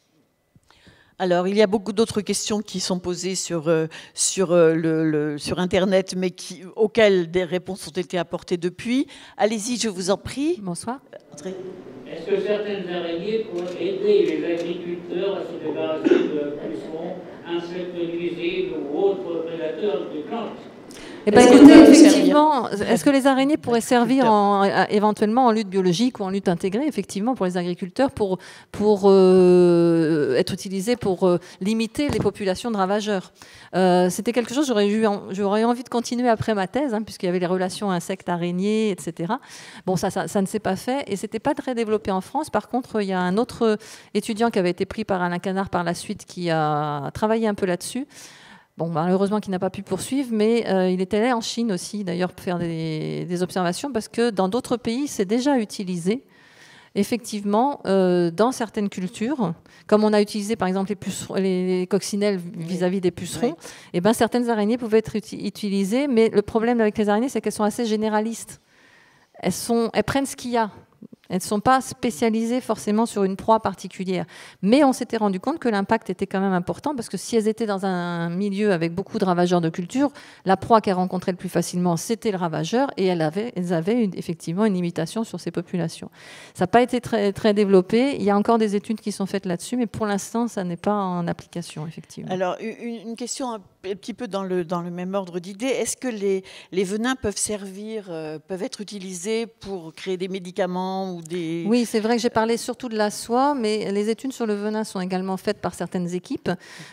Alors, il y a beaucoup d'autres questions qui sont posées sur, euh, sur, euh, le, le, sur Internet, mais qui, auxquelles des réponses ont été apportées depuis. Allez-y, je vous en prie. Bonsoir. Entrez. Est-ce que certaines araignées pourraient aider les agriculteurs à se débarrasser de pucerons, insectes nuisibles ou autres prédateurs des plantes? Eh ben, écoutez, effectivement, est-ce que les araignées pourraient servir en, éventuellement en lutte biologique ou en lutte intégrée, effectivement, pour les agriculteurs, pour, pour euh, être utilisées pour euh, limiter les populations de ravageurs? euh, C'était quelque chose, j'aurais eu, j'aurais envie de continuer après ma thèse, hein, puisqu'il y avait les relations insectes-araignées, et cetera. Bon, ça, ça, ça ne s'est pas fait, et c'était pas très développé en France. Par contre, il y a un autre étudiant qui avait été pris par Alain Canard par la suite, qui a travaillé un peu là-dessus. Bon, malheureusement, qu'il n'a pas pu poursuivre, mais euh, il était allé en Chine aussi, d'ailleurs, pour faire des, des observations, parce que dans d'autres pays, c'est déjà utilisé, effectivement, euh, dans certaines cultures, comme on a utilisé, par exemple, les, pucerons, les coccinelles vis-à-vis des pucerons, oui. Et ben, certaines araignées pouvaient être uti utilisées, mais le problème avec les araignées, c'est qu'elles sont assez généralistes. elles, sont, elles prennent ce qu'il y a. Elles ne sont pas spécialisées forcément sur une proie particulière. Mais on s'était rendu compte que l'impact était quand même important parce que si elles étaient dans un milieu avec beaucoup de ravageurs de culture, la proie qu'elles rencontraient le plus facilement, c'était le ravageur et elles avaient, elles avaient une, effectivement une limitation sur ces populations. Ça n'a pas été très, très développé. Il y a encore des études qui sont faites là-dessus, mais pour l'instant, ça n'est pas en application, effectivement. Alors, une, une question un petit peu dans le, dans le même ordre d'idée. Est-ce que les, les venins peuvent servir, euh, peuvent être utilisés pour créer des médicaments ou des... Oui, c'est vrai que j'ai parlé surtout de la soie, mais les études sur le venin sont également faites par certaines équipes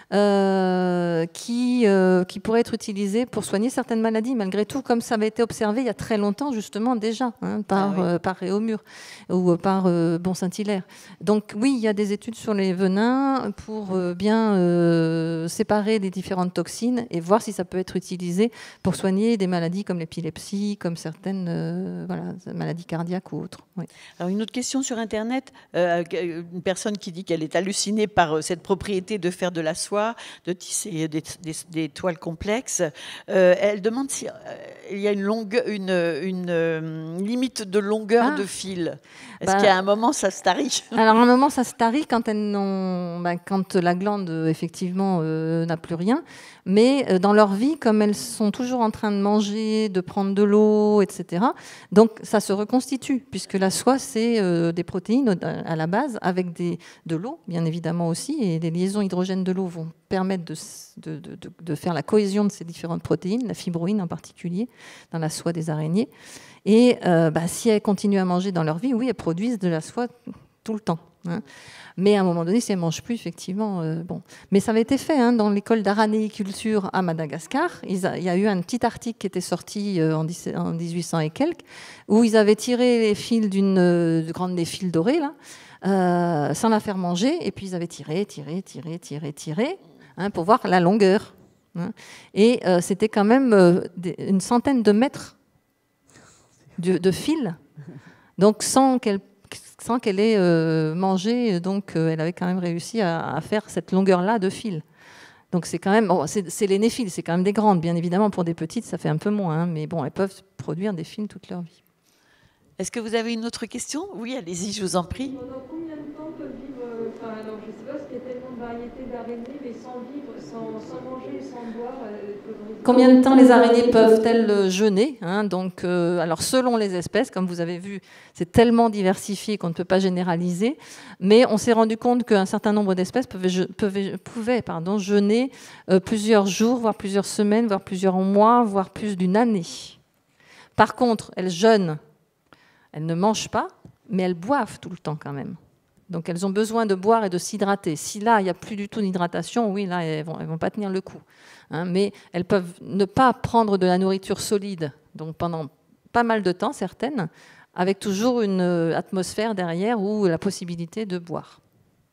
euh, qui, euh, qui pourraient être utilisées pour soigner certaines maladies, malgré tout, comme ça avait été observé il y a très longtemps, justement, déjà, hein, par, ah oui. euh, par Réaumur ou par euh, Bon-Saint-Hilaire. Donc oui, il y a des études sur les venins pour euh, bien euh, séparer les différentes toxines et voir si ça peut être utilisé pour soigner des maladies comme l'épilepsie, comme certaines euh, voilà, maladies cardiaques ou autres. Oui. Alors une autre question sur Internet, euh, une personne qui dit qu'elle est hallucinée par euh, cette propriété de faire de la soie, de tisser des, des, des toiles complexes. Euh, elle demande s'il euh, y a une, longue, une, une, une limite de longueur ah. de fil. Est-ce bah, qu'à un moment, ça se tarit? Alors, à un moment, ça se tarit quand, elles n'ont, bah, quand la glande, effectivement, euh, n'a plus rien. Mais euh, dans leur vie, comme elles sont toujours en train de manger, de prendre de l'eau, et cetera, donc ça se reconstitue, puisque la soie, c'est euh, des protéines à la base, avec des, de l'eau, bien évidemment aussi, et les liaisons hydrogène de l'eau vont permettre de, de, de, de faire la cohésion de ces différentes protéines, la fibroïne en particulier, dans la soie des araignées. Et euh, bah, si elles continuent à manger dans leur vie, oui, elles produisent de la soie tout le temps. Hein. Mais à un moment donné, si elles ne mangent plus, effectivement, euh, bon. Mais ça avait été fait hein, dans l'école d'aranéiculture à Madagascar. Il y a eu un petit article qui était sorti euh, en dix-huit cents et quelques, où ils avaient tiré les fils d'une euh, grande des fils dorés, là, euh, sans la faire manger, et puis ils avaient tiré, tiré, tiré, tiré, tiré, hein, pour voir la longueur. Hein. Et euh, c'était quand même euh, des, une centaine de mètres de, de fil, donc sans qu'elle sans qu'elle ait euh, mangé, donc euh, elle avait quand même réussi à, à faire cette longueur-là de fil. Donc c'est quand même, bon, c'est, c'est les néphiles, c'est quand même des grandes, bien évidemment, pour des petites, ça fait un peu moins, hein, mais bon, elles peuvent produire des fils toute leur vie. Est-ce que vous avez une autre question? Oui, allez-y, je vous en prie. Pendant combien de temps peuvent vivre, enfin, alors je ne sais pas, parce qu'il y a tellement de variétés d'araignées, mais sans vivre, sans, sans manger, sans boire. Euh, Combien de temps les araignées peuvent-elles jeûner hein, donc, euh, alors selon les espèces, comme vous avez vu, c'est tellement diversifié qu'on ne peut pas généraliser, mais on s'est rendu compte qu'un certain nombre d'espèces pouvaient, pouvaient, pouvaient pardon, jeûner euh, plusieurs jours, voire plusieurs semaines, voire plusieurs mois, voire plus d'une année. Par contre, elles jeûnent, elles ne mangent pas, mais elles boivent tout le temps quand même. Donc elles ont besoin de boire et de s'hydrater. Si là, il n'y a plus du tout d'hydratation, oui, là, elles ne vont, elles vont pas tenir le coup. Hein, mais elles peuvent ne pas prendre de la nourriture solide, donc pendant pas mal de temps, certaines, avec toujours une atmosphère derrière ou la possibilité de boire.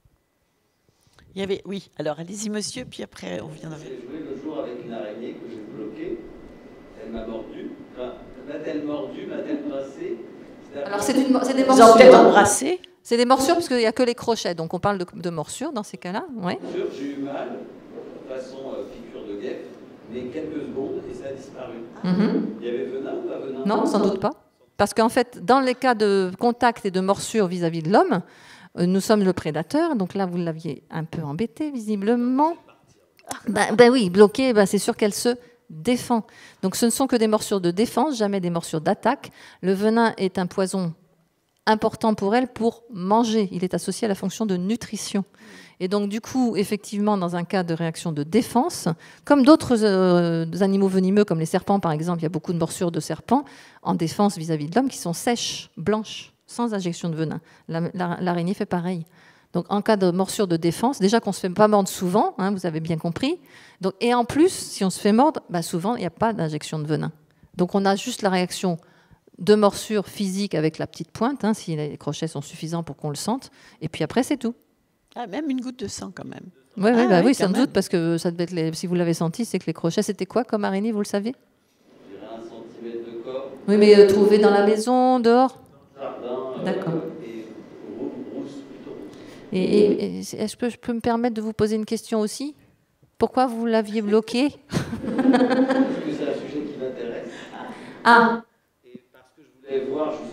Il y avait, oui, alors allez-y monsieur, puis après on viendra. J'ai joué le jour avec une araignée que j'ai bloquée, elle m'a mordu, enfin, m'a-t-elle mordu, m'a-t-elle brassé? Alors c'est, une, c'est des morsures. Vous en peut-être embrassé? C'est des morsures parce qu'il n'y a que les crochets, donc on parle de, de morsures dans ces cas-là. Ouais. J'ai eu mal, façon euh, piqûre de guêpe, mais quelques secondes et ça a disparu. Mm-hmm. Il y avait venin ou pas venin? Non, sans doute pas. Parce qu'en fait, dans les cas de contact et de morsure vis-à-vis de l'homme, euh, nous sommes le prédateur, donc là vous l'aviez un peu embêté visiblement. Ben, ben oui, bloqué, ben c'est sûr qu'elle se défend. Donc ce ne sont que des morsures de défense, jamais des morsures d'attaque. Le venin est un poison important pour elle pour manger. Il est associé à la fonction de nutrition. Et donc, du coup, effectivement, dans un cas de réaction de défense, comme d'autres euh, animaux venimeux, comme les serpents, par exemple, il y a beaucoup de morsures de serpents en défense vis-à-vis de l'homme qui sont sèches, blanches, sans injection de venin. La, la, l'araignée fait pareil. Donc, en cas de morsure de défense, déjà qu'on ne se fait pas mordre souvent, hein, vous avez bien compris. Donc, et en plus, si on se fait mordre, bah, souvent, il n'y a pas d'injection de venin. Donc, on a juste la réaction de morsure physique avec la petite pointe, hein, si les crochets sont suffisants pour qu'on le sente. Et puis après, c'est tout. Ah, même une goutte de sang, quand même. Ouais, ah, ouais, bah oui, oui, sans doute, parce que ça devait être les... si vous l'avez senti, c'est que les crochets, c'était quoi comme araignée, vous le savez? Je dirais un centimètre de corps. Oui, mais euh, trouvé dans la maison, dehors? Jardin. D'accord. Euh, et rousse, plutôt rousse. Et, et, et est-ce que je peux me permettre de vous poser une question aussi? Pourquoi vous l'aviez bloqué? Parce que c'est un sujet qui m'intéresse. Ah. Et parce que je voulais voir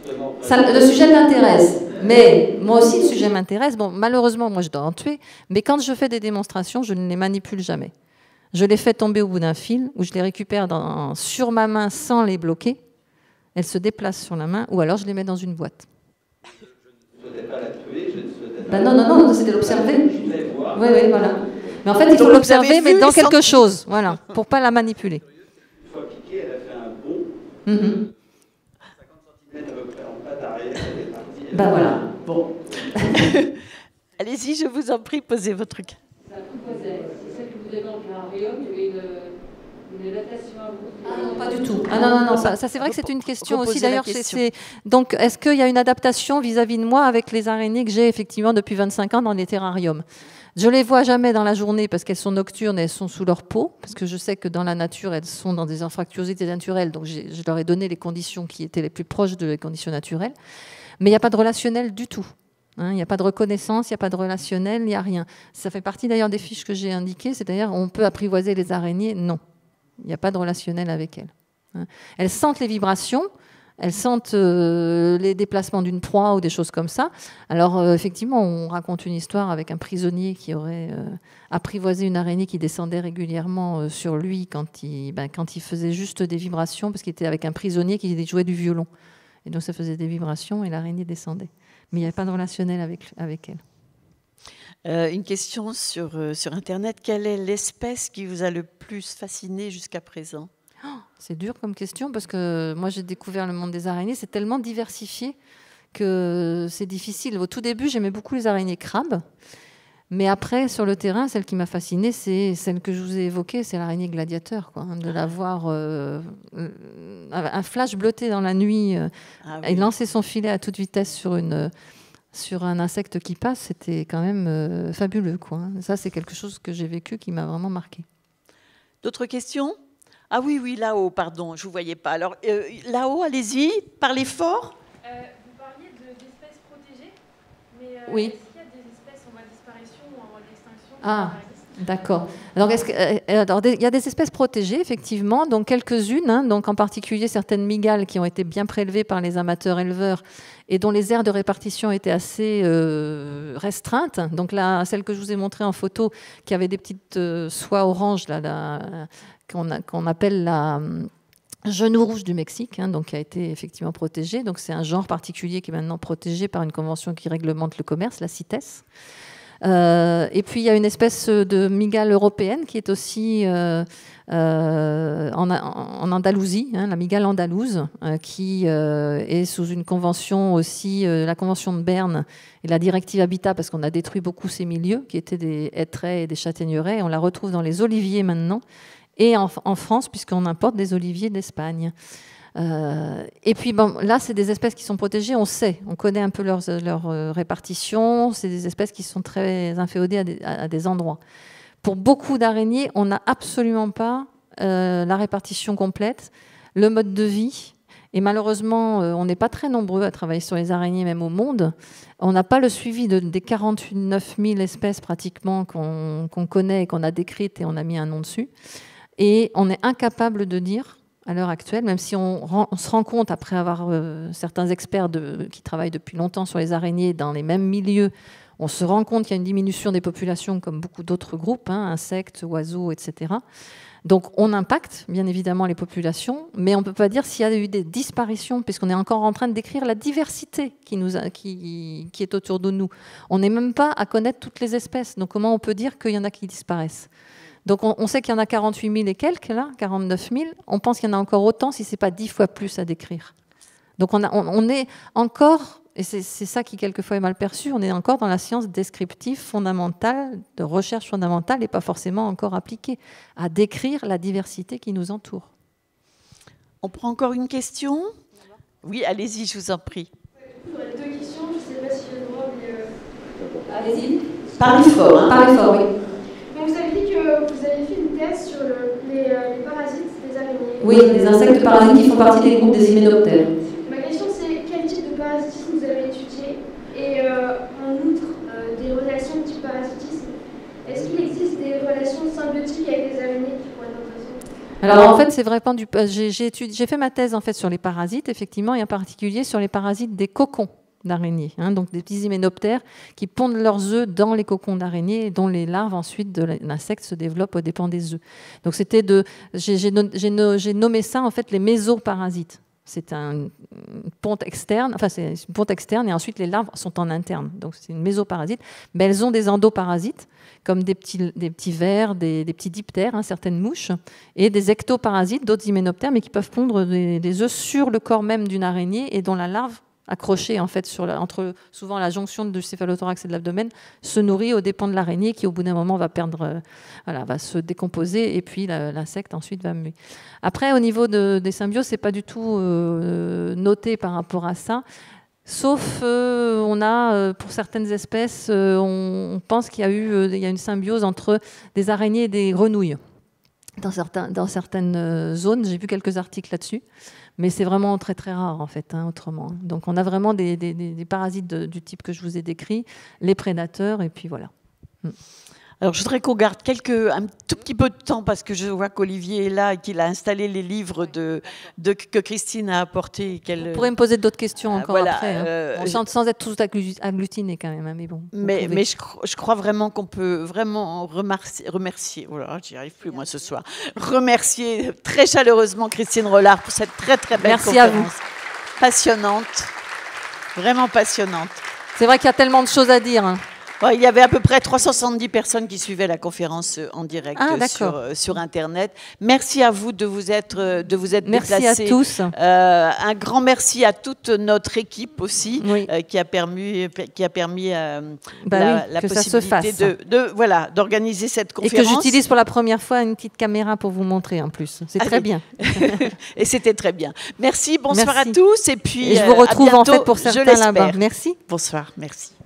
Ça, le sujet m'intéresse. Mais moi aussi, le sujet m'intéresse. Bon, malheureusement, moi, je dois en tuer. Mais quand je fais des démonstrations, je ne les manipule jamais. Je les fais tomber au bout d'un fil, ou je les récupère dans, sur ma main sans les bloquer. Elles se déplacent sur la main, ou alors je les mets dans une boîte. Je ne souhaitais pas la tuer, je ne souhaitais Ben non, non, non, c'était l'observer. Je voulais voir. Oui, oui, voilà. Mais en fait, il faut l'observer, mais dans quelque chose, voilà, pour ne pas la manipuler. Une fois piquée, elle a fait un bond. Mm-hmm. cinquante centimètres à peu près en patte arrière, elle est partie. Elle Ben voilà. Bon. Allez-y, je vous en prie, posez votre truc. C'est celle que vous avez en aquarium, il y avait une, une adaptation à vous. Ah non, pas du tout. Ah non, non, non, ça, ça c'est vrai que c'est une question Reposez aussi. la D'ailleurs, question. c'est, donc, est-ce qu'il y a une adaptation vis-à-vis de moi avec les araignées que j'ai effectivement depuis vingt-cinq ans dans les terrariums? Je les vois jamais dans la journée parce qu'elles sont nocturnes et elles sont sous leur peau, parce que je sais que dans la nature, elles sont dans des anfractuosités naturelles, donc j'ai, je leur ai donné les conditions qui étaient les plus proches de les conditions naturelles. Mais il n'y a pas de relationnel du tout. Hein, il n'y a pas de reconnaissance, il n'y a pas de relationnel, il n'y a rien. Ça fait partie d'ailleurs des fiches que j'ai indiquées, c'est-à-dire on peut apprivoiser les araignées, non. Il n'y a pas de relationnel avec elles. Hein. Elles sentent les vibrations, elles sentent euh, les déplacements d'une proie ou des choses comme ça. Alors euh, effectivement, on raconte une histoire avec un prisonnier qui aurait euh, apprivoisé une araignée qui descendait régulièrement euh, sur lui quand il, ben, quand il faisait juste des vibrations, parce qu'il était avec un prisonnier qui jouait du violon. Et donc ça faisait des vibrations et l'araignée descendait. Mais il n'y avait pas de relationnel avec, avec elle. Euh, une question sur, euh, sur Internet. Quelle est l'espèce qui vous a le plus fasciné jusqu'à présent? Oh, c'est dur comme question parce que moi j'ai découvert le monde des araignées. C'est tellement diversifié que c'est difficile. Au tout début, j'aimais beaucoup les araignées crabes. Mais après, sur le terrain, celle qui m'a fascinée, c'est celle que je vous ai évoquée, c'est l'araignée gladiateur. Quoi, hein, de la voir, euh, un flash bleuté dans la nuit, euh, ah, oui. et lancer son filet à toute vitesse sur, une, sur un insecte qui passe, c'était quand même euh, fabuleux. Quoi, hein. Ça, c'est quelque chose que j'ai vécu qui m'a vraiment marqué. D'autres questions? Ah oui, oui, là-haut, pardon, je ne vous voyais pas. Alors, euh, là-haut, allez-y, parlez fort. Euh, vous parliez de, d'espèces protégées, mais euh, oui. est-ce qu'il y a des espèces en voie de disparition ou en voie d'extinction? Ah, d'accord. Alors, est-ce que, euh, alors, il y a des espèces protégées, effectivement, donc quelques-unes, hein, donc en particulier certaines mygales qui ont été bien prélevées par les amateurs éleveurs et dont les aires de répartition étaient assez euh, restreintes. Donc là, celle que je vous ai montrée en photo, qui avait des petites euh, soies oranges, là, là, qu'on, a, qu'on appelle la genou rouge du Mexique, hein, donc qui a été effectivement protégée. Donc c'est un genre particulier qui est maintenant protégé par une convention qui réglemente le commerce, la CITES. Euh, et puis il y a une espèce de mygale européenne qui est aussi euh, euh, en, en Andalousie, hein, la mygale andalouse, euh, qui euh, est sous une convention aussi, euh, la convention de Berne et la directive Habitat, parce qu'on a détruit beaucoup ces milieux qui étaient des hêtraies et des châtaigneraies. On la retrouve dans les oliviers maintenant, et en, en France, puisqu'on importe des oliviers d'Espagne. Euh, et puis bon, là, c'est des espèces qui sont protégées, on sait, on connaît un peu leur, leur euh, répartition, c'est des espèces qui sont très inféodées à des, à, à des endroits. Pour beaucoup d'araignées, on n'a absolument pas euh, la répartition complète, le mode de vie, et malheureusement, euh, on n'est pas très nombreux à travailler sur les araignées, même au monde. On n'a pas le suivi de, des quarante-neuf mille espèces pratiquement qu'on, qu'on connaît et qu'on a décrites et on a mis un nom dessus. Et on est incapable de dire, à l'heure actuelle, même si on, rend, on se rend compte, après avoir euh, certains experts de, qui travaillent depuis longtemps sur les araignées dans les mêmes milieux, on se rend compte qu'il y a une diminution des populations comme beaucoup d'autres groupes, hein, insectes, oiseaux, et cetera. Donc on impacte bien évidemment les populations, mais on ne peut pas dire s'il y a eu des disparitions, puisqu'on est encore en train de décrire la diversité qui, nous a, qui, qui est autour de nous. On n'est même pas à connaître toutes les espèces, donc comment on peut dire qu'il y en a qui disparaissent ? Donc on, on sait qu'il y en a quarante-huit mille et quelques, là, quarante-neuf mille. On pense qu'il y en a encore autant, si ce n'est pas dix fois plus à décrire. Donc on, a, on, on est encore, et c'est, c'est ça qui quelquefois est mal perçu, on est encore dans la science descriptive fondamentale, de recherche fondamentale, et pas forcément encore appliquée, à décrire la diversité qui nous entoure. On prend encore une question ? Oui, allez-y, je vous en prie. J'aurais deux questions, je ne sais pas si j'ai le droit, mais... Euh... Allez-y. Parlez fort. Hein. Parlez fort, oui. Donc vous avez dit que vous avez fait une thèse sur le, les, les parasites des araignées. Oui, les insectes parasites qui font partie des groupes des hyménoptères. Ma question c'est quel type de parasitisme vous avez étudié et euh, en outre euh, des relations de type parasitisme, est-ce qu'il existe des relations symbiotiques avec les araignées qui pourraient être intéressantes ? Alors, Alors en fait, c'est vraiment du. J'ai j'ai fait ma thèse en fait sur les parasites, effectivement, et en particulier sur les parasites des cocons d'araignées, hein, donc des petits hyménoptères qui pondent leurs œufs dans les cocons d'araignées et dont les larves ensuite de l'insecte se développent aux dépens des œufs. Donc c'était de, j'ai nommé ça en fait les mésoparasites. C'est un, une ponte externe, enfin c'est une ponte externe et ensuite les larves sont en interne. Donc c'est une mésoparasite, mais elles ont des endoparasites comme des petits, des petits vers, des, des petits diptères, hein, certaines mouches, et des ectoparasites, d'autres hyménoptères, mais qui peuvent pondre des, des œufs sur le corps même d'une araignée et dont la larve accrochée en fait sur la, entre souvent la jonction du céphalothorax et de l'abdomen se nourrit aux dépens de l'araignée qui au bout d'un moment va perdre, euh, voilà, va se décomposer et puis l'insecte ensuite va muer. Après au niveau de, des symbioses, c'est pas du tout euh, noté par rapport à ça. Sauf, euh, on a, euh, pour certaines espèces, euh, on, on pense qu'il y a eu euh, il y a une symbiose entre des araignées et des grenouilles. Dans, certains, dans certaines zones, j'ai vu quelques articles là-dessus, mais c'est vraiment très très rare en fait, hein, autrement. Donc on a vraiment des, des, des parasites de, du type que je vous ai décrit, les prédateurs, et puis voilà. Mm. Alors, je voudrais qu'on garde quelques, un tout petit peu de temps parce que je vois qu'Olivier est là et qu'il a installé les livres de, de, que Christine a apportés. Vous pourrez me poser d'autres questions encore voilà, après, hein. euh, bon, sans, sans être tous agglutinés quand même, hein, mais bon. Mais, mais je, je crois vraiment qu'on peut vraiment remercier, remercier oh là, j'y arrive plus moi ce soir, remercier très chaleureusement Christine Rollard pour cette très très belle Merci conférence. à vous. Passionnante, vraiment passionnante. C'est vrai qu'il y a tellement de choses à dire, hein. Ouais, il y avait à peu près trois cent soixante-dix personnes qui suivaient la conférence en direct ah, sur, sur Internet. Merci à vous de vous être, de vous être merci déplacés. Merci à tous. Euh, un grand merci à toute notre équipe aussi, oui. euh, qui a permis, qui a permis euh, bah la, oui, la que possibilité ça se fasse. de, de, voilà, d'organiser cette conférence. Et que j'utilise pour la première fois une petite caméra pour vous montrer en plus. C'est très bien. Et c'était très bien. Merci, bonsoir merci. à tous. Et puis, et je vous retrouve à bientôt, en fait pour certains là-bas. Merci. Bonsoir, merci.